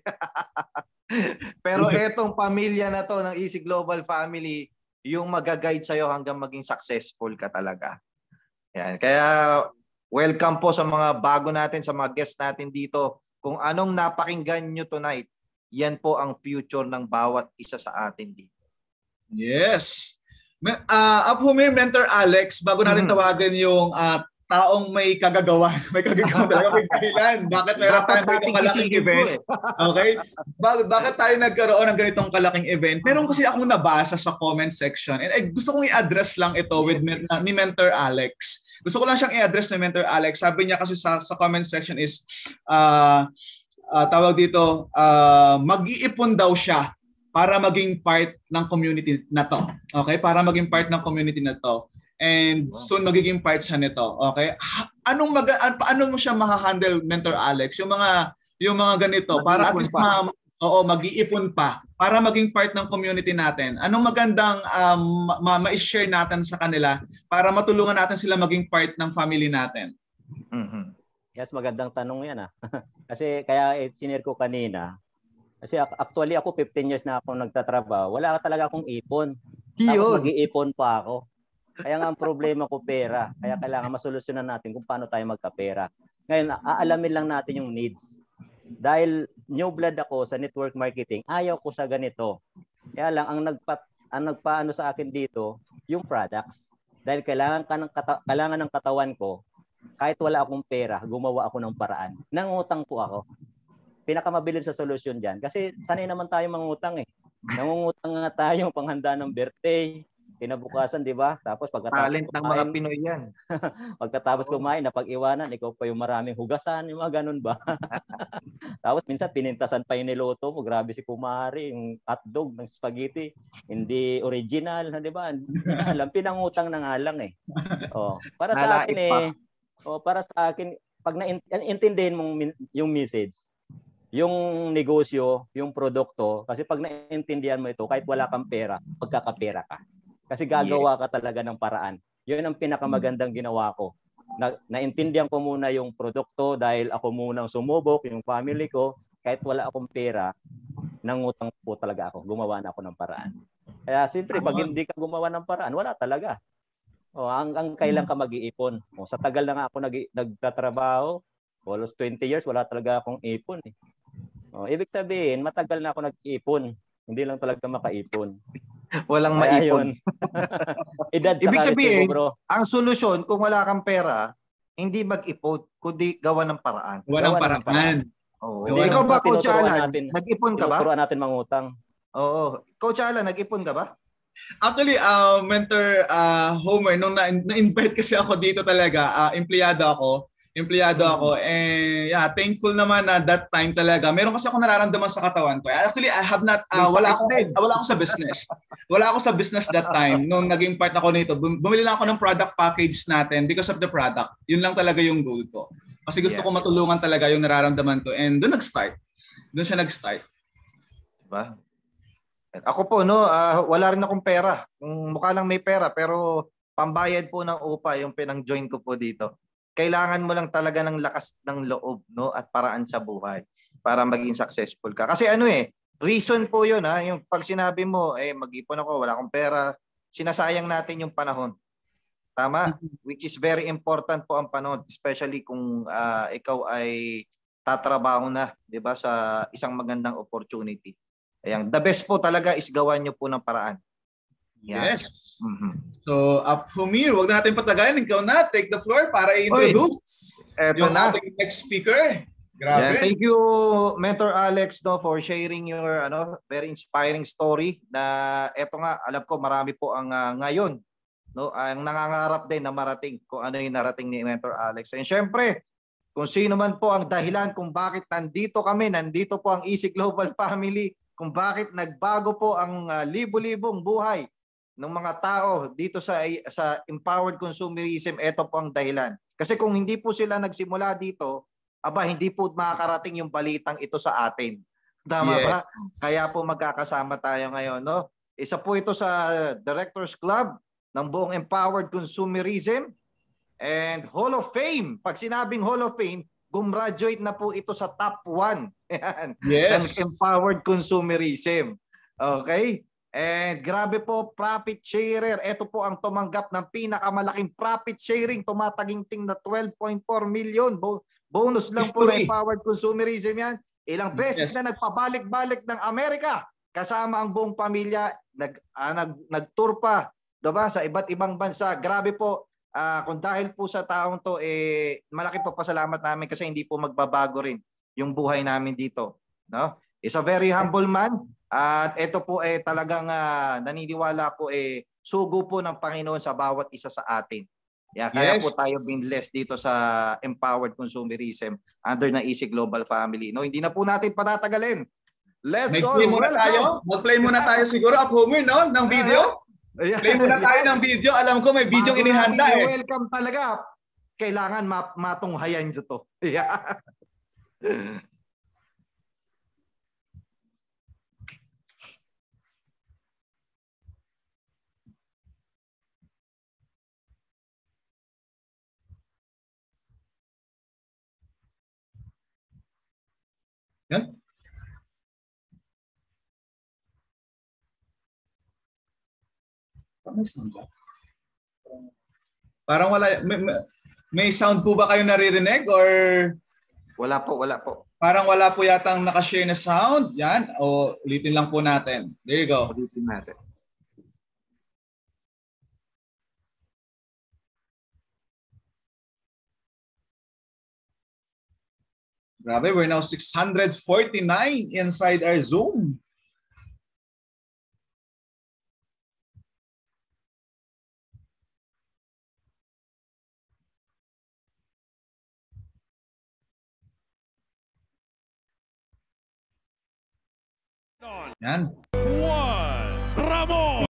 Pero etong pamilya na to ng Easy Global Family, yung mag-guide sa'yo hanggang maging successful ka talaga. Yan. Kaya welcome po sa mga bago natin, sa mga guests natin dito. Kung anong napakinggan nyo tonight, yan po ang future ng bawat isa sa atin dito. Yes. Uh, Up Humir, Mentor Alex, bago natin Mm-hmm. tawagan yung uh, taong may kagagawan, may kagagawan talaga, may dahilan. Bakit meron Dapat tayong dating ganitong kalaking sisingin event? ko eh. Okay? Bakit, bakit tayo nagkaroon ng ganitong kalaking event? Meron kasi akong nabasa sa comment section. And eh, gusto kong i-address lang ito with men- ni Mentor Alex. Gusto ko lang siyang i-address ni Mentor Alex. Sabi niya kasi sa, sa comment section is, uh, uh, tawag dito, uh, mag-iipon daw siya para maging part ng community na to. Okay? Para maging part ng community na to. And soon magiging part siya nito. Okay? Anong mag an, paano mo siya ma-handle, Mentor Alex? Yung mga yung mga ganito Mag-iipon para at least pa. ma, oo, mag-iipon pa para maging part ng community natin. Anong magandang um, ma- ma-share natin sa kanila para matulungan natin sila maging part ng family natin? Mm-hmm. Yes, magandang tanong yan ah. Kasi kaya eh, sinare ko kanina, Kasi actually ako fifteen years na ako nagtatrabaho. Wala talaga akong ipon. Tapos Yun. mag-iipon pa ako. Kaya nga ang problema ko pera. Kaya kailangan masolusyonan natin kung paano tayo magkapera. Ngayon, aalamin lang natin yung needs. Dahil new blood ako sa network marketing, ayaw ko sa ganito. Kaya lang, ang, nagpa, ang nagpaano sa akin dito, yung products. Dahil kailangan, ka ng kata, kailangan ng katawan ko, kahit wala akong pera, gumawa ako ng paraan. Nangutang po ako. Pinakamabilis sa solusyon dyan. Kasi sanay naman tayo mangutang eh. Nangungutang nga tayo panghanda ng birthday, kinabukasan, di ba? Tapos pagkatapos Talent ng mga Pinoy yan. pagkatapos kumain, napag-iwanan, ikaw pa yung maraming hugasan, yung mga ganun ba? Tapos minsan pinintasan pa yung niluto mo, grabe si kumari, yung hotdog ng spaghetti, hindi original, di ba? Hindi na alam, pinangutang na nga lang eh. Oh, para sa akin eh, oh, para sa akin, pag naintindihin mong yung message, yung negosyo, yung produkto, kasi pag naintindihan mo ito, kahit wala kang pera, pagkakapera ka. Kasi gagawa ka talaga ng paraan. Yun ang pinakamagandang ginawa ko. Na, naintindihan ko muna yung produkto dahil ako munang sumubok, yung family ko, kahit wala akong pera, nangutang po talaga ako. Gumawa na ako ng paraan. Kaya siyempre, pag hindi ka gumawa ng paraan, wala talaga. O, ang, ang kailan ka mag-iipon. O, sa tagal na nga ako nag, nagtatrabaho, almost twenty years, wala talaga akong ipon. Eh. O, ibig sabihin, matagal na ako nag-iipon. Hindi lang talaga makaipon. Walang maipon. Edad sa ibig sabihin, bro. Ang solusyon, kung wala kang pera, hindi mag-ipon, kundi gawa ng paraan. Gawa ng paraan. Oo. Ikaw ba, Coach Alan, nag-ipon ka ba? Tinuturuan natin mangutang. Oo. Coach Alan, nag-ipon ka ba? Actually, uh, Mentor uh, Homer, nung na- na-invite kasi ako dito talaga, uh, empleyado ako, empleyado ako, and yeah, thankful naman na that time talaga. Meron kasi ako nararamdaman sa katawan ko. Actually, I have not, uh, wala ako, wala ako sa business. Wala ako sa business that time. Nung naging part ako nito, bumili lang ako ng product package natin because of the product. Yun lang talaga yung goal ko. Kasi gusto yeah. ko matulungan talaga yung nararamdaman ko. And doon nag-start. Doon siya nag-start. Diba? Ako po, no, uh, wala rin akong pera. Mukha lang may pera, pero pambayad po ng upa yung pinang-join ko po dito. Kailangan mo lang talaga ng lakas ng loob, no, at paraan sa buhay para maging successful ka. Kasi ano eh, reason po yun, ha, yung pag sinabi mo, eh, mag-ipon ako, wala akong pera, sinasayang natin yung panahon. Tama? Which is very important po ang panahon, especially kung uh, ikaw ay tatrabaho na, di ba, sa isang magandang opportunity. Ayan, the best po talaga is gawan nyo po ng paraan. Yan. Yes. Mm-hmm. So, up Humir, wag na natin patagalan. Ikaw na, take the floor para i-introduce Eto yung na. ating next speaker. Grabe. Yeah, thank you, Mentor Alex, no, for sharing your ano very inspiring story. Na eto nga, alam ko marami po ang uh, ngayon, no, ang nangangarap din na marating kung ano yung narating ni Mentor Alex. And syempre, kung sino man po ang dahilan kung bakit nandito kami, nandito po ang Easy Global Family, kung bakit nagbago po ang uh, libo-libong buhay ng mga tao dito sa sa empowered consumerism, ito po ang dahilan. Kasi kung hindi po sila nagsimula dito, aba hindi po makakarating yung balitang ito sa atin. Tama yes. ba? Kaya po magkakasama tayo ngayon, no? Isa po ito sa Directors Club ng buong Empowered Consumerism and Hall of Fame. Pag sinabing Hall of Fame, gumraduate na po ito sa top one yes. ng Empowered Consumerism. Okay? And grabe po, profit sharer. Ito po ang tumanggap ng pinakamalaking profit sharing, tumataginting na twelve point four million. Bo- bonus lang History. Po na Empowered Consumerism yan. Ilang beses yes. na nagpabalik-balik ng Amerika. Kasama ang buong pamilya, nag, ah, nag, nag-tour pa, diba, sa iba't ibang bansa. Grabe po, ah, kung dahil po sa taong to, eh, malaki po pasalamat namin kasi hindi po magbabago rin yung buhay namin dito. No? Is a very humble man. At ito po eh talagang uh, naniniwala po eh sugo po ng Panginoon sa bawat isa sa atin. Yeah, kaya yes. po tayo binless dito sa Empowered Consumerism under na Easy Global Family. No, hindi na po natin patatagalin. Let's all Mag-play muna tayo. Mag-play muna tayo siguro up Homer, no, ng video. Yeah. Play muna tayo ng video. Alam ko may video inihanda eh. Welcome talaga. Kailangan mat matunghayan dito. Yeah. Yan. May sound ba? Parang wala. May, may, may sound po ba kayo naririnig or Wala po, wala po. parang wala po yatang nakashare na sound? Yan. O ulitin lang po natin. There you go. Ulitin natin. Grabe, we're now six hundred forty-nine inside our Zoom. Yan. Juan Ramon.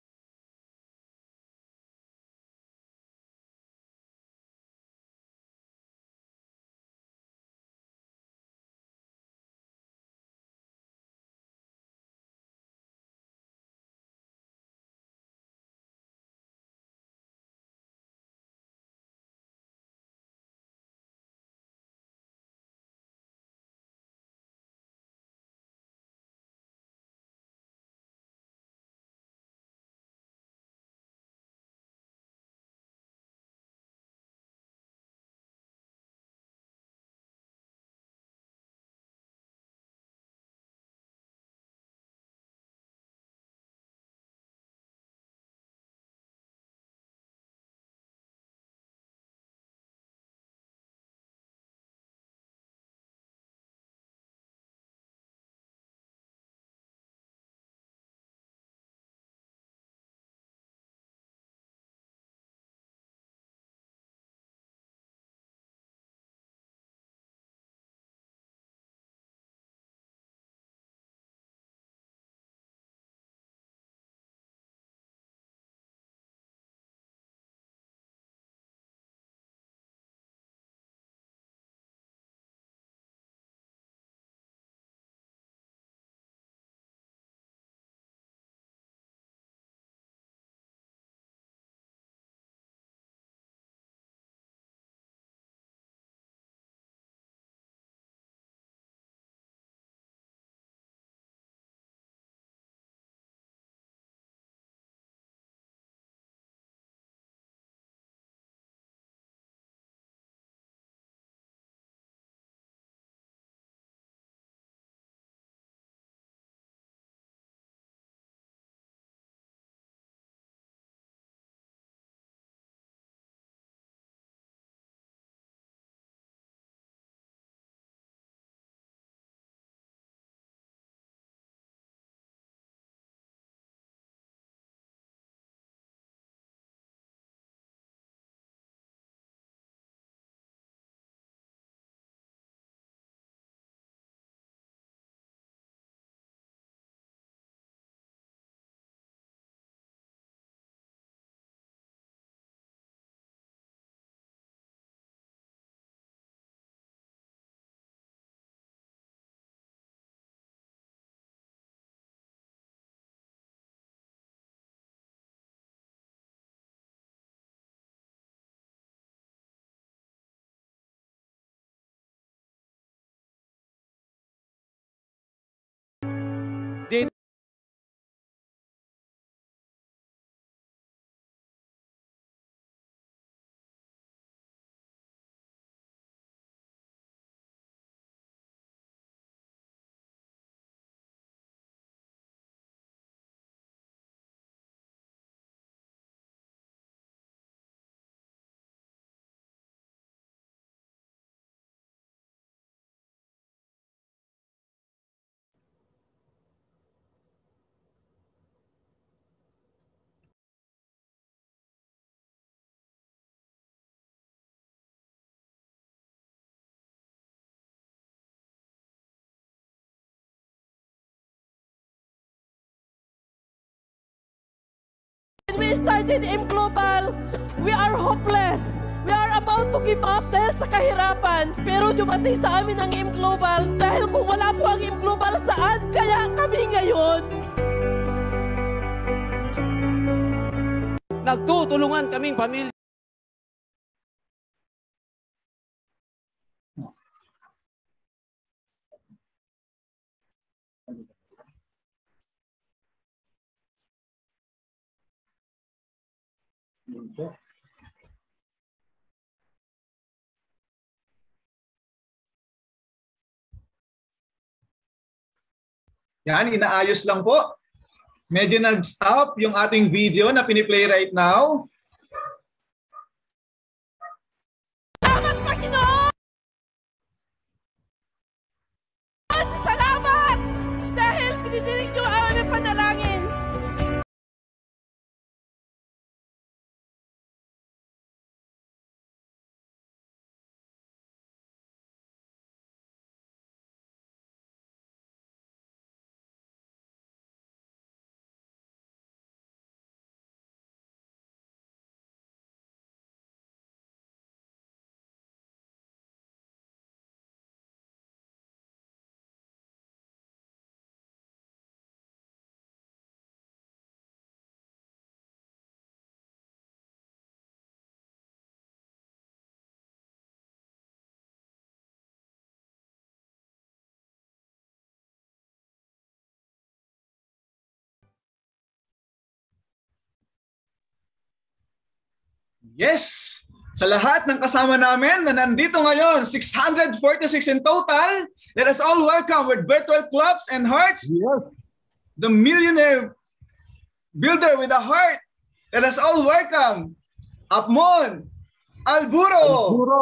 Dito When we started M Global, we are hopeless. We are about to give up dahil sa kahirapan. Pero dumating sa amin ang M Global dahil kung wala po ang M Global, saan kaya kami ngayon? Nagtutulungan kaming pamilya. Yan, inaayos lang po. Medyo nag-stop yung ating video na piniplay right now. Salamat! Dahil pinidinig niyo ang aming panalangin. Yes! Sa lahat ng kasama namin na nandito ngayon, six hundred forty-six in total, let us all welcome with virtual claps and hearts, yes, the millionaire builder with a heart. Let us all welcome Apmon Alburo. Alburo.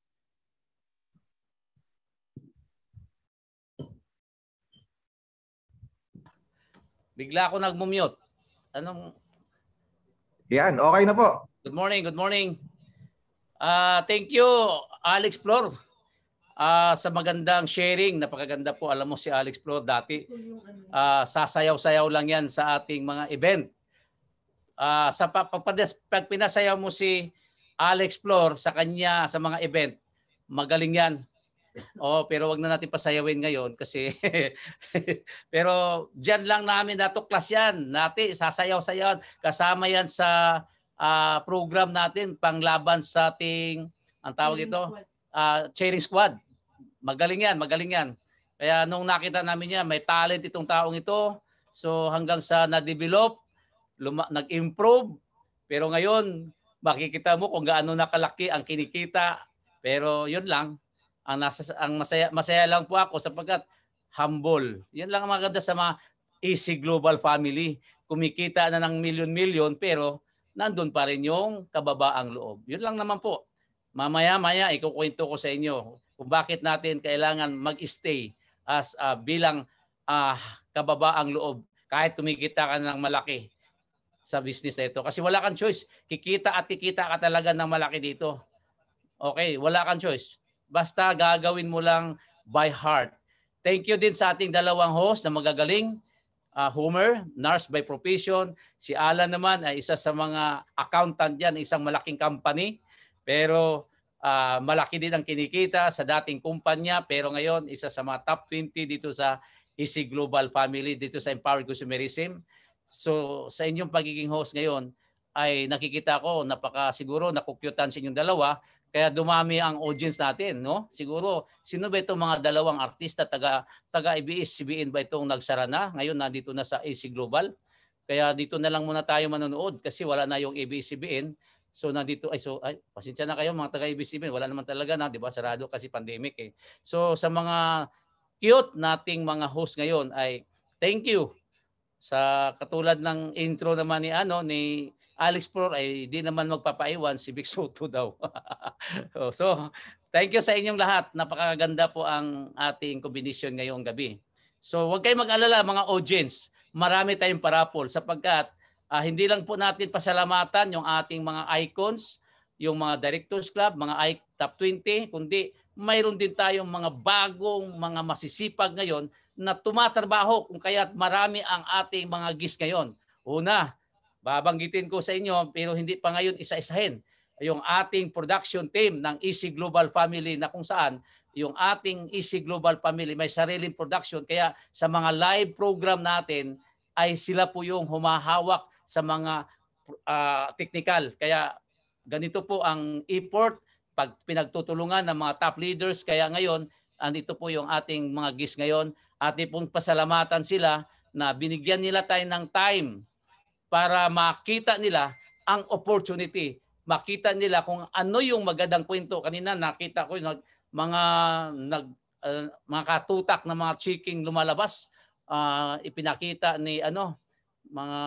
Bigla ako nag-mute. Anong... Yan, okay na po. Good morning, good morning. Uh, thank you, Alex Flor, uh, sa magandang sharing. Napakaganda po. Alam mo si Alex Flor dati, uh, sasayaw-sayaw lang yan sa ating mga event. Uh, sa pag, pag pinasayaw mo si Alex Flor sa kanya sa mga event, magaling yan. Oh, pero wag na natin pasayawin ngayon kasi pero diyan lang namin natuklas yan. Natin sasayaw-sayaw kasama yan sa Uh, program natin panglaban sa ating ang tawag ito uh, cheering squad. Magaling yan, magaling yan. Kaya nung nakita namin yan, may talent itong taong ito. So hanggang sa na-develop, nag-improve. Pero ngayon, makikita mo kung gaano nakalaki ang kinikita. Pero yun lang, ang, nasa, ang masaya, masaya lang po ako sapagkat humble. Yan lang ang maganda sa mga Easy Global Family. Kumikita na ng milyon-milyon pero nandun pa rin yung kababaang loob. Yun lang naman po. Mamaya-maya, ikukwento ko sa inyo kung bakit natin kailangan mag-stay as uh, bilang uh, kababaang loob kahit kumikita ka ng malaki sa business na ito. Kasi wala kang choice. Kikita at kikita ka talaga ng malaki dito. Okay, wala kang choice. Basta gagawin mo lang by heart. Thank you din sa ating dalawang host na magagaling. Uh, Homer, nurse by profession. Si Alan naman ay isa sa mga accountant yan, isang malaking company. Pero uh, malaki din ang kinikita sa dating kumpanya. Pero ngayon, isa sa mga top twenty dito sa Easy Global Family, dito sa Empowered Consumerism. So sa inyong pagiging host ngayon, ay nakikita ko, napaka siguro nakukyutan sa inyong dalawa. Kaya dumami ang audience natin, no? Siguro, sino ba itong mga dalawang artista, taga, taga A B S C B N ba itong nagsara na? Ngayon, nandito na sa Easy Global. Kaya dito na lang muna tayo manonood kasi wala na yung A B S C B N. So, nandito, ay, so, ay, pasensya na kayo mga taga A B S C B N. Wala naman talaga na, di ba? Sarado kasi pandemic eh. So, sa mga cute nating mga host ngayon ay thank you. Sa katulad ng intro naman ni, ano, ni Alex Flor ay di naman magpapaiwan si Vic Soto daw. So, thank you sa inyong lahat. Napakaganda po ang ating kombinasyon ngayong gabi. So, huwag kayong mag-alala mga audience. Marami tayong parapol sapagkat uh, hindi lang po natin pasalamatan yung ating mga icons, yung mga Directors Club, mga Top twenty, kundi mayroon din tayong mga bagong mga masisipag ngayon na tumatrabaho kung kaya't marami ang ating mga guests ngayon. Una, babanggitin ko sa inyo pero hindi pa ngayon isa-isahin yung ating production team ng Easy Global Family na kung saan yung ating Easy Global Family may sariling production kaya sa mga live program natin ay sila po yung humahawak sa mga uh, technical. Kaya ganito po ang effort pag pinagtutulungan ng mga top leaders. Kaya ngayon, andito po yung ating mga guests ngayon. Ating pong pasalamatan sila na binigyan nila tayo ng time para makita nila ang opportunity. Makita nila kung ano yung magandang kwento. Kanina nakita ko yung mga nag uh, mga katutak na mga chiking lumalabas. Uh, ipinakita ni ano mga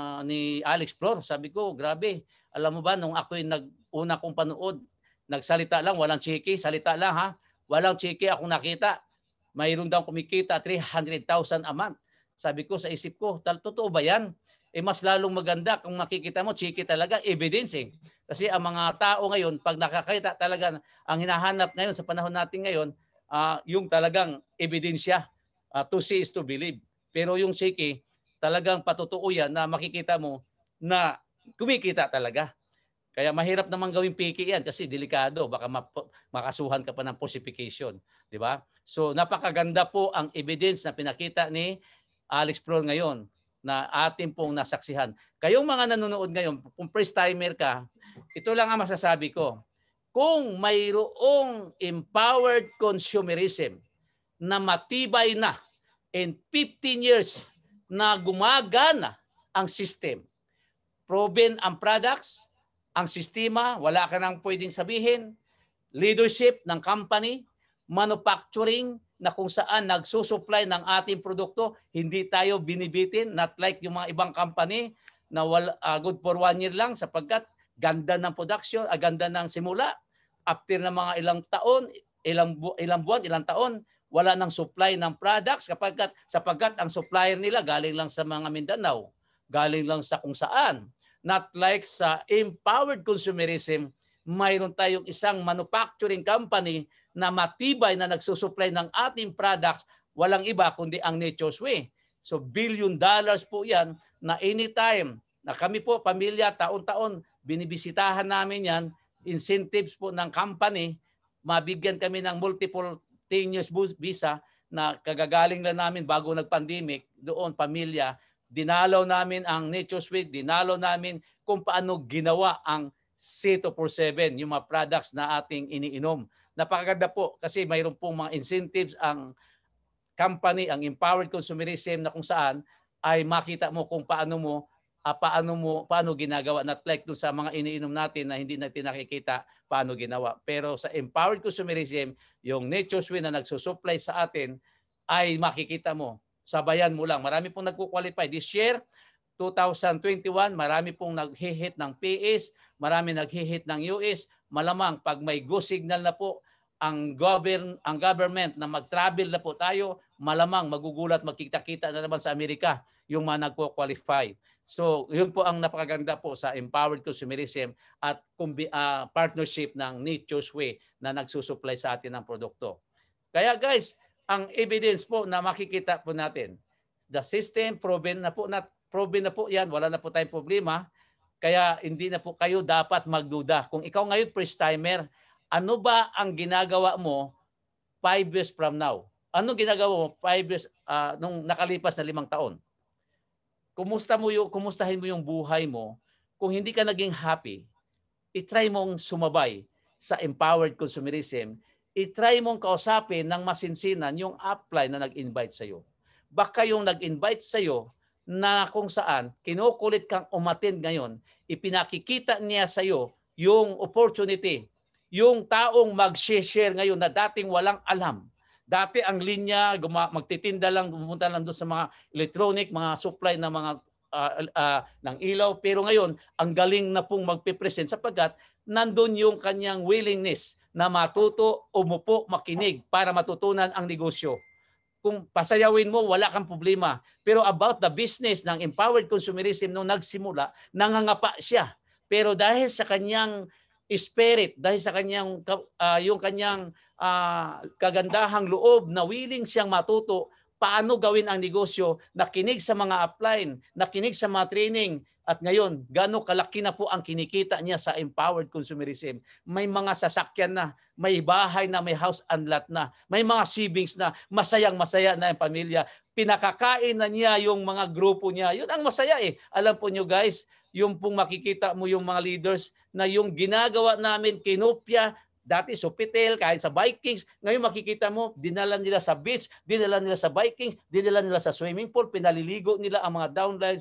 ni Alex Flor. Sabi ko, grabe. Alam mo ba nung ako yung nag-una kong panood, nagsalita lang, walang chiki, salita lang ha. Walang chiki akong nakita. Mayroon daw kumikita three hundred thousand a month. Sabi ko sa isip ko, totoo ba yan? Eh mas lalong maganda kung makikita mo, chiki talaga, evidence eh. Kasi ang mga tao ngayon, pag nakakita talaga, ang hinahanap ngayon sa panahon natin ngayon, uh, yung talagang ebidensya, uh, to see is to believe. Pero yung chiki, talagang patutuo yan na makikita mo na kumikita talaga. Kaya mahirap naman gawing piki yan kasi delikado, baka makasuhan ka pa ng falsification, di ba? So napakaganda po ang evidence na pinakita ni Alex Flor ngayon na atin pong nasaksihan. Kayong mga nanonood ngayon, kung first timer ka, ito lang ang masasabi ko. Kung mayroong empowered consumerism na matibay na in fifteen years na gumagana ang system, proven ang products, ang sistema, wala ka nang pwedeng sabihin, leadership ng company, manufacturing na kung saan nagsusupply ng ating produkto, hindi tayo binibitin, not like yung mga ibang company na wala, uh, good for one year lang sapagkat ganda ng production, uh, ganda ng simula, after ng mga ilang taon, ilang, bu- ilang buwan, ilang taon, wala nang supply ng products kapagkat, sapagkat ang supplier nila galing lang sa mga Mindanao, galing lang sa kung saan. Not like sa empowered consumerism, mayroon tayong isang manufacturing company na matibay na nagsusupply ng ating products, walang iba kundi ang Nature's Way. So billion dollars po yan na anytime na kami po, pamilya, taon-taon, binibisitahan namin yan, incentives po ng company, mabigyan kami ng multiple ten years visa na kagagaling lang namin bago nag-pandemic, doon pamilya, dinalaw namin ang Nature's Way, dinalaw namin kung paano ginawa ang C two forty-seven, yung mga products na ating iniinom. Napakaganda po kasi mayroon pong mga incentives ang company, ang empowered consumerism na kung saan ay makita mo kung paano mo uh, paano mo paano ginagawa, not like dun sa mga iniinom natin na hindi natin nakikita paano ginawa. Pero sa empowered consumerism, yung Nature's Way na nagsusupply sa atin ay makikita mo. Sabayan mo lang. Marami pong nagko-qualify. This year, two thousand twenty-one, marami pong nag-hit ng P S, marami nag-hit ng U S. Malamang pag may go signal na po ang govern ang government na mag-travel na po tayo, malamang magugulat, magkita-kita na naman sa Amerika yung mga nagko-qualify. So, yun po ang napakaganda po sa empowered consumerism at uh, partnership ng Nature's Way na nagsusupply sa atin ng produkto. Kaya guys, ang evidence po na makikita po natin, the system proven na po na proven na po yan, wala na po tayong problema. Kaya hindi na po kayo dapat magduda. Kung ikaw ngayon first timer, ano ba ang ginagawa mo five years from now? Ano ginagawa mo five years uh, nung nakalipas na limang taon? Kumusta mo yung kumustahin mo yung buhay mo? Kung hindi ka naging happy, i-try mong sumabay sa empowered consumerism. I-try mong kausapin ng masinsinan yung upline na nag-invite sa'yo. Baka yung nag-invite sa'yo na kung saan kinukulit kang umattend ngayon, ipinakikita niya sa'yo yung opportunity, yung taong mag-share ngayon na dating walang alam. Dati ang linya, magtitinda lang, pumunta lang doon sa mga electronic, mga supply na mga uh, uh, ng ilaw. Pero ngayon, ang galing na pong magpipresent sapagkat nandun yung kanyang willingness na matuto, umupo, makinig para matutunan ang negosyo. Kung pasayawin mo, wala kang problema. Pero about the business ng empowered consumerism nung nagsimula, nangangapa siya. Pero dahil sa kanyang spirit, dahil sa kanyang uh, yung kanyang uh, kagandahang loob na willing siyang matuto paano gawin ang negosyo, nakinig sa mga upline, nakinig sa mga training, at ngayon, gaano kalaki na po ang kinikita niya sa empowered consumerism. May mga sasakyan na, may bahay na, may house and lot na, may mga savings na, masayang masaya na ang pamilya. Pinakakain na niya yung mga grupo niya. Yun ang masaya eh. Alam po nyo guys, yung pong makikita mo yung mga leaders na yung ginagawa namin, kinopya, dati Sofitel, kahit sa Vikings, ngayon makikita mo, dinala nila sa beach, dinala nila sa Vikings, dinala nila sa swimming pool, pinaliligo nila ang mga downlines.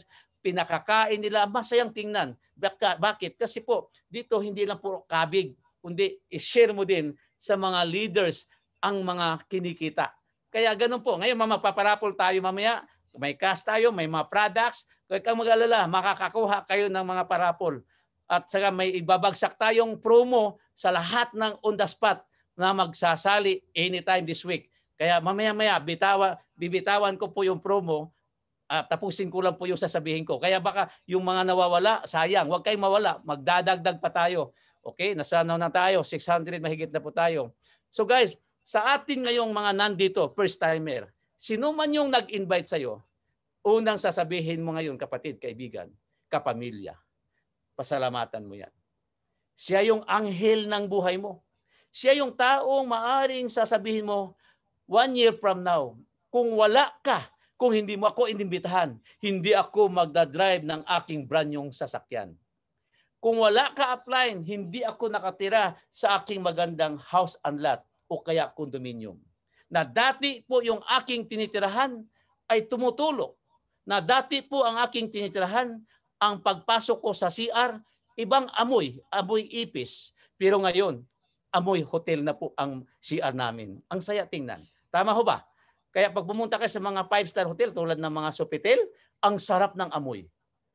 pinakakain nila, masayang tingnan. Baka, bakit? Kasi po, dito hindi lang puro kabig, kundi i-share mo din sa mga leaders ang mga kinikita. Kaya ganun po. Ngayon, magpaparapol tayo mamaya. May cash tayo, may mga products. Kaya kang mag-alala, makakakuha kayo ng mga parapol. At saka may ibabagsak tayong promo sa lahat ng on the spot na magsasali anytime this week. Kaya mamaya-maya, bitawa, bibitawan ko po yung promo. Uh, tapusin ko lang po yung sasabihin ko. Kaya baka yung mga nawawala, sayang. Huwag kayong mawala. Magdadagdag pa tayo. Okay, nasa na tayo, six hundred mahigit na po tayo. So guys, sa atin ngayong mga nandito, first timer, sino man yung nag-invite sa'yo, unang sasabihin mo ngayon, kapatid, kaibigan, kapamilya, pasalamatan mo yan. Siya yung anghel ng buhay mo. Siya yung taong maaring sasabihin mo, one year from now, kung wala ka, kung hindi mo ako inimbitahan, hindi ako magdadrive ng aking brand yung sasakyan. Kung wala ka upline, hindi ako nakatira sa aking magandang house and lot o kaya condominium. Na dati po yung aking tinitirahan ay tumutulog. Na dati po ang aking tinitirahan, ang pagpasok ko sa C R, ibang amoy, amoy ipis. Pero ngayon, amoy hotel na po ang C R namin. Ang saya tingnan. Tama ho ba? Kaya pag pumunta ka sa mga five-star hotel tulad ng mga Sofitel, ang sarap ng amoy.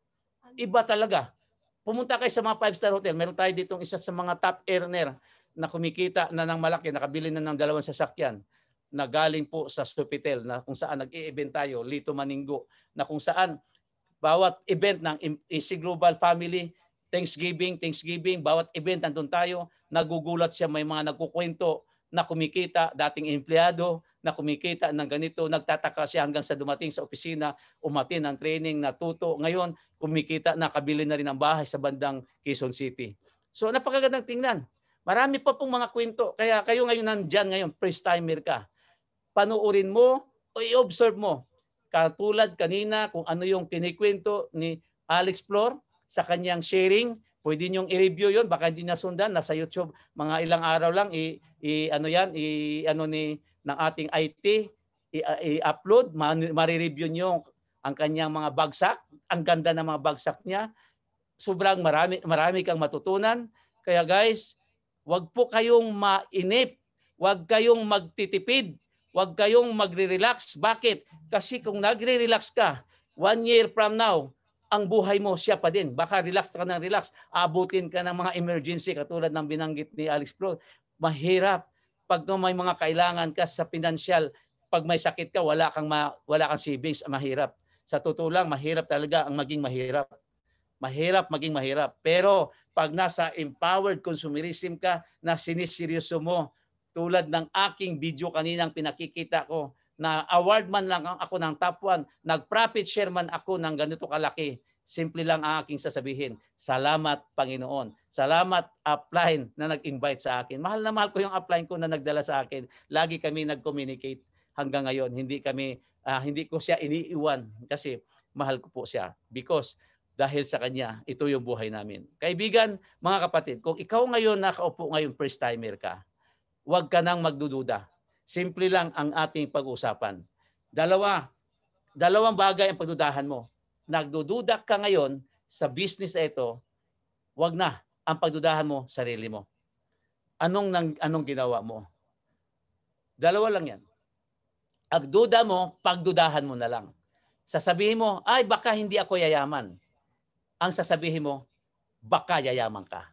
Iba talaga. Pumunta kayo sa mga five-star hotel, meron tayo ditong isa sa mga top earner na kumikita na ng malaki, nakabili na ng dalawang sasakyan na galing po sa Sofitel na kung saan nag-i-event tayo, Lito Maninggo, na kung saan bawat event ng Easy Global Family, Thanksgiving, Thanksgiving, bawat event nandun tayo, nagugulat siya, may mga nagkukwento na kumikita, dating empleyado, na kumikita ng ganito, nagtataka siya hanggang sa dumating sa opisina, umatin ang training, natuto. Ngayon, kumikita, nakabili na rin ang bahay sa bandang Quezon City. So napakagandang tingnan. Marami pa pong mga kwento. Kaya kayo ngayon nandyan ngayon, first timer ka. Panuorin mo o i-observe mo. Katulad kanina kung ano yung kinikwento ni Alex Flor sa kanyang sharing, pwede niyong i-review yon, baka hindi nasundan, nasa YouTube, mga ilang araw lang, i, i ano yan, i ano ni ng ating I T, i-upload, mari-review niyo ang kanyang mga bagsak, ang ganda ng mga bagsak niya. Sobrang marami, marami kang matutunan. Kaya guys, wag po kayong mainip, wag kayong magtitipid, wag kayong magre-relax. Bakit? Kasi kung nagre-relax ka, one year from now, ang buhay mo siya pa din. Baka relax ka ng relax, abutin ka ng mga emergency katulad ng binanggit ni Alex Pro. Mahirap pag may mga kailangan ka sa financial, pag may sakit ka, wala kang ma, wala kang savings, mahirap. Sa totoo lang, mahirap talaga ang maging mahirap. Mahirap maging mahirap. Pero pag nasa empowered consumerism ka, na siniseryoso mo, tulad ng aking video kaninang pinakikita ko, na award man lang ako ng top one, nag-profit share man ako ng ganito kalaki, simple lang ang aking sasabihin, salamat Panginoon. Salamat upline na nag-invite sa akin. Mahal na mahal ko yung upline ko na nagdala sa akin. Lagi kami nag-communicate hanggang ngayon. Hindi kami, uh, hindi ko siya iniiwan kasi mahal ko po siya. Because dahil sa kanya, ito yung buhay namin. Kaibigan, mga kapatid, kung ikaw ngayon nakaupo ngayon first timer ka, huwag ka nang magdududa. Simple lang ang ating pag-usapan. Dalawa, dalawang bagay ang pagdudahan mo. Nagdududa ka ngayon sa business na ito, wag na ang pagdudahan mo sarili mo. Anong nang, anong ginawa mo? Dalawa lang yan. Ang duda mo, pagdudahan mo na lang. Sasabihin mo, ay baka hindi ako yayaman. Ang sasabihin mo, baka yayaman ka.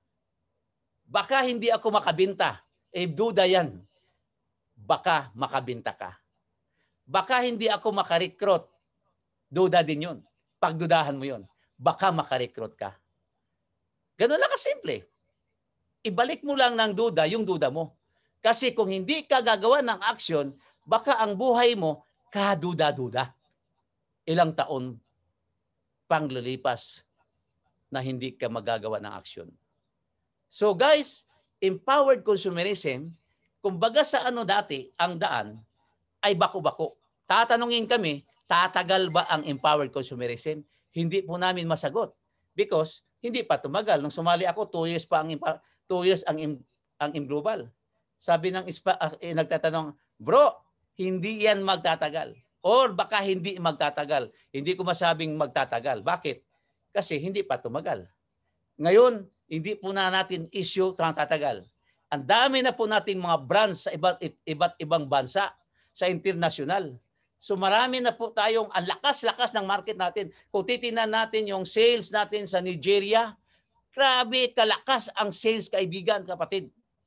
Baka hindi ako makabinta. Eh, duda yan. Baka makabinta ka. Baka hindi ako makarekrut. Duda din yun. Pagdudahan mo yun. Baka makarekrut ka. Ganun lang kasimple. Ibalik mo lang ng duda yung duda mo. Kasi kung hindi ka gagawa ng action, baka ang buhay mo kaduda-duda. Ilang taon pang lilipas na hindi ka magagawa ng action. So guys, empowered consumerism, kumbaga sa ano dati, ang daan ay bako-bako. Tatanungin kami, tatagal ba ang empowered consumerism? Hindi po namin masagot. Because hindi pa tumagal. Nung sumali ako, two years pa ang two years ang ang global. Sabi ng ispa, eh, nagtatanong, bro, hindi yan magtatagal. Or baka hindi magtatagal. Hindi ko masabing magtatagal. Bakit? Kasi hindi pa tumagal. Ngayon, hindi po na natin issue kung tatagal. Ang dami na po nating mga brands sa iba't, iba't ibang bansa, sa international. So marami na po tayong, ang lakas-lakas ng market natin. Kung titingnan natin yung sales natin sa Nigeria, grabe kalakas ang sales, kaibigan, kapatid.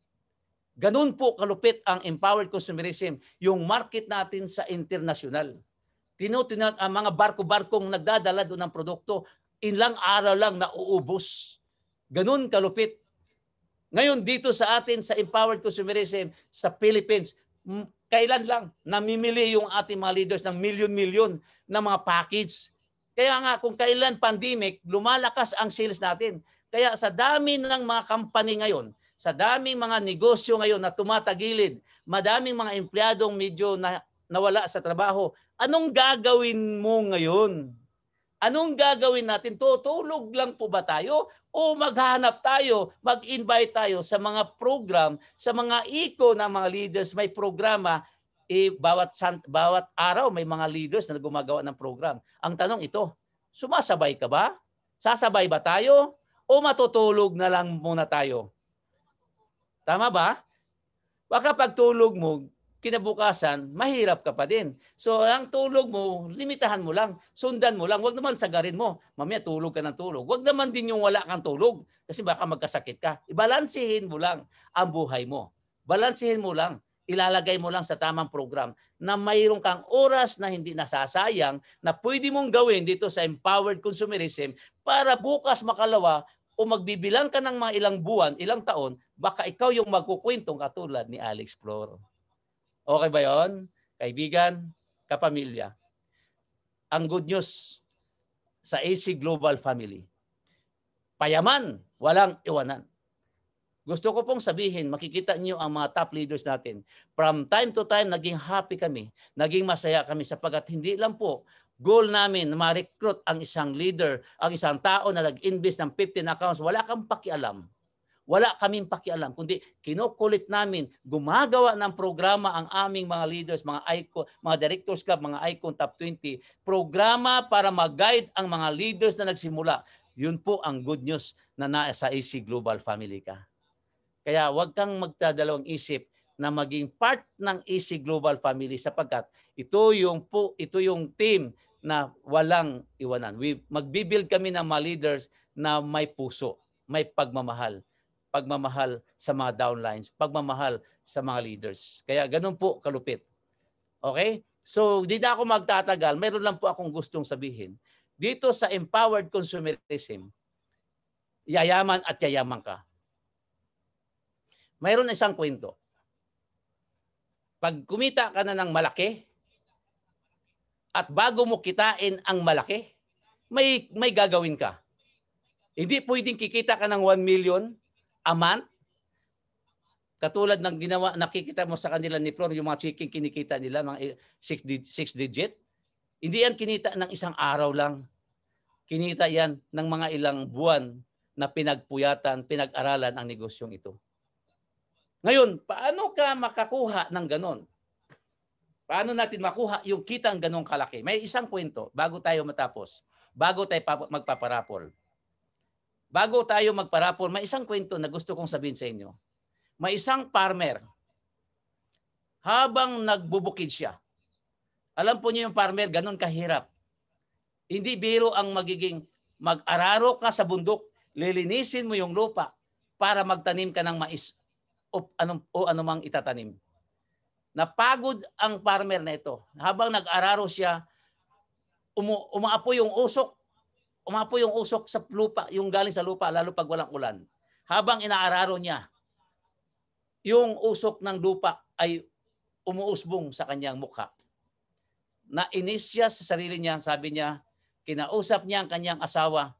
Ganun po kalupit ang empowered consumerism, yung market natin sa international. Tinutunan ang mga barko-barkong nagdadala doon ng produkto, ilang araw lang nauubos. Ganun kalupit. Ngayon dito sa atin sa empowered consumerism sa Philippines, kailan lang namimili yung ating mga leaders ng milyon-milyon na mga package. Kaya nga kung kailan pandemic, lumalakas ang sales natin. Kaya sa dami ng mga company ngayon, sa daming mga negosyo ngayon na tumatagilid, madaming mga empleyadong medyo na, nawala sa trabaho, anong gagawin mo ngayon? Anong gagawin natin? Tutulog lang po ba tayo? O maghanap tayo, mag-invite tayo sa mga program, sa mga iko ng mga leaders, may programa, eh, bawat, bawat araw may mga leaders na gumagawa ng program. Ang tanong ito, sumasabay ka ba? Sasabay ba tayo? O matutulog na lang muna tayo? Tama ba? Baka pagtulog mo, kinabukasan, mahirap ka pa din. So, ang tulog mo, limitahan mo lang. Sundan mo lang. Huwag naman sagarin mo. Mamaya tulog ka ng tulog. Huwag naman din yung wala kang tulog. Kasi baka magkasakit ka. Ibalansihin mo lang ang buhay mo. Balansihin mo lang. Ilalagay mo lang sa tamang program na mayroon kang oras na hindi nasasayang na pwede mong gawin dito sa empowered consumerism para bukas makalawa o magbibilang ka ng mga ilang buwan, ilang taon, baka ikaw yung magkukwentong katulad ni Alex Flor. Okay ba yon? Kaibigan, kapamilya. Ang good news sa A C Global Family. Payaman, walang iwanan. Gusto ko pong sabihin, makikita niyo ang mga top leaders natin. From time to time, naging happy kami. Naging masaya kami sapagkat hindi lang po goal namin na ma-recruit ang isang leader, ang isang tao na nag-invest ng fifteen accounts. Wala kang pakialam. Wala kaming pakialam. Kundi kinukulit namin, gumagawa ng programa ang aming mga leaders, mga icon, mga directors club, mga icon top twenty. Programa para mag-guide ang mga leaders na nagsimula. Yun po ang good news na nasa A C Global Family ka. Kaya huwag kang magdadalawang isip na maging part ng A C Global Family sapagkat ito yung po ito yung team na walang iwanan. We magbi-build kami ng mga leaders na may puso, may pagmamahal, pagmamahal sa mga downlines, pagmamahal sa mga leaders. Kaya ganun po kalupit. Okay? So, di na ako magtatagal. Mayroon lang po akong gustong sabihin. Dito sa empowered consumerism, yayaman at yayaman ka. Mayroon isang kwento. Pag kumita ka na ng malaki, at bago mo kitain ang malaki, may, may gagawin ka. Hindi pwedeng kikita ka ng one million a month. Katulad ng ginawa, nakikita mo sa kanila ni Flor, yung mga chicken kinikita nila, mga six, six digit. Hindi yan kinita ng isang araw lang. Kinita yan ng mga ilang buwan na pinagpuyatan, pinag-aralan ang negosyong ito. Ngayon, paano ka makakuha ng ganon? Paano natin makuha yung kitang ganong kalaki? May isang kwento bago tayo matapos. Bago tayo magpaparapol. Bago tayo magparapol, may isang kwento na gusto kong sabihin sa inyo. May isang farmer, habang nagbubukid siya, alam po niyo yung farmer, ganon kahirap. Hindi biro ang magiging mag-araro ka sa bundok, lilinisin mo yung lupa para magtanim ka ng mais o anong, o anumang itatanim. Napagod ang farmer na ito. Habang nag-araro siya, umu umaapo yung usok. Umaapo yung usok sa lupa, yung galing sa lupa, lalo pag walang ulan. Habang inaararo niya, yung usok ng lupa ay umuusbong sa kanyang mukha. Nainis siya sa sarili niya, sabi niya, kinausap niya ang kanyang asawa.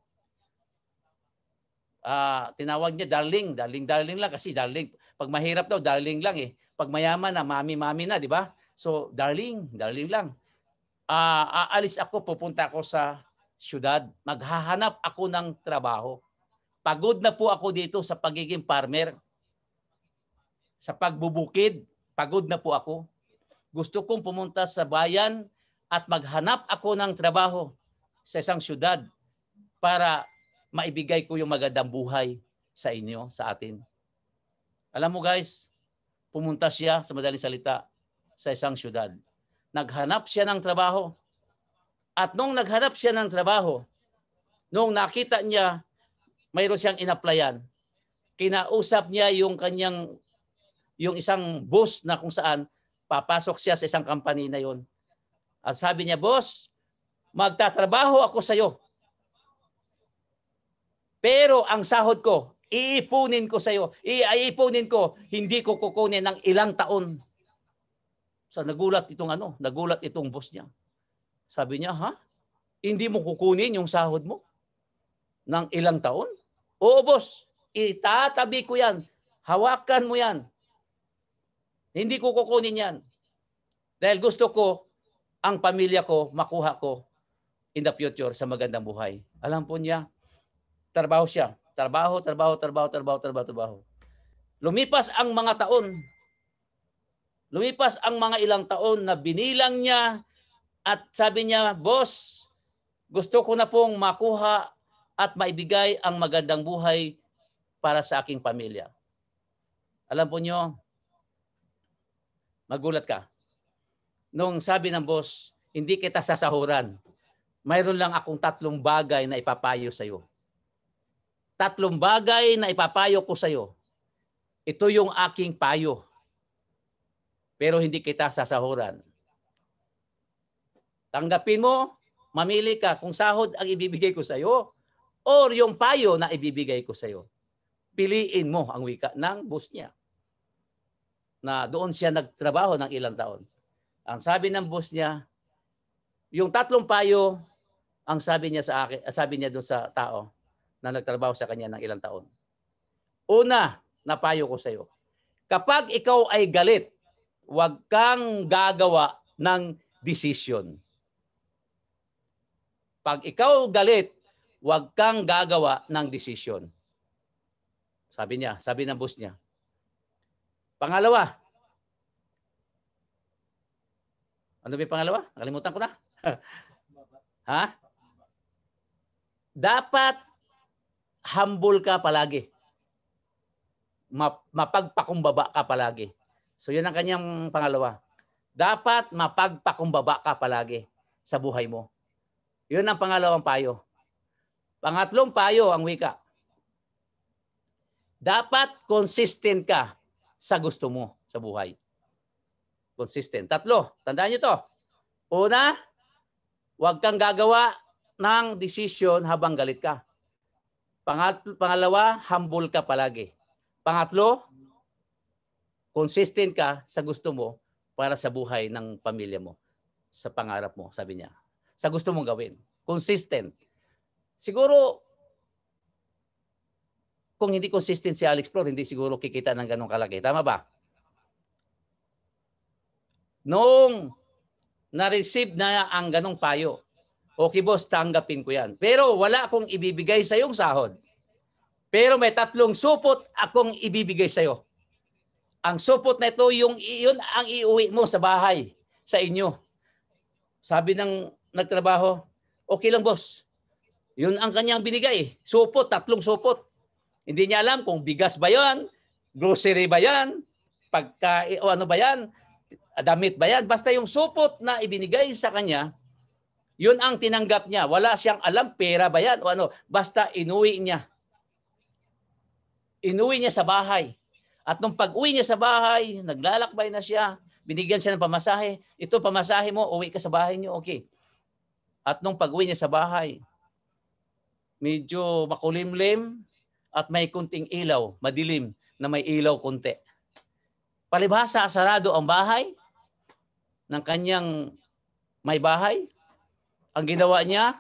Uh, tinawag niya darling, darling, darling lang kasi darling. Pag mahirap daw, darling lang eh. Pag mayaman na, mami, mami na, di ba? So, darling, darling lang. Uh, aalis ako, pupunta ako sa syudad. Maghahanap ako ng trabaho. Pagod na po ako dito sa pagiging farmer. Sa pagbubukid, pagod na po ako. Gusto kong pumunta sa bayan at maghanap ako ng trabaho sa isang syudad para maibigay ko yung magandang buhay sa inyo, sa atin. Alam mo guys, pumunta siya sa madaling salita sa isang syudad. Naghanap siya ng trabaho. At nung naghanap siya ng trabaho, nung nakita niya mayroon siyang inaplayan, kinausap niya yung kanyang yung isang boss na kung saan papasok siya sa isang company na yon. At sabi niya, boss, magtatrabaho ako sa iyo. Pero ang sahod ko, iipunin ko sa iyo. Iipunin ko, hindi ko kukunin ng ilang taon. So nagulat itong ano, nagulat itong boss niya. Sabi niya, ha? Hindi mo kukunin yung sahod mo ng ilang taon? Oo, boss. Itatabi ko yan. Hawakan mo yan. Hindi ko kukunin yan. Dahil gusto ko ang pamilya ko makuha ko in the future sa magandang buhay. Alam po niya, trabaho siya. Trabaho, trabaho, trabaho, trabaho, trabaho, trabaho. Lumipas ang mga taon. Lumipas ang mga ilang taon na binilang niya at sabi niya, boss, gusto ko na pong makuha at maibigay ang magandang buhay para sa aking pamilya. Alam po niyo, magulat ka. Nung sabi ng boss, hindi kita sasahuran. Mayroon lang akong tatlong bagay na ipapayo sa iyo. Tatlong bagay na ipapayo ko sa iyo. Ito yung aking payo. Pero hindi kita sasahuran. Tanggapin mo, mamili ka kung sahod ang ibibigay ko sa iyo or yung payo na ibibigay ko sa iyo. Piliin mo ang wika ng boss niya. Na doon siya nagtrabaho ng ilang taon. Ang sabi ng boss niya, yung tatlong payo, ang sabi niya sa akin, sabi niya doon sa tao na nagtrabaho sa kanya ng ilang taon. Una, napayo ko sa iyo. Kapag ikaw ay galit, huwag kang gagawa ng desisyon. Pag ikaw galit, huwag kang gagawa ng desisyon. Sabi niya, sabi ng boss niya. Pangalawa, ano ba yung pangalawa? Nakalimutan ko na. Ha? Dapat humble ka palagi. Mapagpakumbaba ka palagi. So yun ang kanyang pangalawa. Dapat mapagpakumbaba ka palagi sa buhay mo. Yun ang pangalawang payo. Pangatlong payo ang wika. Dapat consistent ka sa gusto mo sa buhay. Consistent. Tatlo, tandaan niyo to. Una, huwag kang gagawa ng desisyon habang galit ka. Pangatlo, pangalawa, humble ka palagi. Pangatlo, consistent ka sa gusto mo para sa buhay ng pamilya mo. Sa pangarap mo, sabi niya. Sa gusto mong gawin. Consistent. Siguro, kung hindi consistent si Alex Pro, hindi siguro kikita ng ganong kalaki. Tama ba? Noong na-receive na ang ganong payo, okay boss, tanggapin ko yan. Pero wala akong ibibigay sa iyong sahod. Pero may tatlong supot akong ibibigay sa iyo. Ang supot na ito, yung, yun ang iuwi mo sa bahay, sa inyo. Sabi ng nagtrabaho, okay lang boss. Yun ang kanyang binigay. Supot, tatlong supot. Hindi niya alam kung bigas ba yan, grocery ba yan, pagka, o ano ba yan, damit ba yan. Basta yung supot na ibinigay sa kanya, yun ang tinanggap niya. Wala siyang alam, pera ba yan o ano. Basta inuwi niya. Inuwi niya sa bahay. At nung pag-uwi niya sa bahay, naglalakbay na siya, binigyan siya ng pamasahe. Ito, pamasahe mo, uwi ka sa bahay niyo, okay. At nung pag-uwi niya sa bahay, medyo makulimlim at may kunting ilaw, madilim na may ilaw kunti. Palibhasa, sarado ang bahay ng kanyang may bahay. Ang ginawa niya,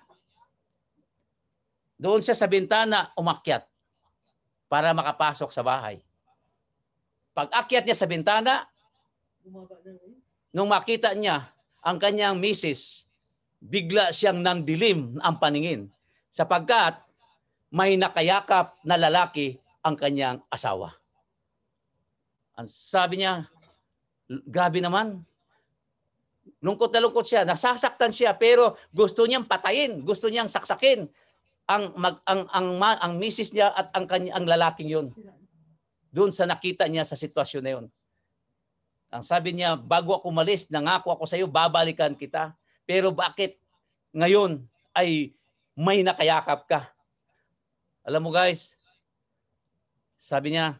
doon siya sa bintana umakyat para makapasok sa bahay. Pag-akyat niya sa bintana, nung makita niya ang kanyang misis, bigla siyang nandilim ang paningin sapagkat may nakayakap na lalaki ang kanyang asawa. Ang sabi niya, grabe naman, Lungkot na lungkot siya, nasasaktan siya, pero gusto niyang patayin, gusto niyang saksakin ang mag, ang ang ang, ang misis niya at ang kanya, ang lalaking 'yon. Doon sa nakita niya sa sitwasyon na 'yon. Ang sabi niya, bago ako umalis, nangako ako sa iyo, babalikan kita. Pero bakit ngayon ay may nakayakap ka? Alam mo guys, sabi niya,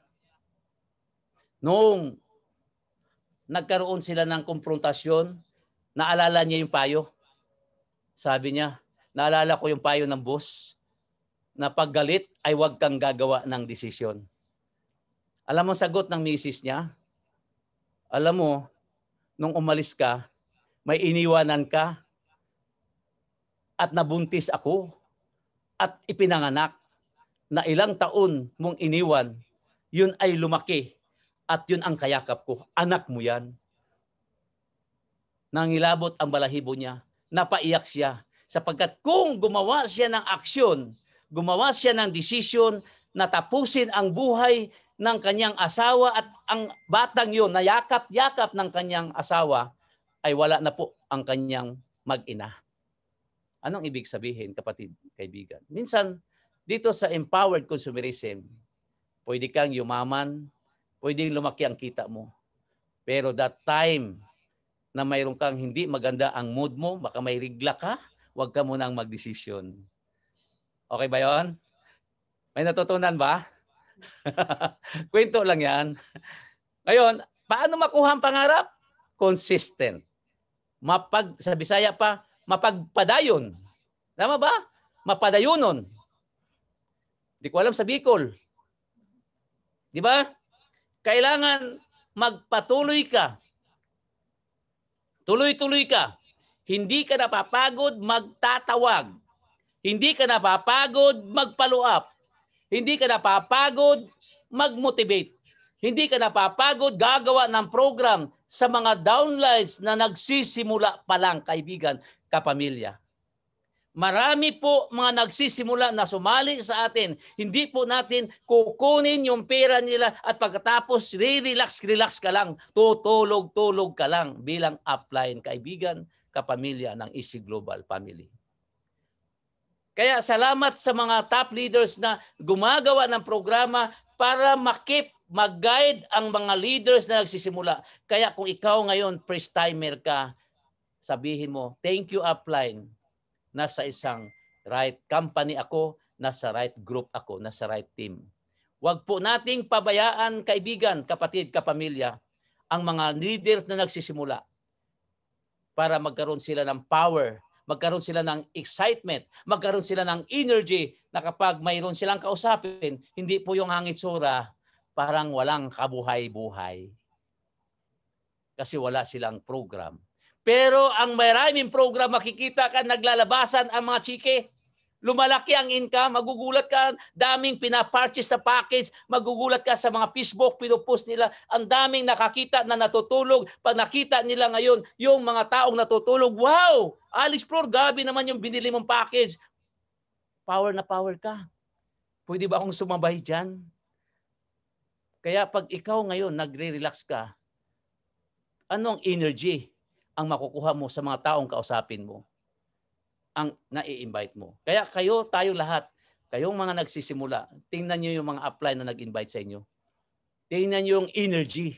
noong nagkaroon sila ng konfrontasyon, naalala niya yung payo. Sabi niya, naalala ko yung payo ng boss na paggalit ay huwag kang gagawa ng desisyon. Alam mo sagot ng misis niya? Alam mo, nung umalis ka, may iniwanan ka at nabuntis ako at ipinanganak na ilang taon mong iniwan, yun ay lumaki at yun ang kayakap ko. Anak mo yan. Nangilabot ang balahibo niya, napaiyak siya sapagkat kung gumawa siya ng aksyon, gumawa siya ng desisyon na tapusin ang buhay ng kanyang asawa at ang batang yun na yakap-yakap ng kanyang asawa ay wala na po ang kanyang mag-ina. Anong ibig sabihin, kapatid, kaibigan? Minsan, dito sa empowered consumerism, pwede kang yumaman, pwedeng lumaki ang kita mo. Pero that time na mayroon kang hindi maganda ang mood mo, baka may rigla ka, huwag ka munang magdesisyon. Okay ba yon? May natutunan ba? Kwento lang yan. Ngayon, paano makuha ang pangarap? Consistent. Mapag, sa Bisaya pa, mapagpadayon. Tama ba? Mapadayunon. Di ko alam sa Bicol. Di ba? Kailangan magpatuloy ka. Tuloy-tuloy ka. Hindi ka napapagod magtatawag. Hindi ka napapagod mag-follow up. Hindi ka napapagod mag-motivate. Hindi ka napapagod gagawa ng program sa mga downlines na nagsisimula pa lang, kaibigan, kapamilya. Marami po mga nagsisimula na sumali sa atin. Hindi po natin kukunin yung pera nila at pagkatapos relax-relax ka lang, tutulog-tulog ka lang bilang upline, kaibigan, kapamilya ng Easy Global Family. Kaya salamat sa mga top leaders na gumagawa ng programa para makip, mag-guide ang mga leaders na nagsisimula. Kaya kung ikaw ngayon first timer ka, sabihin mo, thank you upline. Nasa isang right company ako, nasa right group ako, nasa right team. Huwag po nating pabayaan, kaibigan, kapatid, kapamilya, ang mga leader na nagsisimula para magkaroon sila ng power, magkaroon sila ng excitement, magkaroon sila ng energy na kapag mayroon silang kausapin, hindi po yung hangitsura, parang walang kabuhay-buhay. Kasi wala silang program. Pero ang maraming program, makikita ka, naglalabasan ang mga chike. Lumalaki ang income, magugulat ka, daming pinapurchase na package, magugulat ka sa mga Facebook, pinupost nila, ang daming nakakita na natutulog. Pag nakita nila ngayon, yung mga taong natutulog, wow! Alex Flor, gabi naman yung binili mong package. Power na power ka. Pwede ba akong sumabay dyan? Kaya pag ikaw ngayon, nagre-relax ka, anong energy ang makukuha mo sa mga taong kausapin mo, ang nai-invite mo? Kaya kayo, tayo lahat, kayong mga nagsisimula, tingnan nyo yung mga upline na nag-invite sa inyo. Tingnan nyo yung energy.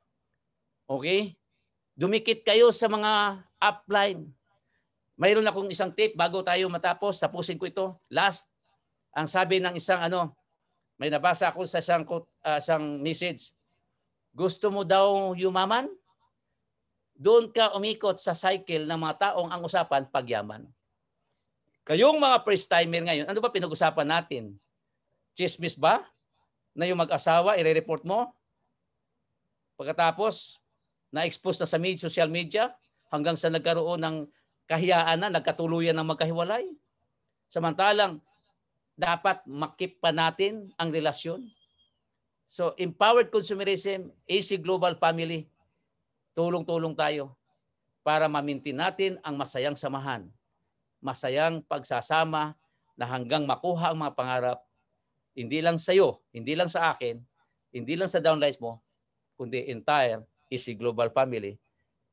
Okay? Dumikit kayo sa mga upline. Mayroon akong isang tip bago tayo matapos, tapusin ko ito. Last, ang sabi ng isang ano, may nabasa ako sa isang, uh, isang message. Gusto mo daw yumaman? Doon ka umikot sa cycle ng mga taong ang usapan pagyaman. Kayong mga first timer ngayon, ano ba pinag-usapan natin? Chismis ba? Na yung mag-asawa, i-report mo? Pagkatapos, na-expose na sa media, social media, hanggang sa nagkaroon ng kahiyaan na, nagkatuluyan ng magkahiwalay. Samantalang, dapat makip pa natin ang relasyon. So, empowered consumerism, Easy Global Family, tulong-tulong tayo para ma-maintain natin ang masayang samahan, masayang pagsasama na hanggang makuha ang mga pangarap, hindi lang sa iyo, hindi lang sa akin, hindi lang sa downlines mo, kundi entire Easy Global Family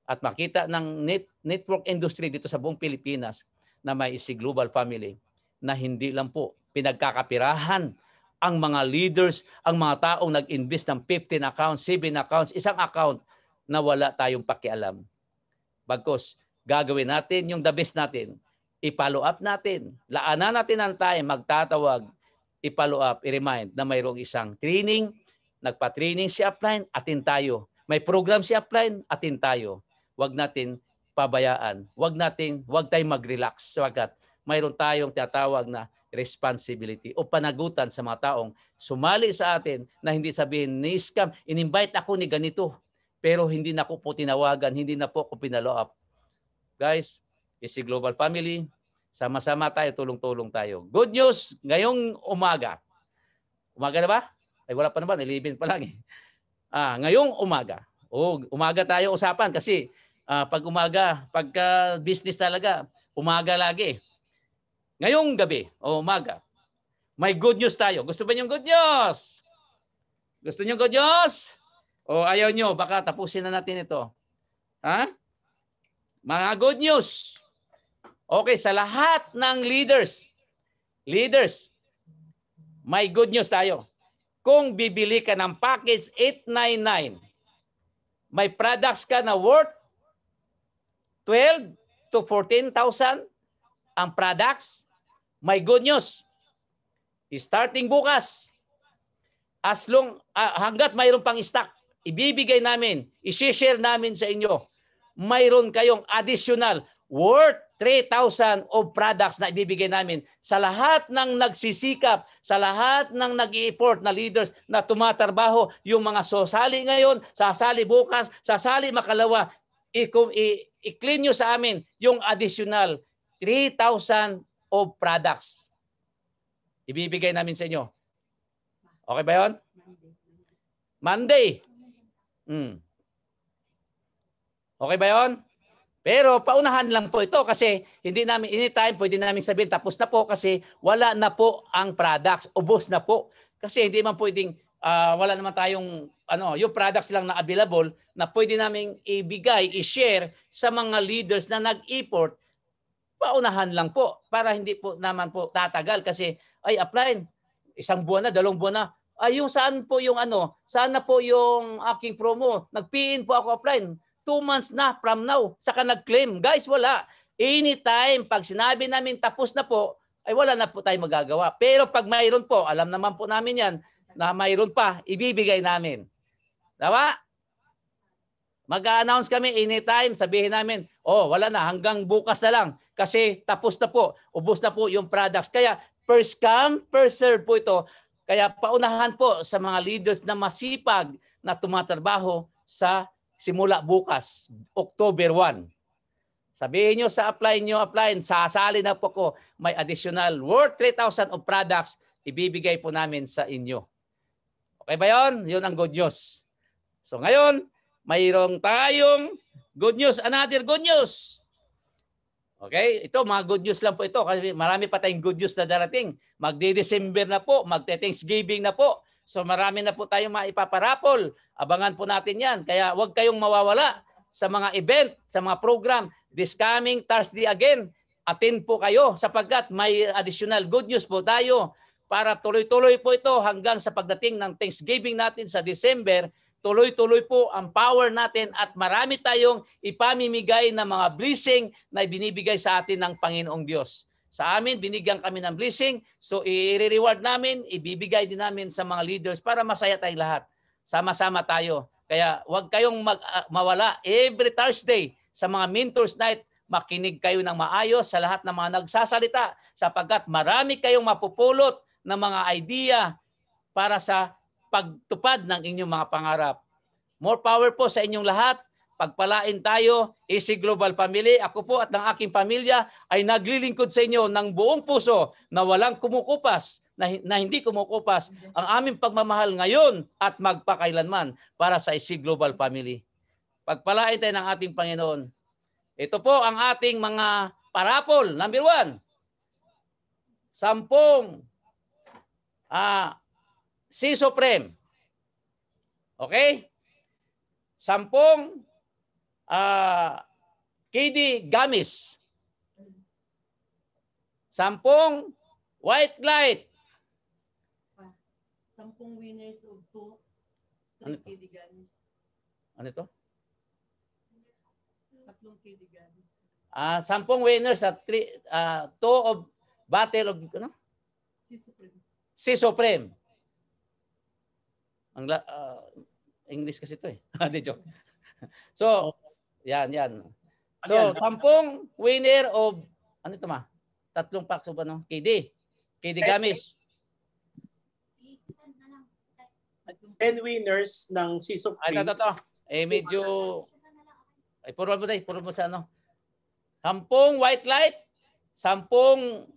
at makita ng net, network industry dito sa buong Pilipinas na may E C Global Family na hindi lang po pinagkakapirahan ang mga leaders, ang mga taong nag-invest ng fifteen accounts, seven accounts, isang account na wala tayong pakialam. Bagkus, gagawin natin yung the best natin. I-follow up natin. Laanan natin ang time, magtatawag, i-follow up, i-remind na mayroong isang training, nagpa-training si upline, atin tayo. May program si upline, atin tayo. Huwag natin pabayaan. Huwag natin, huwag tayong mag-relax. Sabagat mayroon tayong tinatawag na responsibility o panagutan sa mga taong sumali sa atin na hindi sabihin, ni-scam, in-invite ako ni ganito, pero hindi na ako po tinawagan, hindi na po ako pinalo up. Guys, E C Global Family, sama-sama tayo, tulong-tulong tayo. Good news, ngayong umaga. Umaga na ba? Ay wala pa naman, eleven pa lang eh. Ah, ngayong umaga. O, umaga tayo usapan kasi uh, pag umaga, pagka business talaga, umaga lagi. Ngayong gabi o umaga, may good news tayo. Gusto ba niyong good news? Gusto niyong good news? O ayaw niyo, baka tapusin na natin ito. Ha? Mga good news. Okay, sa lahat ng leaders, leaders, may good news tayo. Kung bibili ka ng package eight ninety-nine, may products ka na worth twelve to fourteen thousand ang products, may good news. Starting bukas, as long, uh, hanggat mayroon pang stock, ibibigay namin, i-share namin sa inyo, mayroon kayong additional worth three thousand of products na ibibigay namin sa lahat ng nagsisikap, sa lahat ng nag-i-effort na leaders na tumatarbaho, yung mga sasali ngayon, sasali bukas, sasali makalawa, i-claim nyo sa amin yung additional three thousand of products. Ibibigay namin sa inyo. Okay ba yun? Monday. Hmm. Okay ba yun? Pero paunahan lang po ito kasi hindi namin, anytime pwede namin sabihin tapos na po kasi wala na po ang products. Ubos na po. Kasi hindi man pwedeng, uh, wala naman tayong, ano, yung products lang na available na pwede namin ibigay, i-share sa mga leaders na nag-import. Paunahan lang po para hindi po naman po tatagal kasi ay apply, isang buwan na, dalawang buwan na. Ay yung saan po yung ano, saan na po yung aking promo? Nag-P I N po ako apply. Two months na from now, saka nag-claim. Guys, wala. Anytime, pag sinabi namin tapos na po, ay wala na po tayo magagawa. Pero pag mayroon po, alam naman po namin yan, na mayroon pa, ibibigay namin. Diba? Mag-a-announce kami anytime, sabihin namin, oh, wala na, hanggang bukas na lang. Kasi tapos na po, ubos na po yung products. Kaya first come, first serve po ito. Kaya paunahan po sa mga leaders na masipag na tumatrabaho sa simula bukas, October first. Sabihin nyo sa apply nyo, apply, sasali na po ko, may additional worth three thousand of products, ibibigay po namin sa inyo. Okay ba yun? Yun ang good news. So ngayon, mayroong tayong good news, another good news. Okay, ito mga good news lang po ito kasi marami pa tayong good news na darating. Magde-December na po, magte-Thanksgiving na po. So marami na po tayong maipaparapol. Abangan po natin yan. Kaya huwag kayong mawawala sa mga event, sa mga program. This coming Thursday again, attend po kayo sapagkat may additional good news po tayo para tuloy-tuloy po ito hanggang sa pagdating ng Thanksgiving natin sa December. Tuloy-tuloy po ang power natin at marami tayong ipamimigay na mga blessing na ibinibigay sa atin ng Panginoong Diyos. Sa amin, binigyan kami ng blessing. So, i-reward namin, ibibigay din namin sa mga leaders para masaya tayong lahat. Sama-sama tayo. Kaya huwag kayong mag, uh, mawala. Every Thursday sa mga Mentors Night, makinig kayo ng maayos sa lahat ng mga nagsasalita sapagkat marami kayong mapupulot ng mga idea para sa pagtupad ng inyong mga pangarap. More power po sa inyong lahat. Pagpalain tayo, E C Global Family. Ako po at ng aking pamilya ay naglilingkod sa inyo ng buong puso na walang kumukupas, na, na hindi kumukupas ang aming pagmamahal ngayon at magpakailanman para sa E C Global Family. Pagpalain tayo ng ating Panginoon. Ito po ang ating mga parapol. Number one, sampung ah, C Supreme. Okay? Sampung Ah, K D Gamis. Sampung white light. Sampung winners of two. Ano, K D Gamis. ano ito? Tatlong K D Gamis. Ah, sampung winners at three, uh, two of battle of ano? Si Supreme. Si Supreme. Ang uh, English kasi ito eh. Hindi joke. So, yan, yan. So, sampung winner of ano ito ma? Tatlong packs of ano? K D. K D Gamis. ten winners ng si Supreme. Ay, ito, ito. Eh, medyo ay, puro mo tayo. Puro mo sa ano? Sampung white light. Sampung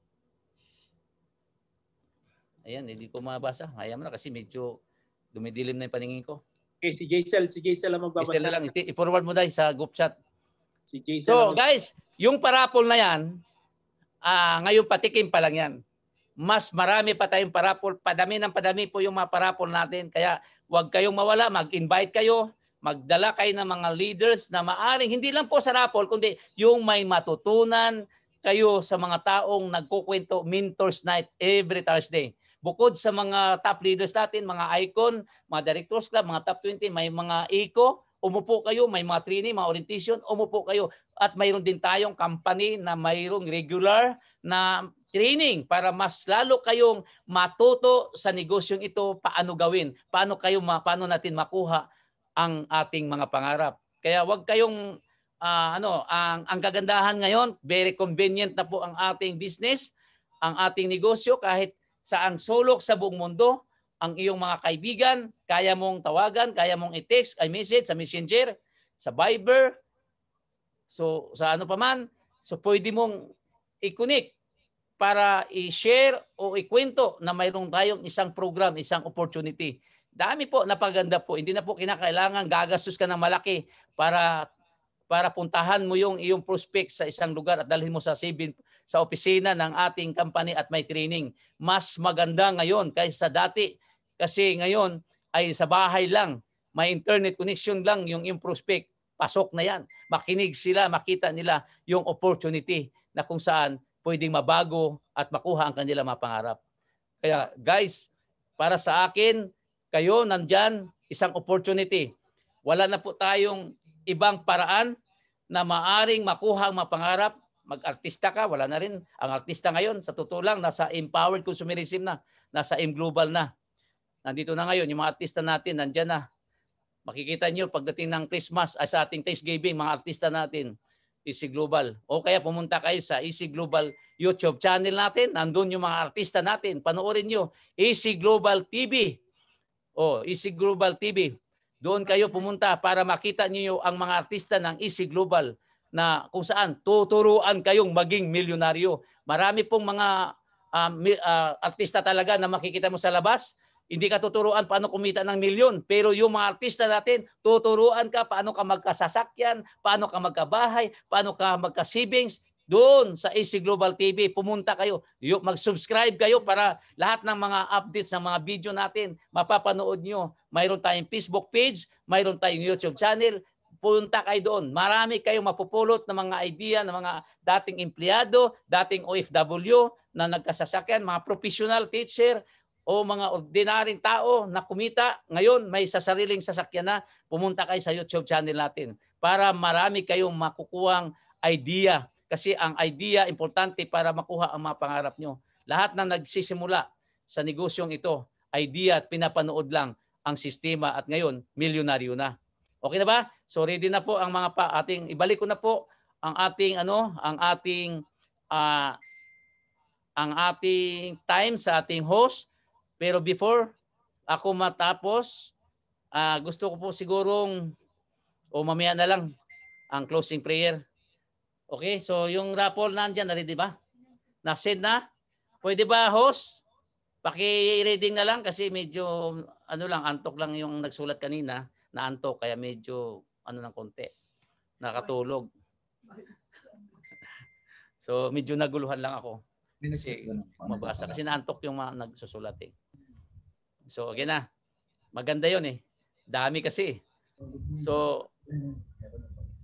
ayan, hindi ko mabasa. Ayaw mo na kasi medyo dumidilim na yung paningin ko. Okay, si Jaisel. Si Jaisel ang magbabasa. Jaisel lang. I-forward mo dahil sa group chat. Si Jaisel so ang... guys, yung parapol na yan, uh, ngayon patikim pa lang yan. Mas marami pa tayong parapol. Padami ng padami po yung mga parapol natin. Kaya huwag kayong mawala. Mag-invite kayo. Magdala kayo ng mga leaders na maaring, hindi lang po sa rapol, kundi yung may matutunan kayo sa mga taong nagkukwento, Mentors Night every Thursday. Bukod sa mga top leaders natin, mga icon, mga directors club, mga top twenty, may mga eco, umupo kayo, may mga training, mga orientation, umupo kayo. At mayroon din tayong company na mayroong regular na training para mas lalo kayong matuto sa negosyong ito, paano gawin, paano kayo, paano natin makuha ang ating mga pangarap. Kaya wag kayong uh, ano, ang ang kagandahan ngayon, very convenient na po ang ating business, ang ating negosyo kahit saang sulok sa buong mundo, ang iyong mga kaibigan, kaya mong tawagan, kaya mong i-text, i message sa Messenger, sa Viber, so sa ano pa man, so pwede mong i-connect para i-share o ikwento na mayroon tayong isang program, isang opportunity. Dami po, napaganda po. Hindi na po kinakailangan gagastos ka ng malaki para para puntahan mo yung iyong prospect sa isang lugar at dalhin mo sa saving sa opisina ng ating company at may training. Mas maganda ngayon kaysa dati kasi ngayon ay sa bahay lang, may internet connection lang yung iyong prospect. Pasok na yan. Makinig sila, makita nila yung opportunity na kung saan pwedeng mabago at makuha ang kanilang mga pangarap. Kaya guys, para sa akin, kayo nandyan, isang opportunity. Wala na po tayong ibang paraan na maaring makuha ang mga pangarap. Mag-artista ka, wala na rin. Ang artista ngayon, sa totoo lang, nasa empowered consumerism na. Nasa M-Global na. Nandito na ngayon, yung mga artista natin, nandyan na. Makikita nyo pagdating ng Christmas, ay sa ating Thanksgiving, mga artista natin, Easy Global. O kaya pumunta kayo sa Easy Global YouTube channel natin. Nandun yung mga artista natin. Panoorin nyo, Easy Global T V. O, Easy Global T V. Doon kayo pumunta para makita niyo ang mga artista ng Easy Global na kung saan tuturuan kayong maging milyonaryo. Marami pong mga uh, uh, artista talaga na makikita mo sa labas. Hindi ka tuturuan paano kumita ng milyon. Pero yung mga artista natin, tuturuan ka paano ka magkasasakyan, paano ka magkabahay, paano ka magka-savings. Doon sa Easy Global T V, pumunta kayo. Mag-subscribe kayo para lahat ng mga updates ng mga video natin, mapapanood nyo. Mayroon tayong Facebook page, mayroon tayong YouTube channel. Punta kayo doon. Marami kayong mapupulot ng mga idea ng mga dating empleyado, dating O F W na nagkasasakyan, mga professional teacher, o mga ordinaryong tao na kumita. Ngayon, may sasariling sasakyan na. Pumunta kayo sa YouTube channel natin para marami kayong makukuhang idea. Kasi ang idea, importante para makuha ang mga pangarap nyo. Lahat na nagsisimula sa negosyong ito, idea at pinapanood lang ang sistema at ngayon, milyonaryo na. Okay na ba? So ready na po ang mga pa ating, ibalik ko na po ang ating, ano, ang ating, uh, ang ating time sa ating host. Pero before ako matapos, uh, gusto ko po sigurong, o mamaya na lang, ang closing prayer. Okay, so yung raffle nandiyan, na-ready ba? Na-send na? Pwede ba, host? Paki-reading na lang kasi medyo, ano lang, antok lang yung nagsulat kanina. Na antok, kaya medyo, ano ng konti. Nakatulog. So, medyo naguluhan lang ako. Kasi mabasa. Kasi naantok yung mga nagsusulat eh. So, again na. Maganda yun eh. Dami kasi. So,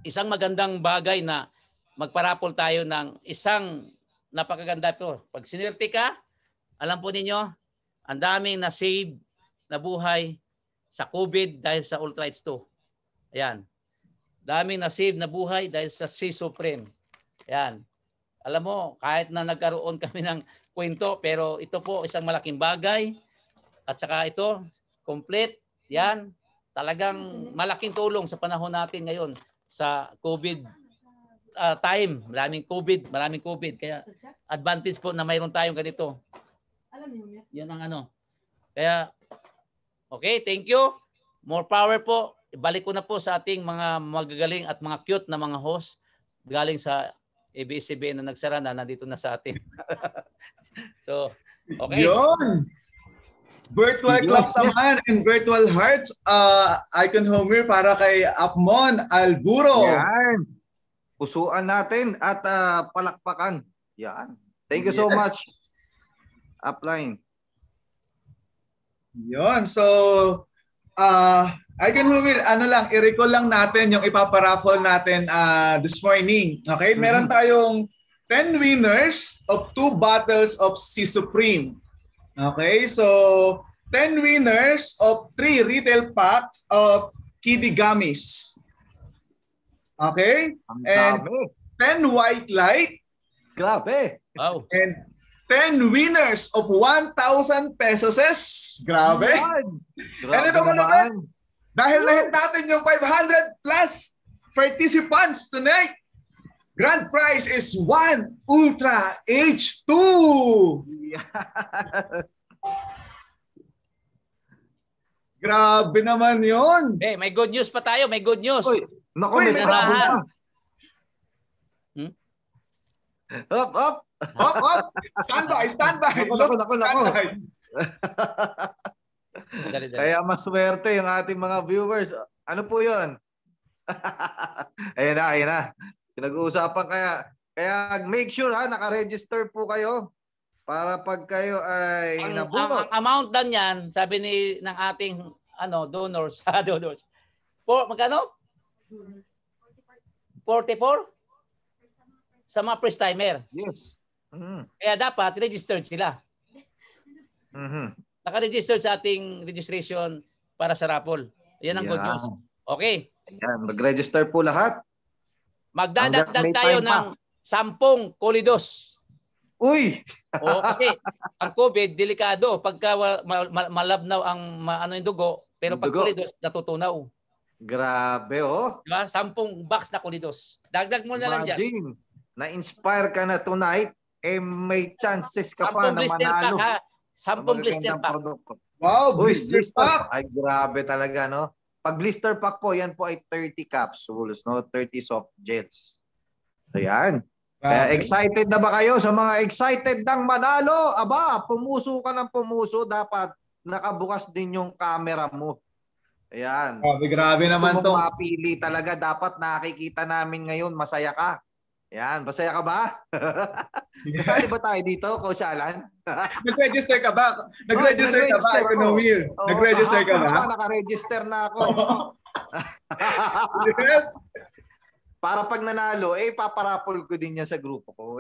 isang magandang bagay na magparapol tayo ng isang napakaganda ito. Pag sinwerte ka, alam po ninyo, ang daming na-save na buhay sa COVID dahil sa Ultra-Rights two. Ayan. Daming na-save na buhay dahil sa C Supreme. Ayan. Alam mo, kahit na nagkaroon kami ng kwento, pero ito po isang malaking bagay. At saka ito, complete. Yan. Talagang malaking tulong sa panahon natin ngayon sa COVID uh, time. Maraming COVID, maraming COVID. Kaya advantage po na mayroon tayong ganito. Yan ang ano. Kaya, okay, thank you. More power po. Ibalik ko na po sa ating mga magagaling at mga cute na mga host galing sa A B S C B N na nagsara na, nandito na sa atin. So, okay. Yun! Virtual class naman and virtual hearts. Uh, Icon Homer para kay Apmon Alburo. Yan. Pusuan natin at uh, palakpakan. Yan. Thank you so Yes. much. Upline. Yun. So, uh, Icon Homer, ano lang, i-recall lang natin yung ipaparaffle natin uh, this morning. Okay? Mm-hmm. Meron tayong ten winners of two bottles of C Supreme. Okay, so ten winners of three retail packs of Kiddie Gummies. Okay? Ang And dami. ten white light. Grabe. Wow. And ten winners of one thousand pesos. Grabe. Grabe And ito naman. naman. Dahil lahat natin yung five hundred plus participants tonight. Grand prize is one Ultra H two. Yeah. Grabe naman yun. Hey, may good news pa tayo. May good news. Uy, naku, may Uy, travel may- na. Hmm? Up, up. Hop, hop. Stand by, stand by. Naku, naku, naku, naku. Stand by. Dali, dali. Kaya maswerte yung ating mga viewers. Ano po yun? Ayan na, ayan na. Pinag-uusapan kaya. Kaya make sure ha, naka-register po kayo para pag kayo ay Ang, ang, nabunot. ang amount dan yan, sabi ni ng ating ano donors, sa donors. For magkano? forty-four sa mga first timer. Yes. Mm-hmm. Kaya dapat registered sila. Mm-hmm. Naka-register sa ating registration para sa raffle. Yan ang good Yan. news. Okay. Ayan, mag-register po lahat. Magdadagdag Hanggang may tayo time pa. ng sampung kolidos. Uy! O kasi ang COVID delikado pagka wa- ma- ma- malabnaw ang ma- ano yung dugo, pero pag Dugo. kolidos natutunaw. Grabe oh. Diba? Sampung box na kolidos. Dagdag mo na lang dyan. Imagine, na-inspire ka na tonight, eh may chances ka pa Sampung na blister pack manalo. ha. Sampung Ang blister magagandang pack. produkto. Wow, Uy, blister pack. Ay, grabe talaga, no? Pag blister pack po, yan po ay thirty capsules, no? thirty soft gels. So, yan. Kaya Grabe. excited na ba kayo sa mga excited ng manalo? Aba, pumuso ka ng pumuso, dapat nakabukas din yung camera mo. Ayan. Grabe, grabe Gusto naman mong to. mapili talaga, dapat nakikita namin ngayon, masaya ka. Yan, masaya ka ba? Kasali ba tayo dito, Coach Alan? Nag-register ka ba? Nag-register ka ba, nag-register ako. Economir? Oo, Nag-register ka kahapon ba? pa, Naka-register na ako. Yes. Para pag nanalo, eh, paparapol ko din yan sa grupo ko.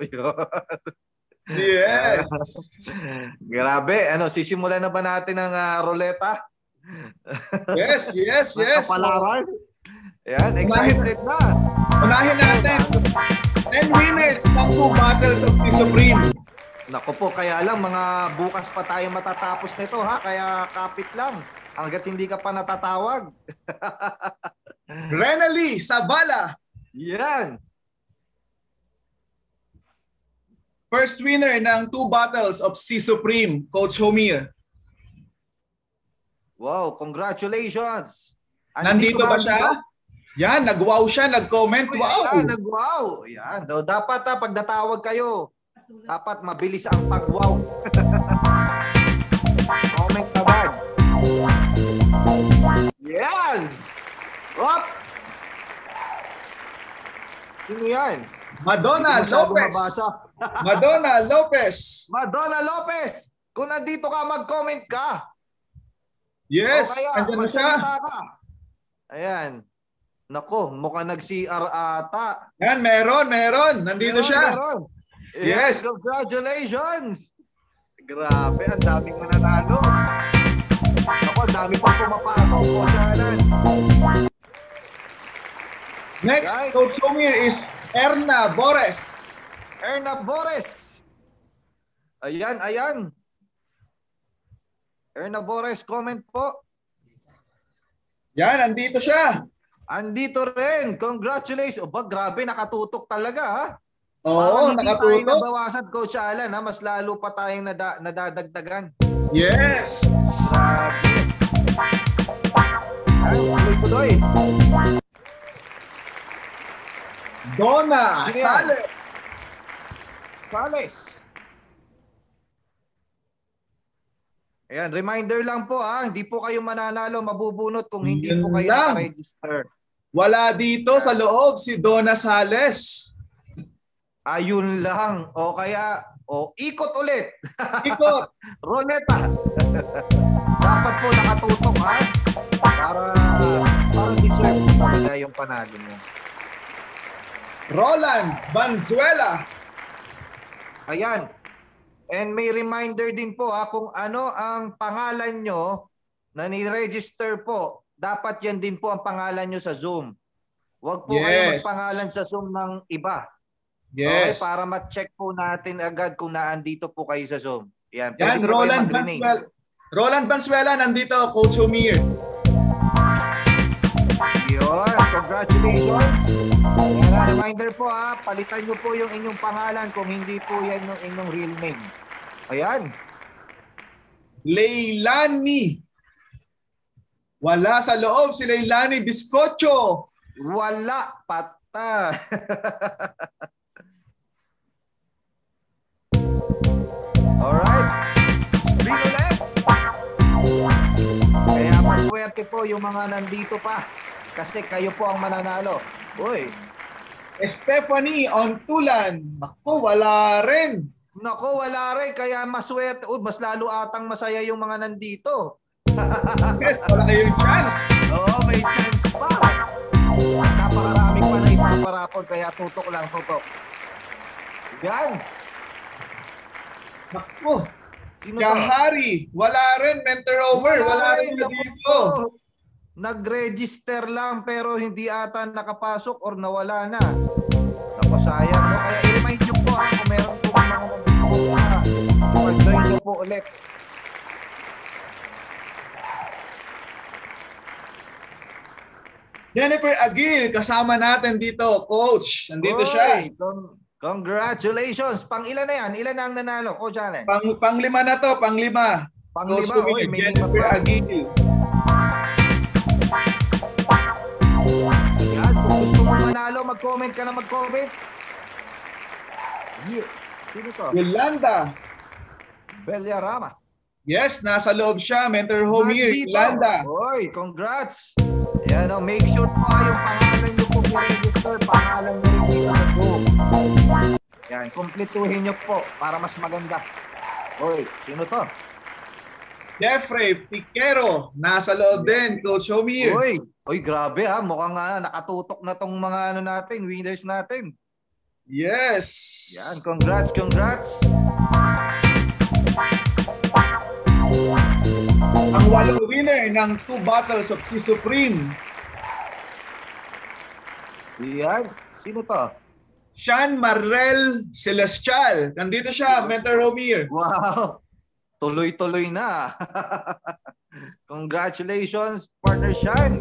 Yes. Grabe. Ano, sisimulan na ba natin ang uh, roleta? Yes, yes, yes. Kapalaran? Yan, excited na. Unahin natin. ten winners ng two bottles of the Supreme. Naku po, kaya lang mga bukas pa tayo matatapos nito ha, kaya kapit lang hangga't hindi ka pa natatawag. Renally Sabala. Yan. First winner ng two bottles of C Supreme, Coach Homer. Wow, congratulations. Nandito ba siya? dito? Yan, nag-wow siya, nag-comment. Uy, Wow. Yan, nag-wow. Yan. Do, dapat ha, pag natawag kayo, dapat mabilis ang pag-wow. Comment agad. Yes! Up! Sino yan? Madonna Hindi ko masyado Lopez. mabasa. Madonna Lopez. Madonna Lopez! Kung nandito ka, mag-comment ka. Yes, O kaya, andyan na siya. magsalita ka. Ayan. Nako, mukhang nag-C R ata. Yan, meron, meron. Nandito Meron, siya. meron. Yes. Congratulations. Grabe, ang daming mananalo. Ako, ang dami pang pumapasok. Coach Alan. Next, Right. Coach Omir is Erna Bores. Erna Bores. Ayan, ayan. Erna Bores, comment po. Yan, andito siya. Andito rin. Congratulations. O ba, grabe, nakatutok talaga ha. Oo, Parang hindi nakatutok. tayo nabawasan, Coach Alan ha. Mas lalo pa tayong nada nadadagdagan. Yes. Grabe. Ay, tuloy-tuloy. Donna Sige yan. Sales. Sales. Ayan, reminder lang po ha. Hindi po kayo mananalo, mabubunot kung hindi Yan po kayo lang. naka-register. Wala dito sa loob si Donna Sales. Ayun lang. O kaya, o ikot ulit. Ikot. Roleta. Dapat po nakatutok ha. Para, para deserve po talaga yung panalo mo. Roland Banzuela. Ayan. And may reminder din po ha, kung ano ang pangalan nyo na ni-register po, dapat yan din po ang pangalan nyo sa Zoom. Huwag po Yes. kayo magpangalan sa Zoom ng iba. Okay, Yes. para ma-check po natin agad kung naandito po kayo sa Zoom. Yan, Yan, pwede po kayo Roland mag-rename. Banzuela. Roland Banzuela, nandito, Coach Omir. Yun, congratulations. Yan, reminder po ha, palitan nyo po yung inyong pangalan kung hindi po yan yung inyong real name. Ayan. Leilani. Wala sa loob si Leilani Biscocho. Wala, pata. Alright. Spin ulit. Kaya maswerte po yung mga nandito pa. Kasi kayo po ang mananalo. Uy. Stephanie Ontulan. Naku, wala rin. Nako, wala rin. Kaya maswerte. Uy, mas lalo atang masaya yung mga nandito. Yes, wala kayong chance. Oo, may chance pa. Napakarami pa na ipaparapon. Kaya tutok lang, tutok. Yan. Naku. Sino to? Kahari. Wala rin. Mentor over. Wala, wala rin Naku, dito. nag-register lang pero hindi ata nakapasok or nawala na. Naku, sayang, no? Kaya i-remind nyo po ha, kung meron po mga nandito na, mag-join nyo po ulit. Jennifer Aguil, kasama natin dito, Coach. Nandito Oy, siya. con- Congratulations. Pang ilan na yan? Ilan na ang nanalo, Coach Allen? Pang, panglima na to, panglima. Panglima, Coach oy, Omir, may Jennifer lima pa. Aguil. Yan, kung gusto mo manalo, mag-comment ka na mag-comment. Sino to? Yolanda. Bellarama. Yes, nasa loob siya. Mentor Homir, Nandito. Yolanda. Oy, congrats. Yan, oh, make sure po ah, yung pangalan nyo po i-register. Pangalan nyo rin dito sa Zoom. Yan, kumpletuhin nyo po para mas maganda. Oy, sino to? Jeffrey Piquero, nasa loob din, Coach Homir. Oy, oy, grabe ha. Mukhang uh, nakatutok na tong mga ano natin, winners natin. Yes. Yan, congrats, congrats. Ang walong winner ng two bottles of Sea Supreme. Yan, sino to? Sean Marrel Celestial. Nandito siya, Mentor Homir. Wow. Tuloy-tuloy na. Congratulations, partner Sean.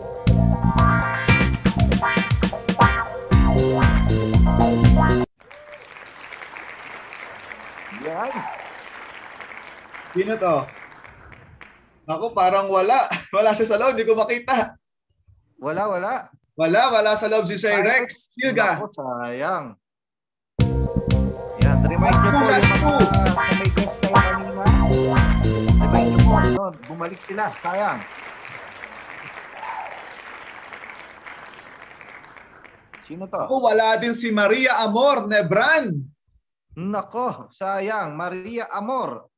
Yan. Sino to? Ako parang wala. Wala siya sa loob, hindi ko makita. Wala, wala. Wala, wala sa loob si Sir Rex Silga. Naku, sayang. Yan, remind nyo po yung mga kung may guest kayo kanina. Remind nyo po, no, bumalik sila. Sayang. Sino to? Ako, wala din si Maria Amor Nebran. Nako, sayang. Maria Amor.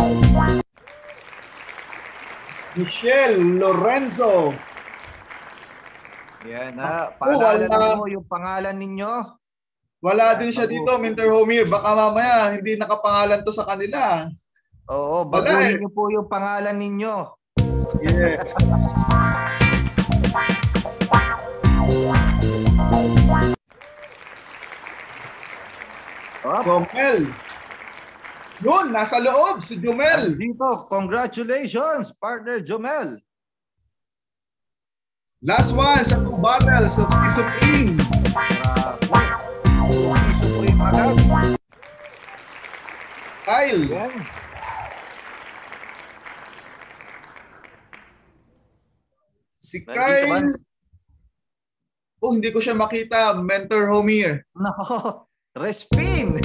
Michelle Lorenzo. Yan ha. Oh, Paalala wala. mo yung pangalan ninyo. Wala din siya dito, Minter Homir. Baka mamaya hindi nakapangalan to sa kanila. Oo, Wala baguhin eh. niyo po yung pangalan ninyo. Yes. Jomel. Yun, nasa loob si Jomel. Dito, congratulations, partner Jomel. Last one sa two bottles of Sea Supreme. Sea Supreme agad. Kyle. Yan. Si Nandito ba? Kyle. Oh, hindi ko siya makita. Mentor Homir. No, Respin.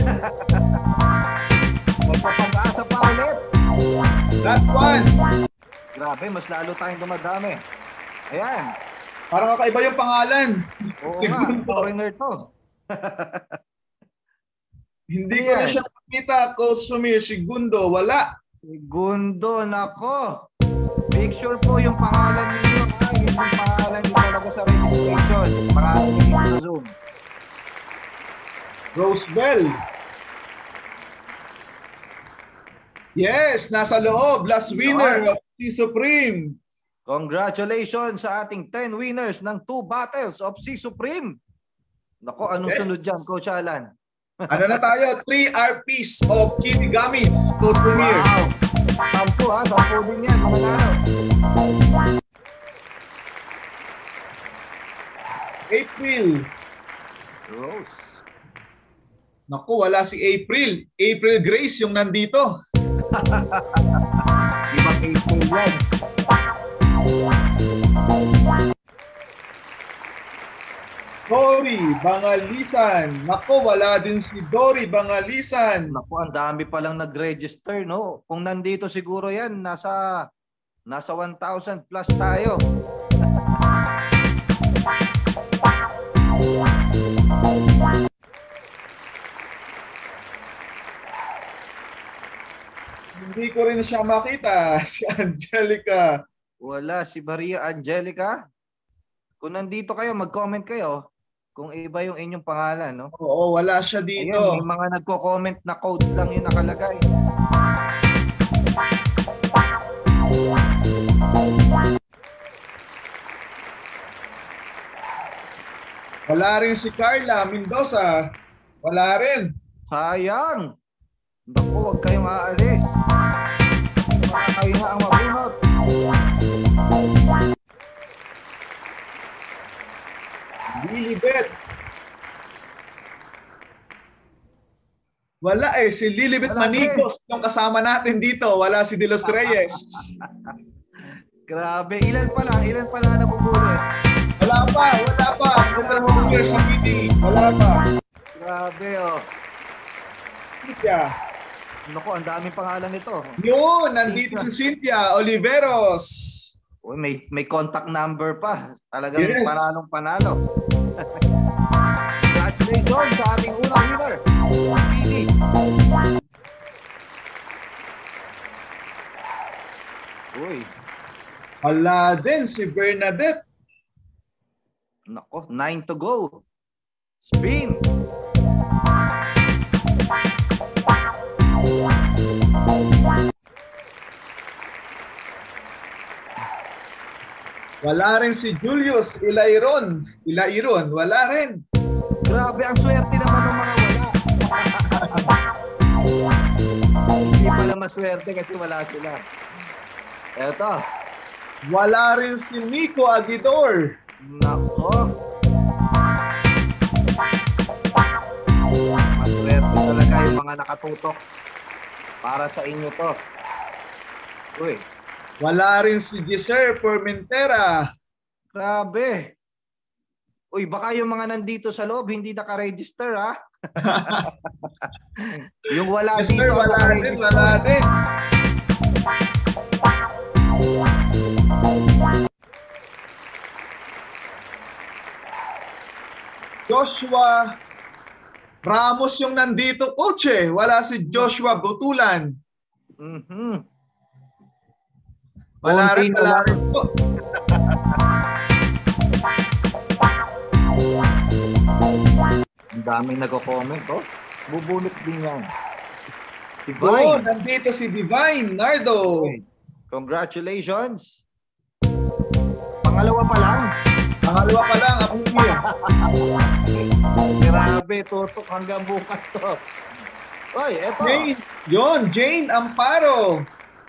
Magpapag-asa pa ulit. Last one. Grabe, mas lalo tayong dumadami. Ayan. Parang kakaiba yung pangalan. Oo nga, Segundo. foreigner to. Hindi ko na siya makita. Coach Sumir, Segundo, wala. Segundo, nako. Make sure po yung pangalan ninyo. Ha? Yun yung pangalan nyo talaga sa registration. Pangalan ninyo sa Zoom. Rosebell. Yes, nasa loob. Last winner of Sea Supreme. Congratulations sa ating ten winners ng two bottles of Sea Supreme. Nako, anong Yes. sunod dyan, Coach Alan? Ano na tayo? three R Ps of Kiwi Gummies. Coach Sumir. Wow! Sampu ha, sampu din yan, mga nano. April. Rose. Naku, wala si April. April Grace yung nandito. Ibang April yan. Dory Bangalisan. Naku, wala din si Dory Bangalisan. Naku, ang dami palang nag-register, no? Kung nandito siguro yan, nasa nasa one thousand plus tayo. Hindi ko rin siya makita. Si Angelica. Wala, si Maria Angelica. Kung nandito kayo, mag-comment kayo kung iba yung inyong pangalan, no? Oo, wala siya dito. Ayun, may mga nagko-comment na code lang yung nakalagay. Wala rin si Carla Mendoza. Wala rin. Sayang. Naku, huwag kayong aalis. Mga kayo nga ang mabunot. Lilibet. Wala eh. Si Lilibet Wala Manigos yung kasama natin dito. Wala si De Los Reyes. Grabe. Ilan pa lang? Ilan pa lang nabubulot? Wala pa. Wala pa. Wala pa. Sa meeting. Wala pa. Grabe, oh. Cynthia. Naku, ang daming pangalan nito. Yun. Nandito si Cynthia Oliveros. Uy, may, may contact number pa. Talagang Yes. panalong panalo. Congratulations sa ating unang winner. Pili. Uy. Wala din si Bernadette. Nako, nine to go. Spin. Wala rin si Julius Ilairon. Ilairon. Wala rin. Grabe, ang swerte naman ng mga wala. Hindi pala maswerte kasi wala sila. Eto. Wala rin si Nico Aguidor. Nako. Maswerte talaga yung mga nakatutok. Para sa inyo to. Uy. Wala rin si Giselle Formentera. Grabe. Uy, baka yung mga nandito sa loob hindi naka-register, ha? Yung wala Yes, dito, sir, wala rin, wala rin. Joshua Ramos yung nandito, coach eh. Wala si Joshua Butulan. Mhm. Wala Konti rin, na wala lang. rin po. Ang daming nagko-comment, oh. Bubunot din yan. Oh, Divine. nandito si Divine Nardo. Okay. Congratulations. Pangalawa pa lang. Pangalawa pa lang, ako here. Grabe, tutok hanggang bukas to. Oy, eto. Jane, yon, Jane Amparo.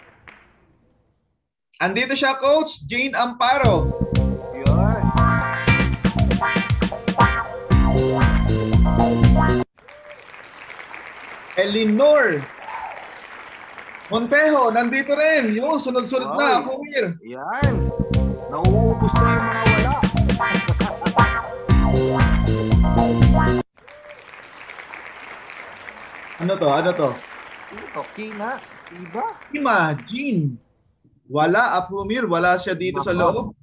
Andito siya, Coach. Jane Amparo. Yun. Elinor Montejo, nandito rin. Yung sunod-sunod na, Oy. ako here. Yan. Nauubos na yung mga wala. Ano to? Ano to? Ito, Kina. Iba. Kima, Jean. Wala, Apumir. Wala siya dito sa loob.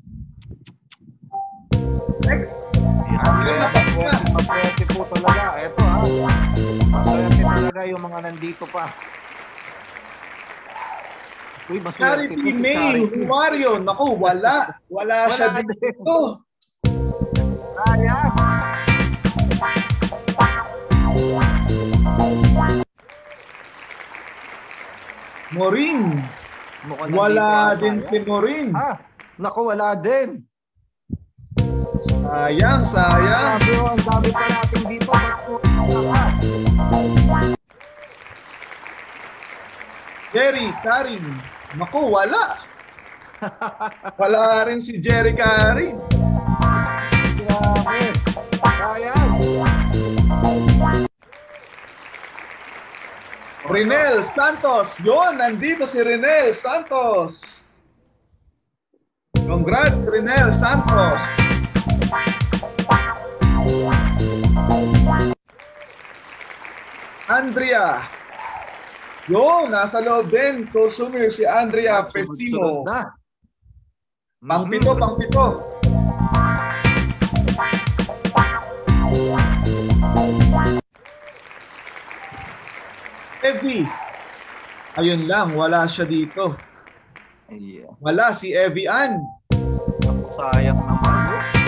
Next. Yan. Maswerte, maswerte po talaga. Ito ha. Maswerte talaga yung mga nandito pa. Uy, maswerte Charity po si May Charity. Humario. Naku, wala. Wala siya Wala dito. Ayan. Maureen. Mukhang Wala nandito din ata, si Maureen. Ah, naku, wala din. Sayang, sayang. Grabe, oh, ang dami pa natin dito. Ba't po wala? Jerry, Karin. Naku, wala. Wala rin si Jerry Karin. Grabe. Ayan. Renel Santos. Yon, nandito si Renel Santos. Congrats, Renel Santos. Andrea. Yo, nasa loob din. Consumer si Andrea Pesimo. Sunod na. Pangpito, pangpito. Evie. Ayun lang, wala siya dito. Ayan. Wala si Evie Ann. Ako, sayang naman.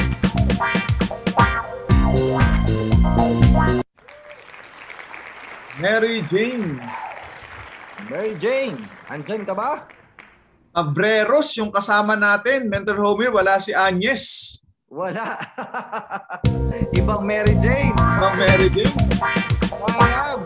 Mary Jane. Mary Jane, andyan ka ba? Abreros yung kasama natin. Mentor Homer, wala si Agnes. Wala. Ibang Mary Jane. Ibang Mary Jane. Sayang.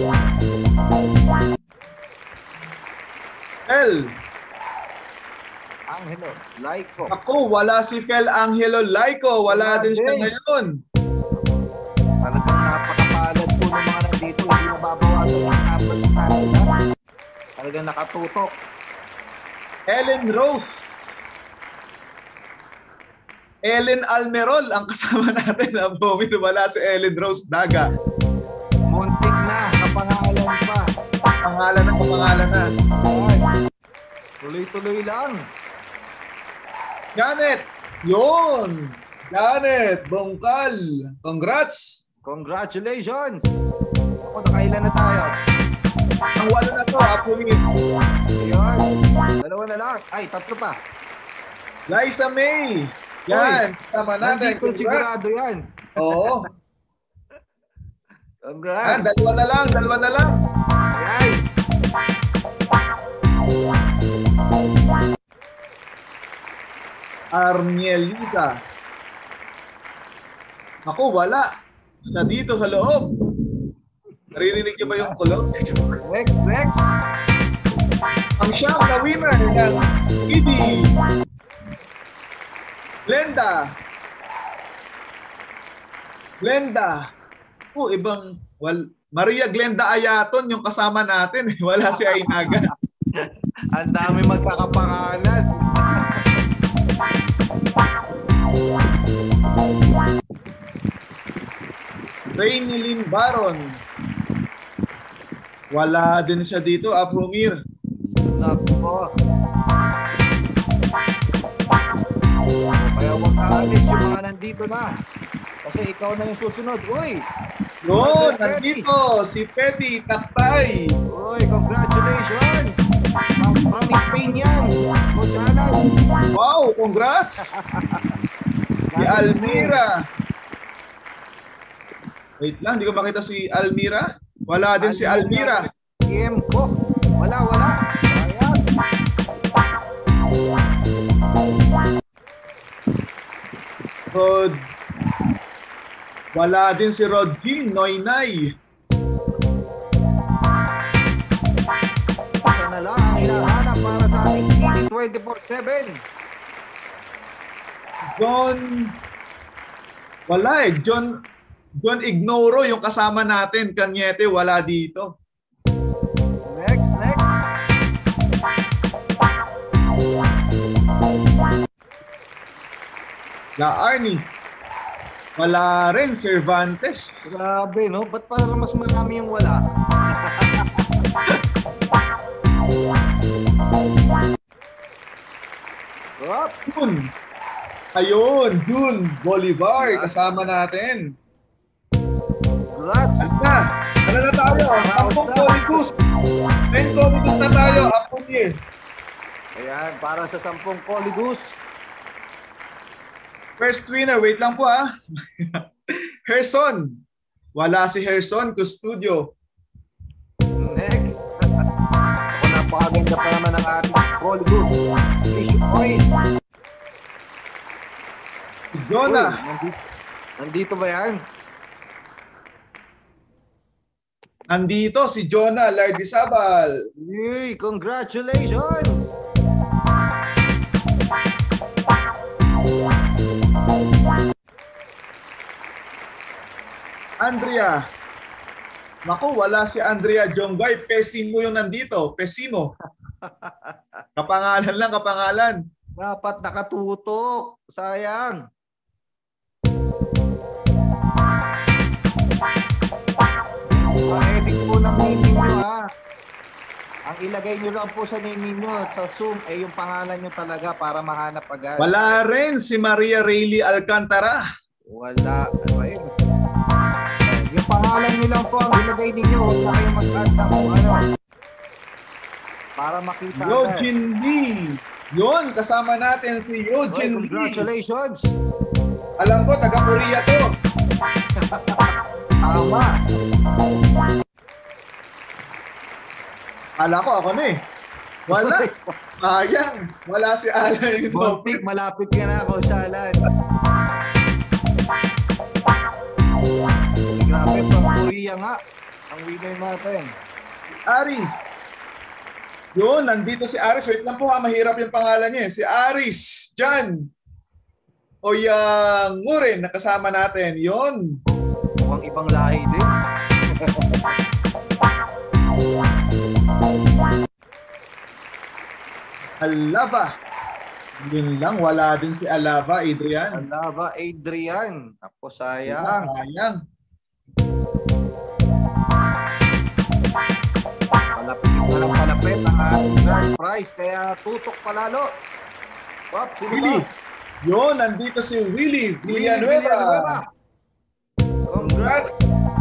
Fel. Angelo, Laiko. Ako, wala si Fel Angelo Laiko. Wala Wala din siya din. ngayon. Talagang napakapalad po ng mga nandito. Hindi nababawasan ang numbers natin. Talagang nakatutok. Ellen Rose. Ellen Almerol ang kasama natin. Homer, wala si Ellen Rose Daga. Muntik na, kapangalan pa. Pangalan na, pangalan na. Ayan. Tuloy-tuloy lang. Janet. Yun. Janet Bongkal. Congrats. Congratulations. Ako, nakailan na tayo. Ang wala na to, Apumi. Ayun. Dalawa na lang. Ay, tatlo pa. Liza May. Yan. Kasama natin. Nandito sigurado yan. Oo. Congrats. Yan, dalawa na lang. Dalawa na lang. Ayan. Arnielita. Ako, wala. Sa dito, sa loob. Naririnig niyo ba yung kulog? Next, next. Ang siyang na winner ng Idi. Glenda. Glenda. Oh, ibang wal Maria Glenda Ayaton yung kasama natin. Wala si Ainaga. Ang dami magkakapangalan. Rainilyn Baron. Wala din siya dito, Apromir. Nako. Kaya wag aalis yung mga nandito na. Kasi ikaw na yung susunod. Uy! Yun, nandito si Petty Taktay. Uy, congratulations! From, from Spain yan. Coach Alan. Wow, congrats! Si Almira. Wait lang, hindi ko makita si Almira. Wala din si Almira. Game ko. Wala, wala. Ayan. Rod. Wala din si Rod G. Noynay. Isa na lang ang hinahanap para sa ating T V twenty-four seven. John. Wala eh. John, John Ignoro yung kasama natin. Kanyete, wala dito. Next, next. La Arnie. Wala rin, Cervantes. Grabe, no? Ba't parang mas marami yung wala? Jun. Ayun, Jun Bolivar. Kasama natin. Congrats. Ano na? Ano na tayo? Ampong Coligus. ten Coligus na tayo. Ampong year. Ayan, para sa sampung Coligus. First winner, wait lang po ah. Herson. Wala si Herson Custodio. Next. Ako, napakaganda pa naman ang ating Coligus. Issue point. Jonah. Uy, nandito, nandito ba yan? Nandito si Jonah Lardizabal. Yay, congratulations! Andrea. Naku, wala si Andrea Jonggay. Pesimo yung nandito. Pesimo. Kapangalan lang, kapangalan. Dapat nakatutok. Sayang. Pa-edit po ng name nyo ha. Ang ilagay nyo lang po sa name nyo sa Zoom ay yung pangalan nyo talaga para mahanap agad. Wala rin si Maria Rayleigh Alcantara. Wala rin. Yung pangalan nyo lang po ang ilagay ninyo. Huwag na kayong mag-add na kung ano. Para makita agad. Eugene Lee. Yun, kasama natin si Eugene Lee. Congratulations. Alam ko, taga Korea to. Tama. Kala ko ako na eh. Wala. Sayang. Wala si Alan. Bontik, malapit ka na ako, Shalan. Grabe, from Korea nga. Ang winner natin. Aris. Yun, nandito si Aris. Wait lang po ha, mahirap yung pangalan niya. Si Aris. Jan. O yung Ngurin, nakasama natin. Yun. Mukhang ibang lahi din. Alava. Yun lang, wala din si Alava, Adrian. Alava, Adrian. Ako, sayang. Sayang. Palapit na lang palapit ang ating grand prize. Kaya tutok palalo. Wap, sino Willie. to? Yun, nandito si Willie Villanueva. Willie Villanueva. Congrats.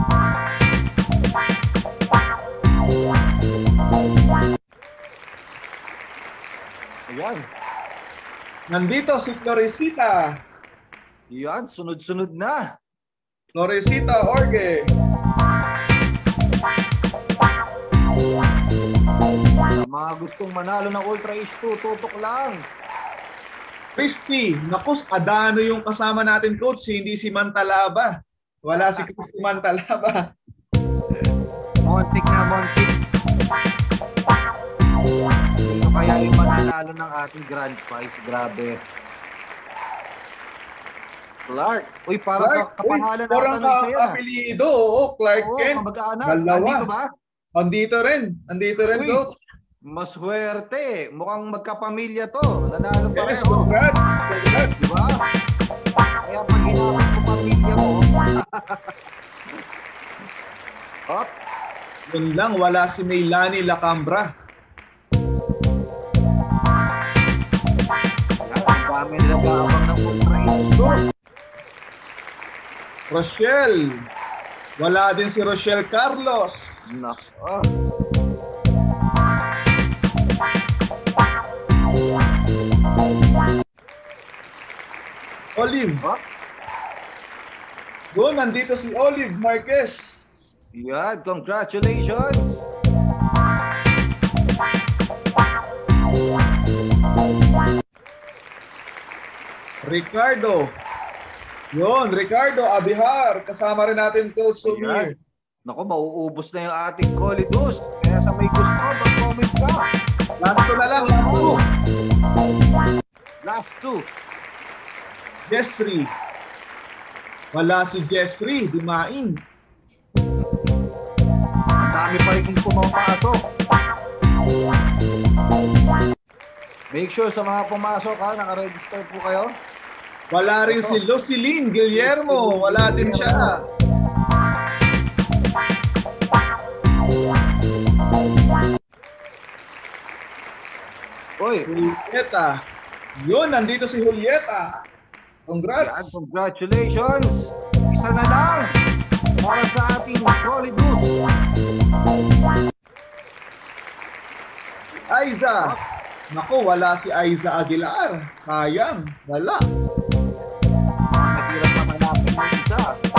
Ayan. Nandito si Floresita. Yan, sunod-sunod na. Floresita Orge. Sa mga gustong manalo ng Ultra H two, tutok lang. Christy. Naku, Adano yung kasama natin, coach. Hindi si Mantalaba. Wala si Christy Mantalaba. Montik na, montik. Sino kaya yung mananalo ng ating grand prize? Grabe. Clark. Uy, parang Clark, kapangalan uy, parang natin sa'yo. ka-apelido. Oo, Clark Oo, Kent. kamag-anak. Dalawa. Andito ba? Andito rin. Andito rin, Uy, coach. maswerte. Mukhang magkapamilya to. Nanalo pa rin. Yes, congrats. Congrats. Diba? Kaya pag hinapit mo pamilya mo. Hop. Yun lang, wala si Maylani Lacambra. Yan, ang dami nila gaabang ng Ultra H two. Rochelle. Wala din si Rochelle Carlos. Nako. Olive. Doon, nandito si Olive Marquez. Yan, congratulations. Ricardo. Yun, Ricardo Abihar. Kasama rin natin to Sumir. Nako, mauubos na yung ating Colidus. Kaya sa may gusto, mag-comment ka. Last two na lang, last two. Last two. Jessry. Wala si Jessry, Dimain. Ang dami pa rin pumapasok. Make sure sa mga pumasok ha, naka-register po kayo. Wala rin si Lucilene Guillermo. Wala din siya. Oy, Julieta. Yun, nandito si Julieta. Congrats. Yan, congratulations. Isa na lang para sa ating Colidus. Aiza. Naku, wala si Aiza Aguilar. Sayang, wala. Nagirap naman natin yung isa.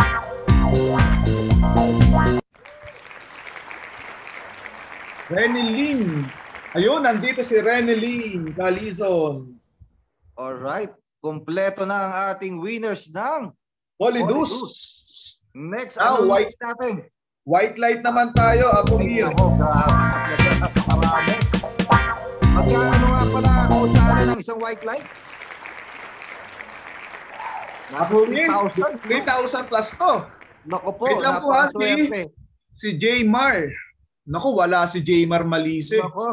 Renilyn. Ayun, nandito si Renilyn Calizon. Alright, kompleto na ang ating winners ng Colidus. Next, Ah, ano white- next natin? White light naman tayo, Apo Mir. Ako, grabe. Napakarami. Magkano nga pala kung saan ng isang white light? Nasa Apo Mir, three thousand. three thousand plus to. Naku po, Wait lang po ha, si, napakaswerte. si Jaymar. Naku, wala si Jaymar Malise. Naku.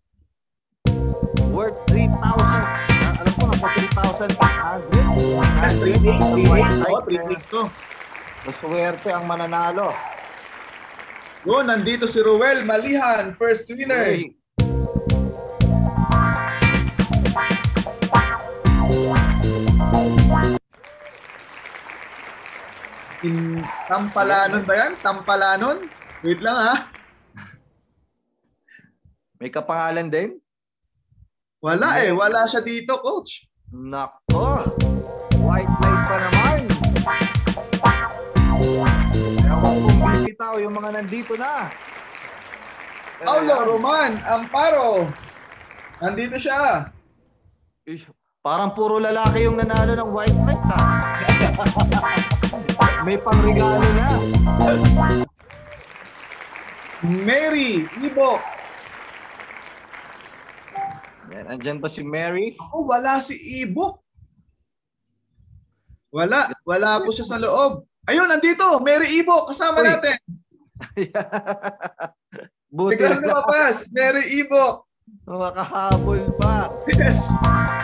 Worth three thousand. Ah, alam ko, naku, three thousand eight hundred. three eight, three eight, oh, three eight to. Maswerte ang mananalo. Yun, nandito si Ruel Malihan, first winner. Hey. In Tampalanon ba yan? Tampalanon? Wait lang ha. May kapangalan din? Wala eh. Wala siya dito, coach. Nako. White light pa naman. Ewan kong bibitaw yung mga nandito na. Paulo Ayan. Roman Amparo. Nandito siya. Ish, parang puro lalaki yung nanalo ng white light ha. May pangregalo na. Mary Ibok. Yan, andyan ba si Mary? Oh, wala si Ibok. Wala. Wala po siya sa loob. Ayun, nandito. Mary Ibok. Kasama Uy. natin. Buti Biglang lumapas. Mary Ibok. makahabol pa. Yes.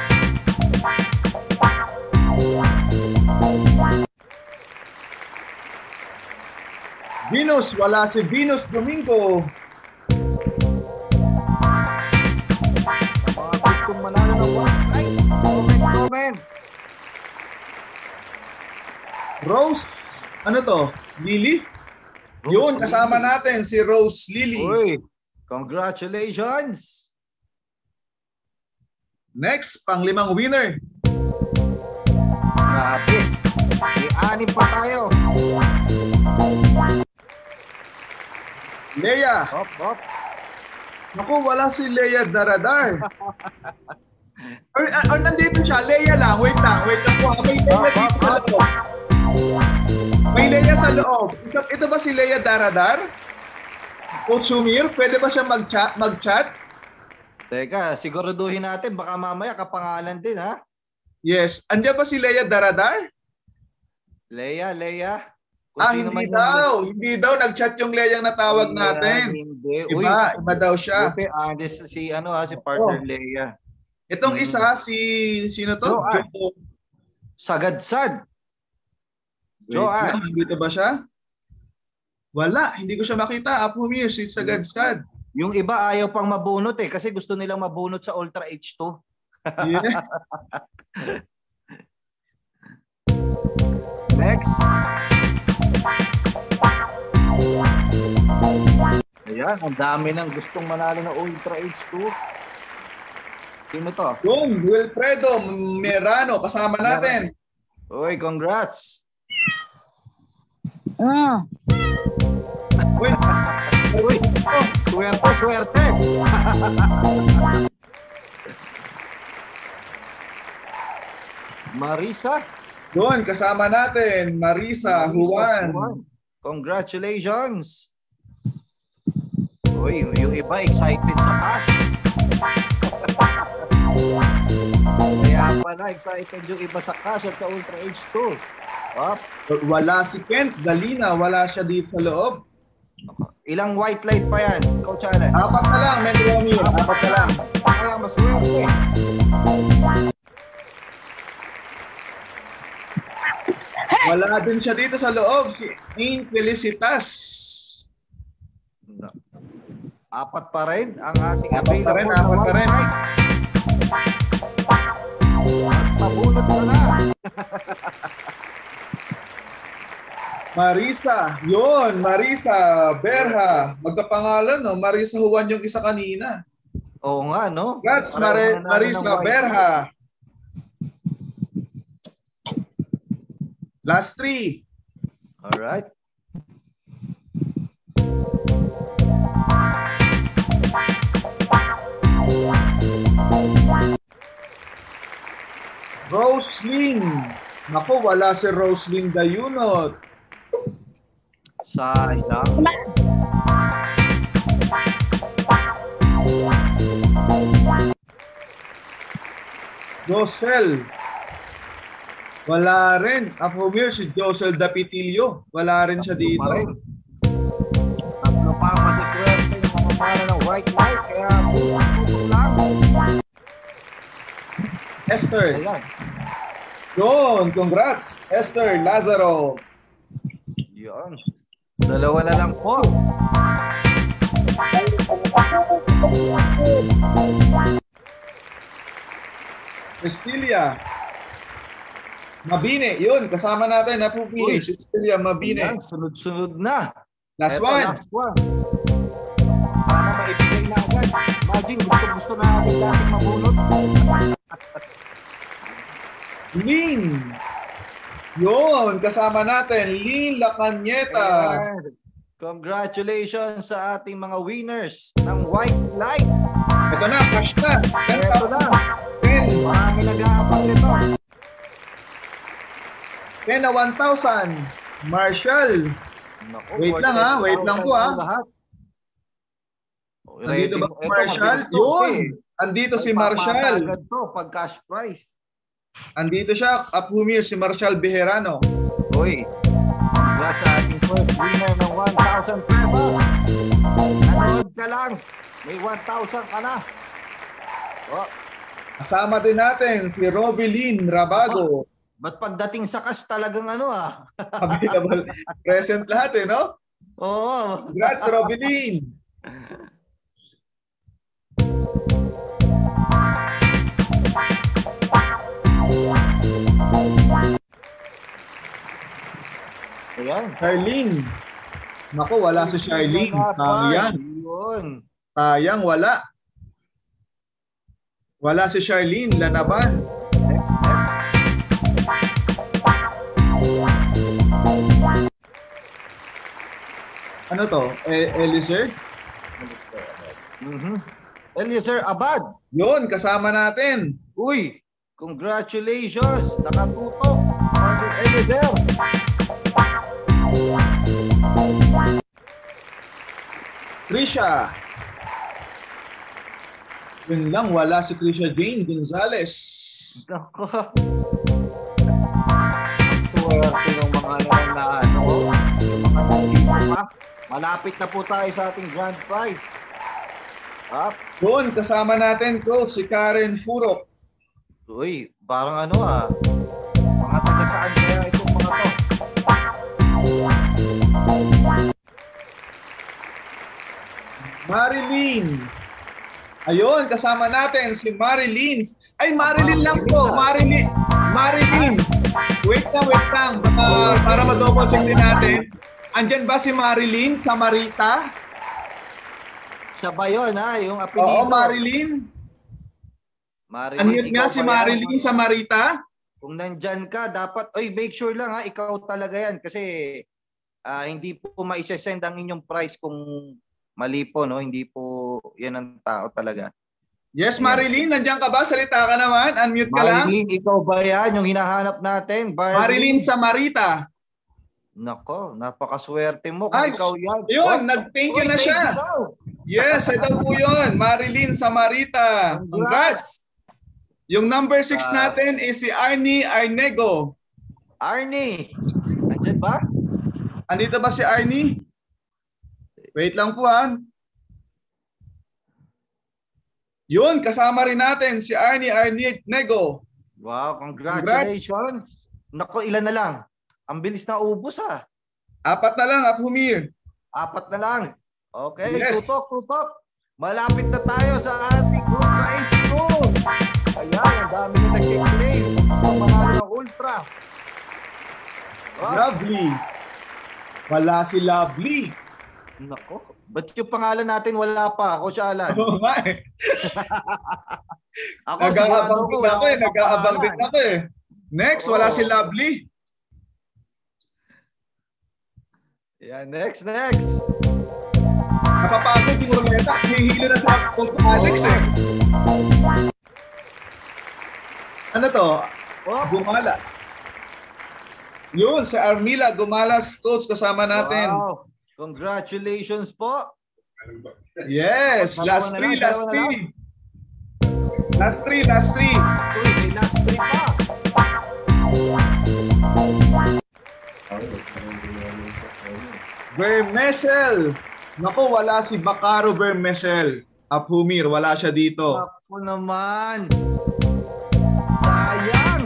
Venus, wala si Venus Domingo. Mga gustong manalo ng white light, comment, comment. Rose, ano to? Lily? Rose Yun, Lily. kasama natin si Rose Lily. Uy, congratulations. Next, panglimang winner. Grabe. May anim pa tayo. Leia. Hop, hop. Naku, wala si Leia Daradar. or, or nandito siya, Leia lang. Wait lang, wait lang po. May Leia dito sa loob. May Leia sa loob. Ito, ito ba si Leia Daradar? Coach Sumir, pwede ba siya mag-chat? mag-chat? Teka, siguraduhin natin. Baka mamaya kapangalan din, ha? Yes. Andiyan ba si Leia Daradar? Leia, Leia. Kung Ah, sino hindi man yung- daw. Hindi daw. Nag-chat yung Leia na tawag Leia, natin. Hindi. Uy, Iba, iba daw siya. buti, ah, this, si, ano, ha, si partner Oh. Leia. Itong Mm. isa, si, sino to? Joanne. Jo- Sagadsad. Wait Joanne. lang, Dito ba siya? Wala. Hindi ko siya makita. Apo Mir, si Sagadsad. Yung iba ayaw pang mabunot eh kasi gusto nilang mabunot sa Ultra H two. Yeah. Next. Ayan, ang dami nang gustong manalo ng Ultra H two. Sino to? Yung Wilfredo Merano, kasama natin. Uy, congrats. Ah. Uy, uy, oh, swerte, swerte. Marisa. Yun, kasama natin. Marisa, Marisa Juan. Juan. Congratulations. Uy, yung iba excited sa cash. Kaya pala excited yung iba sa cash at sa Ultra H two. Up. Wala si Kent Galina, wala siya dito sa loob. Ilang white light pa yan, Coach Alan? Apat na lang, Medromi. Apat na lang. Kaya maswerte. Wala din siya dito sa loob, si Ain Felicitas. Apat pa rin ang ating apat available pa rin, apat pa rin. Pabulot mo na. Marisa, yon, Marisa Berha. Magkapangalan, no? Marisa Juan yung isa kanina. Oo nga, no? Congrats, Mar- Marisa Berha. Last three. All right. Roslyn. Naku, wala si Roslyn Dayunot. Sayang. Josel. Wala rin. Ako here si Josel Dapitilio. Wala rin siya dito. Tatlo pa ang masaswerte ng mga para ng white light. Kaya puto lang. Esther. Ayan. Yun. Congrats. Esther Lazaro. Yun. Dalawa na lang po. Cecilia Mabine. Yun. Kasama natin. Napupili. Cecilia Mabine. Ayan, sunod-sunod na. Last Eto, one. Last one. Sana maibigay na agad. Imagine, gusto-gusto na agad natin mabunod. Lynn. Yun. Kasama natin. Lynn Lacanieta. Ayan. Congratulations sa ating mga winners ng white light. Ito na. Cash na. Ito na. Marami nag-aabang nito. ten na one thousand. Marshall. Naku, Wait lang ha. Wait lang po ha. Nandito ba si Marshall? Yun. Andito si Marshall. Agad to pag cash prize. Andito siya. Apumir si Marshall Bejerano. Uy. Congrats sa ating first winner ng one thousand pesos. Nanood ka lang. May one thousand ka na. Oh. Kasama din natin si Robilyn Rabago. Oh. Ba't pagdating sa cash talagang ano ah? Available. Present lahat eh, no? Oo. Congrats, Robilyn. Ayan. Charlene. Naku, wala si Charlene. Sayang. Yun. Sayang, wala. Wala si Charlene Lanaban. Next, next. Ano to? E Eliezer? Mm-hmm. Eliezer Abad. Yun, kasama natin. Uy, congratulations. Nakatutok. Eliezer. Trisha. Yun lang, wala si Trisha Jane Gonzalez. Ako. Swerte ng mga naman na ano. Yung mga nandito pa. Malapit na po tayo sa ating grand prize. Up. Yun, kasama natin, coach, si Karen Furok. Uy, parang ano ah. Mga taga saan kaya itong mga to? Marilyn. Ayun, kasama natin si Marilyn. Ay, Marilyn lang po. Marilyn. Marilyn. Wait lang, wait lang. Baka, para ma-double check din natin. Andyan ba si Marilyn Samarita? Siya ba yun, ha? Yung apelido. Oo, Marilyn. Marilyn, Unmute nga ikaw si ba yan? Marilyn sa Marita. Kung nandyan ka, dapat, oy, make sure lang ha, ikaw talaga yan. Kasi ah, hindi po maisesend ang inyong price kung mali po, no? Hindi po yan ang tao talaga. Yes, Marilyn, nandiyan ka ba? Salita ka naman. Unmute ka lang. Marilyn, ikaw ba yan? Yung hinahanap natin? Marilyn, Marilyn sa Marita. Nako, napakaswerte mo kung Ay, ikaw yan. Yun, Oh, nag-thank you oy, na thank siya. you daw. Yes, ito po yun. Marilyn sa Marita. Congrats. Yung number six Ah. natin is si Arnie Arnego. Arnie, andyan ba? Andito ba si Arnie? Wait lang po ha. Yun, kasama rin natin si Arnie Arnego. Wow, congratulations. Nako, ilan na lang? Ang bilis na ubos ha. Apat na lang, Aphumir. Apat na lang. Okay, Yes. tutok, tutok. Malapit na tayo sa ating Ultra H two. Ayan, ang dami na nag-claim. Gusto manalo ng Ultra. Oh, Lovely. Wala si Lovely. nako, ba't yung pangalan natin wala pa? Ako siya, Alan. Oo nga eh. Ako Nag-aabang sigurado ko, din wala ako eh. akong Nag-aabang din pangalan. ako eh. Next, wala Oo. si Lovely. Yeah, next, next. Napapagod yung Rometa. Hihilo na sa coach Alex eh. Ano to? Oh, Gumalas. Yun, si Armila Gumalas, coach, kasama natin. wow. Congratulations po. Yes, Dalawa last na three, lang, last dalawa na three. Last three, last three. Uy, may last three pa. Vermesel. Naku, wala si Bacaro Vermesel. Aphumir, wala siya dito. Ako naman. Sayang.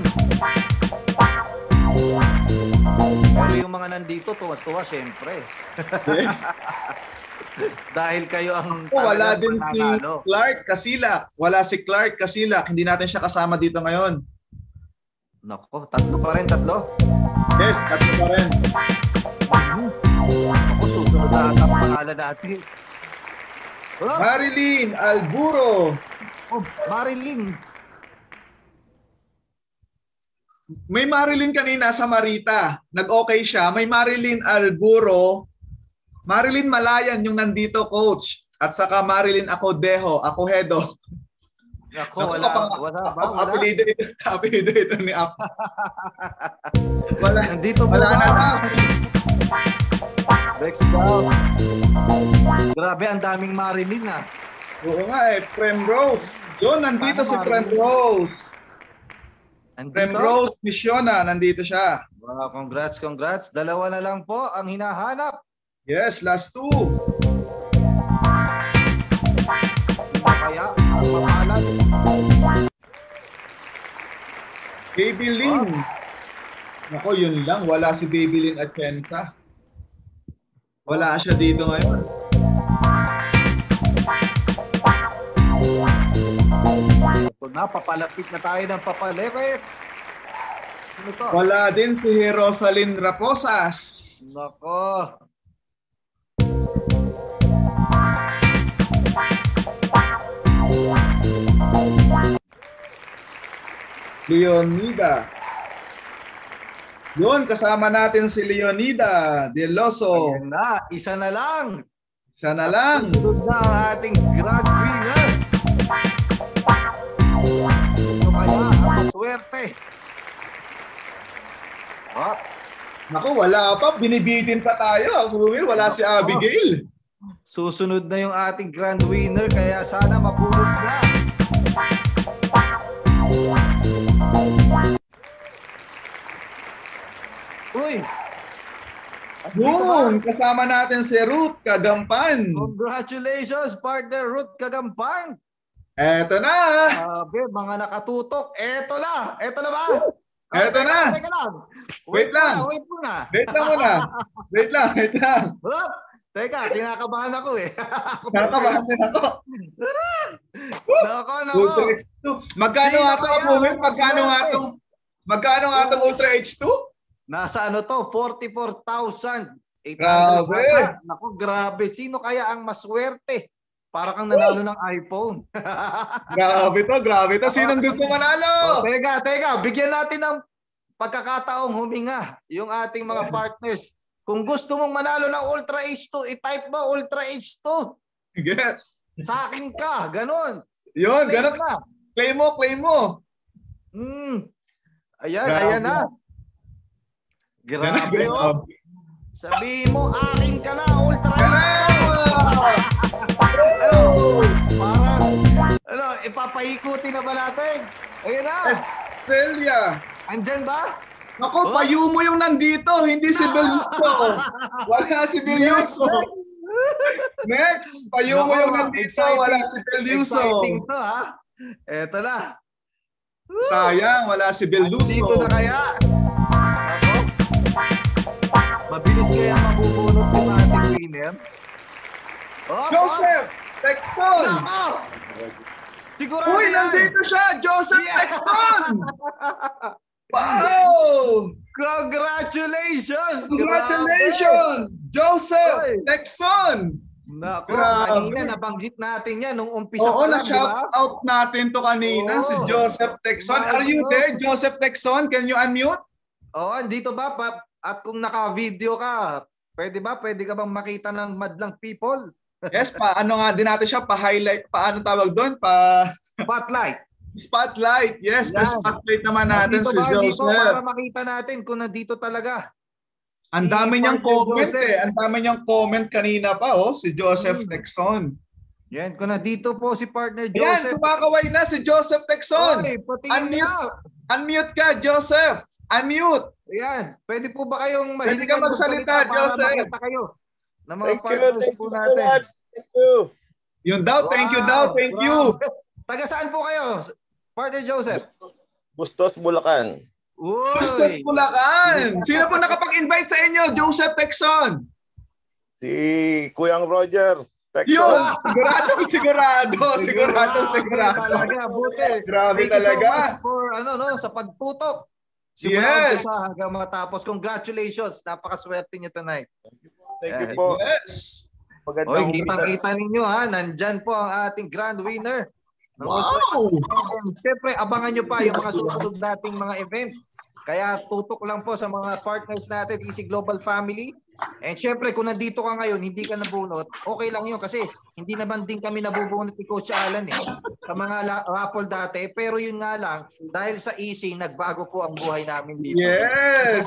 Pero yung mga nandito, tuwa-tuwa, syempre. Yes. Dahil kayo ang Oh, wala talagang din si pananalo. Clark Casilak. Wala si Clark Casilak. Hindi natin siya kasama dito ngayon. Nako, tatlo pa rin, tatlo. Yes, tatlo pa rin. Ako, susunod na ata ang pangalan natin. Oh, Marilyn Alburo. oh, Marilyn. May Marilyn kanina sa Marita. Nag-okay siya. May Marilyn Alburo. Marilyn Malayan yung nandito, coach. At saka Marilyn Acodejo. Acohedo. Nako, wala, wala, wala. wala. Apelido ito, apelido ito ni Ap. Wala. Nandito po Wala ba? na lang. Next down. Grabe, ang daming Marilyn ah. Oo nga eh, Premrose. Yun, nandito Paano si Marilyn? Premrose. Andito? Premrose Missiona, nandito siya. Wow, congrats, congrats. Dalawa na lang po ang hinahanap. Yes, last two. Sino kaya ang mapalad? Baby Lynn. Nako, yun lang. Wala si Baby Lynn Atienza. Wala siya dito ngayon. Ito na, papalapit na tayo ng papalapit. Ano to? Wala din si Rosalyn Raposas. Nako. Leonida. Yun, kasama natin si Leonida Deloso. Ayan na, isa na lang. Isa na lang. Sunod na ang ating grand winner. Ito kaya ang maswerte. Oh, Naku, wala pa. Binibitin pa tayo. Bumir, wala si Abigail. susunod na yung ating grand winner kaya sana mapulot na. Uy! Andito ba? Yun, kasama natin si Ruth Kagampan. Congratulations, partner Ruth Kagampan. Eto na. Sabi, mga nakatutok. Eto na. Eto na ba? Eto teka na. lang, Teka lang. Wait lang. muna, Wait muna. Wait lang muna. Wait lang, wait lang. Ruth, teka, kinakabahan ako eh. Nakabahan din ako. Nako, nako. Ultra H two. Magkano Sino nga ito, kaya Bumir? ang Magkano nga maswerte? itong Magkano nga itong Ultra H two? Nasa ano to? forty-four thousand eight Grabe. hundred. Naku, grabe. Sino kaya ang maswerte Para kang nanalo ng iPhone. Grabe to, grabe to. Sinong gusto manalo? Oh, teka, teka. Bigyan natin ng pagkakataong huminga yung ating mga partners. Kung gusto mong manalo ng Ultra H two, i-type mo Ultra H two. Yes. Sa akin ka, ganun. Yun, Claim ganun. na. Claim mo, claim mo. Hmm. Ayan, Grabe. ayan na. Grabe, oh. Sabihin mo, akin ka na, Ultra H two. Ano? Parang, ano, ipapaikuti na ba natin? Ayan na. Australia. Andyan ba? Ako, oh? Payo mo yung nandito, hindi si Beluso. Wala si Beluso. Next, payo mo yung nandito, wala si Beluso. Exciting to, ha? Eto na. Sayang, wala si Beluso. Dito na kaya? Ako? Mabilis kaya mabubunot yung ating winner? Oh, Joseph Texon! Nako! Sigurado Uy, yan! nandito siya! Joseph yeah. Texon! Wow! Congratulations! Congratulations! Grabe. Joseph Oy. Texon! Nako, kanina nabanggit natin yan nung umpisa Oo, pa lang, di ba? na-shout out natin to kanina, Oo. si Joseph Texon. Are you there, Joseph Texon? Can you unmute? Oo, andito ba? At kung naka-video ka, pwede ba? Pwede ka bang makita ng madlang people? Yes, pa ano nga din natin siya, pa-highlight, paano tawag doon? Pa spotlight. Spotlight. Yes, pa spotlight naman natin dito si ba, Joseph. Dito para makita natin kung nandito talaga. Ang si dami niyang comment Joseph. eh. Ang dami niyang comment kanina pa, oh, si Joseph hmm. Texon. Yan, kung nandito po si partner Joseph. Yan, kumakaway na si Joseph Texon. Oy, unmute, unmute ka, Joseph. Unmute. Ayan, pwede po ba kayong mahilig ka magsalita, Joseph? Para kayo ng mga thank partners you, po natin. Thank you. Yun daw, wow, thank you daw, thank wow. you. Taga saan po kayo, partner Joseph? Bustos, Bulacan. Uy. Bustos, Bulacan. Sino po nakapag-invite sa inyo, Joseph Texon? Si Kuyang Roger. Texon. Yun, sigurado, sigurado, sigurado, sigurado. Talaga, buti. Grabe thank talaga. You so much for, ano, no, sa pagtutok. Simula yes. sa hanggang matapos. Congratulations. Napakaswerte niyo tonight. Thank you po. Yes. Oy, kita-kita ninyo ha. Nandyan po ang ating grand winner. Wow! Siyempre, abangan nyo pa yung mga susunod nating mga events. Kaya tutok lang po sa mga partners natin, Easy Global Family. And siyempre, kung nandito ka ngayon, hindi ka nabunot, okay lang yun kasi hindi naman din kami nabubunot ni Coach Alan eh, sa mga raffle dati. Pero yun nga lang, dahil sa Easy, nagbago po ang buhay namin dito. Yes!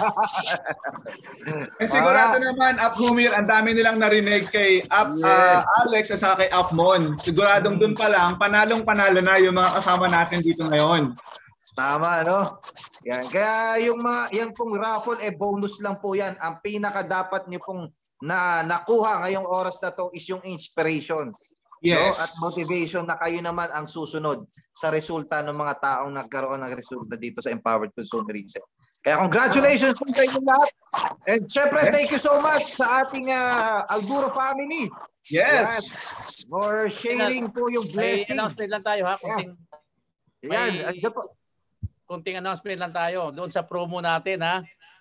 And sigurado ah, naman, Up Humir, ang dami nilang narinig kay Up yes. uh, Alex at saka kay Up Mon. Siguradong dun pa lang, panalong-panalo na yung mga kasama natin dito ngayon. Tama, no? Yan. Kaya yung mga, yan pong raffle, eh bonus lang po yan. Ang pinaka dapat nyo pong na, nakuha ngayong oras na to is yung inspiration. Yes. No? At motivation na kayo naman ang susunod sa resulta ng mga taong nagkaroon ng resulta dito sa Empowered Consumerism. Kaya congratulations po sa inyo lahat. And syempre, yes. thank you so much sa ating uh, Alburo family. Yes. Yan. For sharing po yung blessing. May announcement lang tayo ha. Kunting, yan. Yan. Po. Kunting announcement lang tayo doon sa promo natin ha.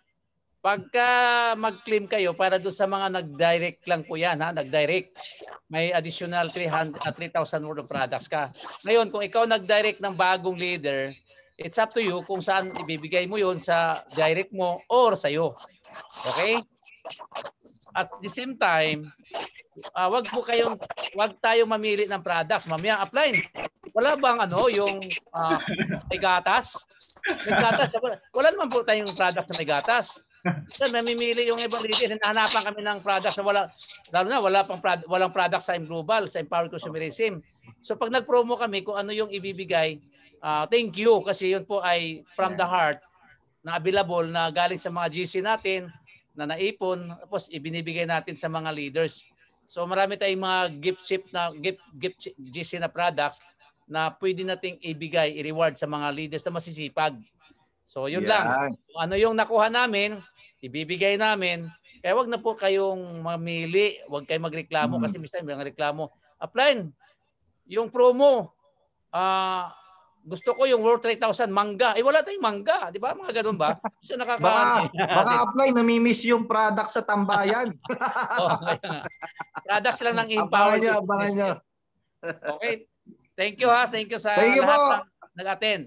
Pagka mag-claim kayo para doon sa mga nag-direct lang po yan ha, nag-direct. May additional three thousand worth of products ka. Ngayon, kung ikaw nag-direct ng bagong leader, it's up to you kung saan ibibigay mo yun sa direct mo or sa'yo. Okay? At the same time, uh, wag po kayong, wag tayong mamili ng products. Mamaya apply. Wala bang ano, yung uh, may gatas? May gatas. Wala naman po tayong products na may gatas. So, namimili yung ibang leader. Hinahanapan kami ng products na wala, lalo na wala pang walang products sa Global, sa Empowered Consumerism. So pag nag-promo kami kung ano yung ibibigay, uh, thank you kasi yun po ay from the heart na available na galing sa mga G C natin na naipon, tapos ibinibigay natin sa mga leaders. So marami tayong mga gift ship na gift gift G C na products na pwede nating ibigay, i-reward sa mga leaders na masisipag. So yun yeah. lang. Kung ano yung nakuha namin, ibibigay namin. Kaya wag na po kayong mamili, wag kayong magreklamo mm. kasi minsan may reklamo. Apply yung promo. Ah, uh, gusto ko yung worth three thousand mangga. Eh wala tayong mangga, di ba? Mga ganun ba? Kasi nakaka baka, baka apply, namimiss yung product sa tambayan. Oh, products lang ng Empowered. Abangan nyo, abangan nyo. Okay. Thank you ha. Thank you sa Thank you lahat po. ng nag-attend.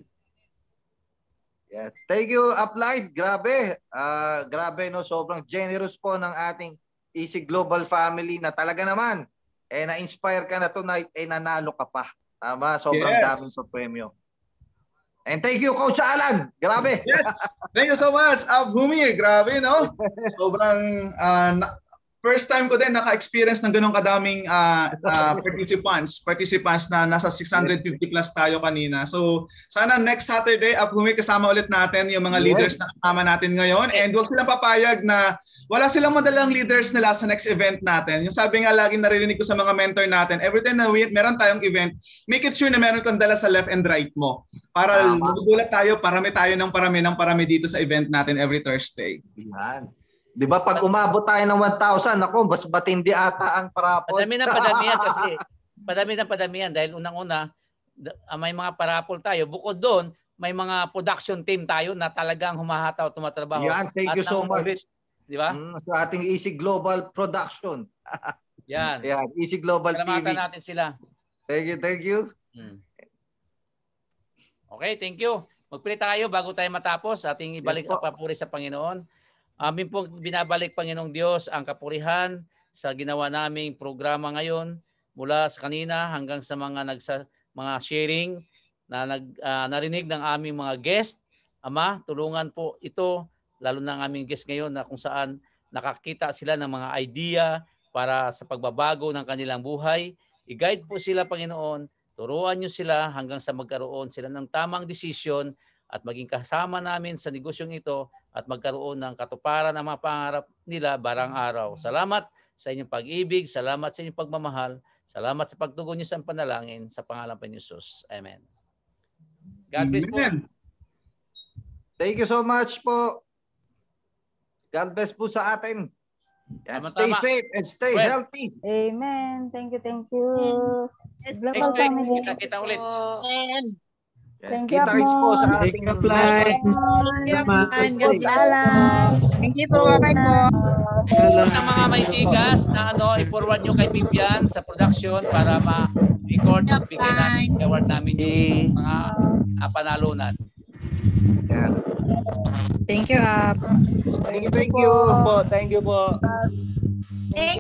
Yeah. Thank you, Uplight. Grabe. Ah, grabe, no? Sobrang generous po ng ating Easy Global family na talaga naman, eh, na-inspire ka na tonight, eh, nanalo ka pa. Tama? Sobrang Yes. daming sa premyo. And thank you, Coach Alan. Grabe. Yes. Thank you so much. Uh, Bumi, grabe, no? Sobrang uh, na- first time ko din naka-experience ng ganong kadaming uh, uh, participants. Participants na nasa six hundred fifty plus tayo kanina. So, sana next Saturday, uh, Bumi, kasama ulit natin yung mga Yes. leaders na kasama natin ngayon. And huwag silang papayag na wala silang madalang leaders nila sa next event natin. Yung sabi nga laging naririnig ko sa mga mentor natin, every time na we, meron tayong event, make it sure na meron kang dala sa left and right mo. Para Tama. magugulat tayo, parami tayo ng parami ng parami dito sa event natin every Thursday. Yan. Di ba pag umabot tayo ng one thousand, ako, mas matindi ata ang parapol. Padami ng padami yan kasi. Padami ng padami yan dahil unang-una, d- ah, may mga parapol tayo. Bukod doon, may mga production team tayo na talagang humahataw, tumatrabaho. Yan, thank you At so nangungulit. much. Di ba? Mm, sa ating Easy Global Production. Yan. Yan, Easy Global T V. Salamatan natin sila. Thank you, thank you. Hmm. Okay, thank you. Magpili tayo bago tayo matapos. Ating ibalik Yes ang po. papuri sa Panginoon. Amin po binabalik, Panginoong Diyos, ang kapurihan sa ginawa naming programa ngayon mula sa kanina hanggang sa mga nagsa, mga sharing na nag, ah, narinig ng aming mga guest. Ama, tulungan po ito, lalo na ang aming guest ngayon na kung saan nakakita sila ng mga idea para sa pagbabago ng kanilang buhay. I-guide po sila, Panginoon. Turuan niyo sila hanggang sa magkaroon sila ng tamang desisyon at maging kasama namin sa negosyong ito at magkaroon ng katuparan ng mga pangarap nila barang araw. Salamat sa inyong pag-ibig, salamat sa inyong pagmamahal, salamat sa pagtugon niyo sa panalangin sa pangalan pa ni Jesus. Amen. God bless po. Amen. Thank you so much po. God bless po sa atin. Yan, Tama, stay tama. safe and stay Well, healthy. Amen. Thank you, thank you. Next Global week, family. kita, kita ulit. Yan, Thank you, kita-kits po sa Apmon. ating Coach Alan. Thank you po. Bye po. Ang mga may tigas na ano, i-forward nyo kay Vivian sa production para ma-record at bigay namin, award namin yung mga uh, panalunan. Yan. Thank you, Ap. Thank you, thank you. Po, thank you po. Thank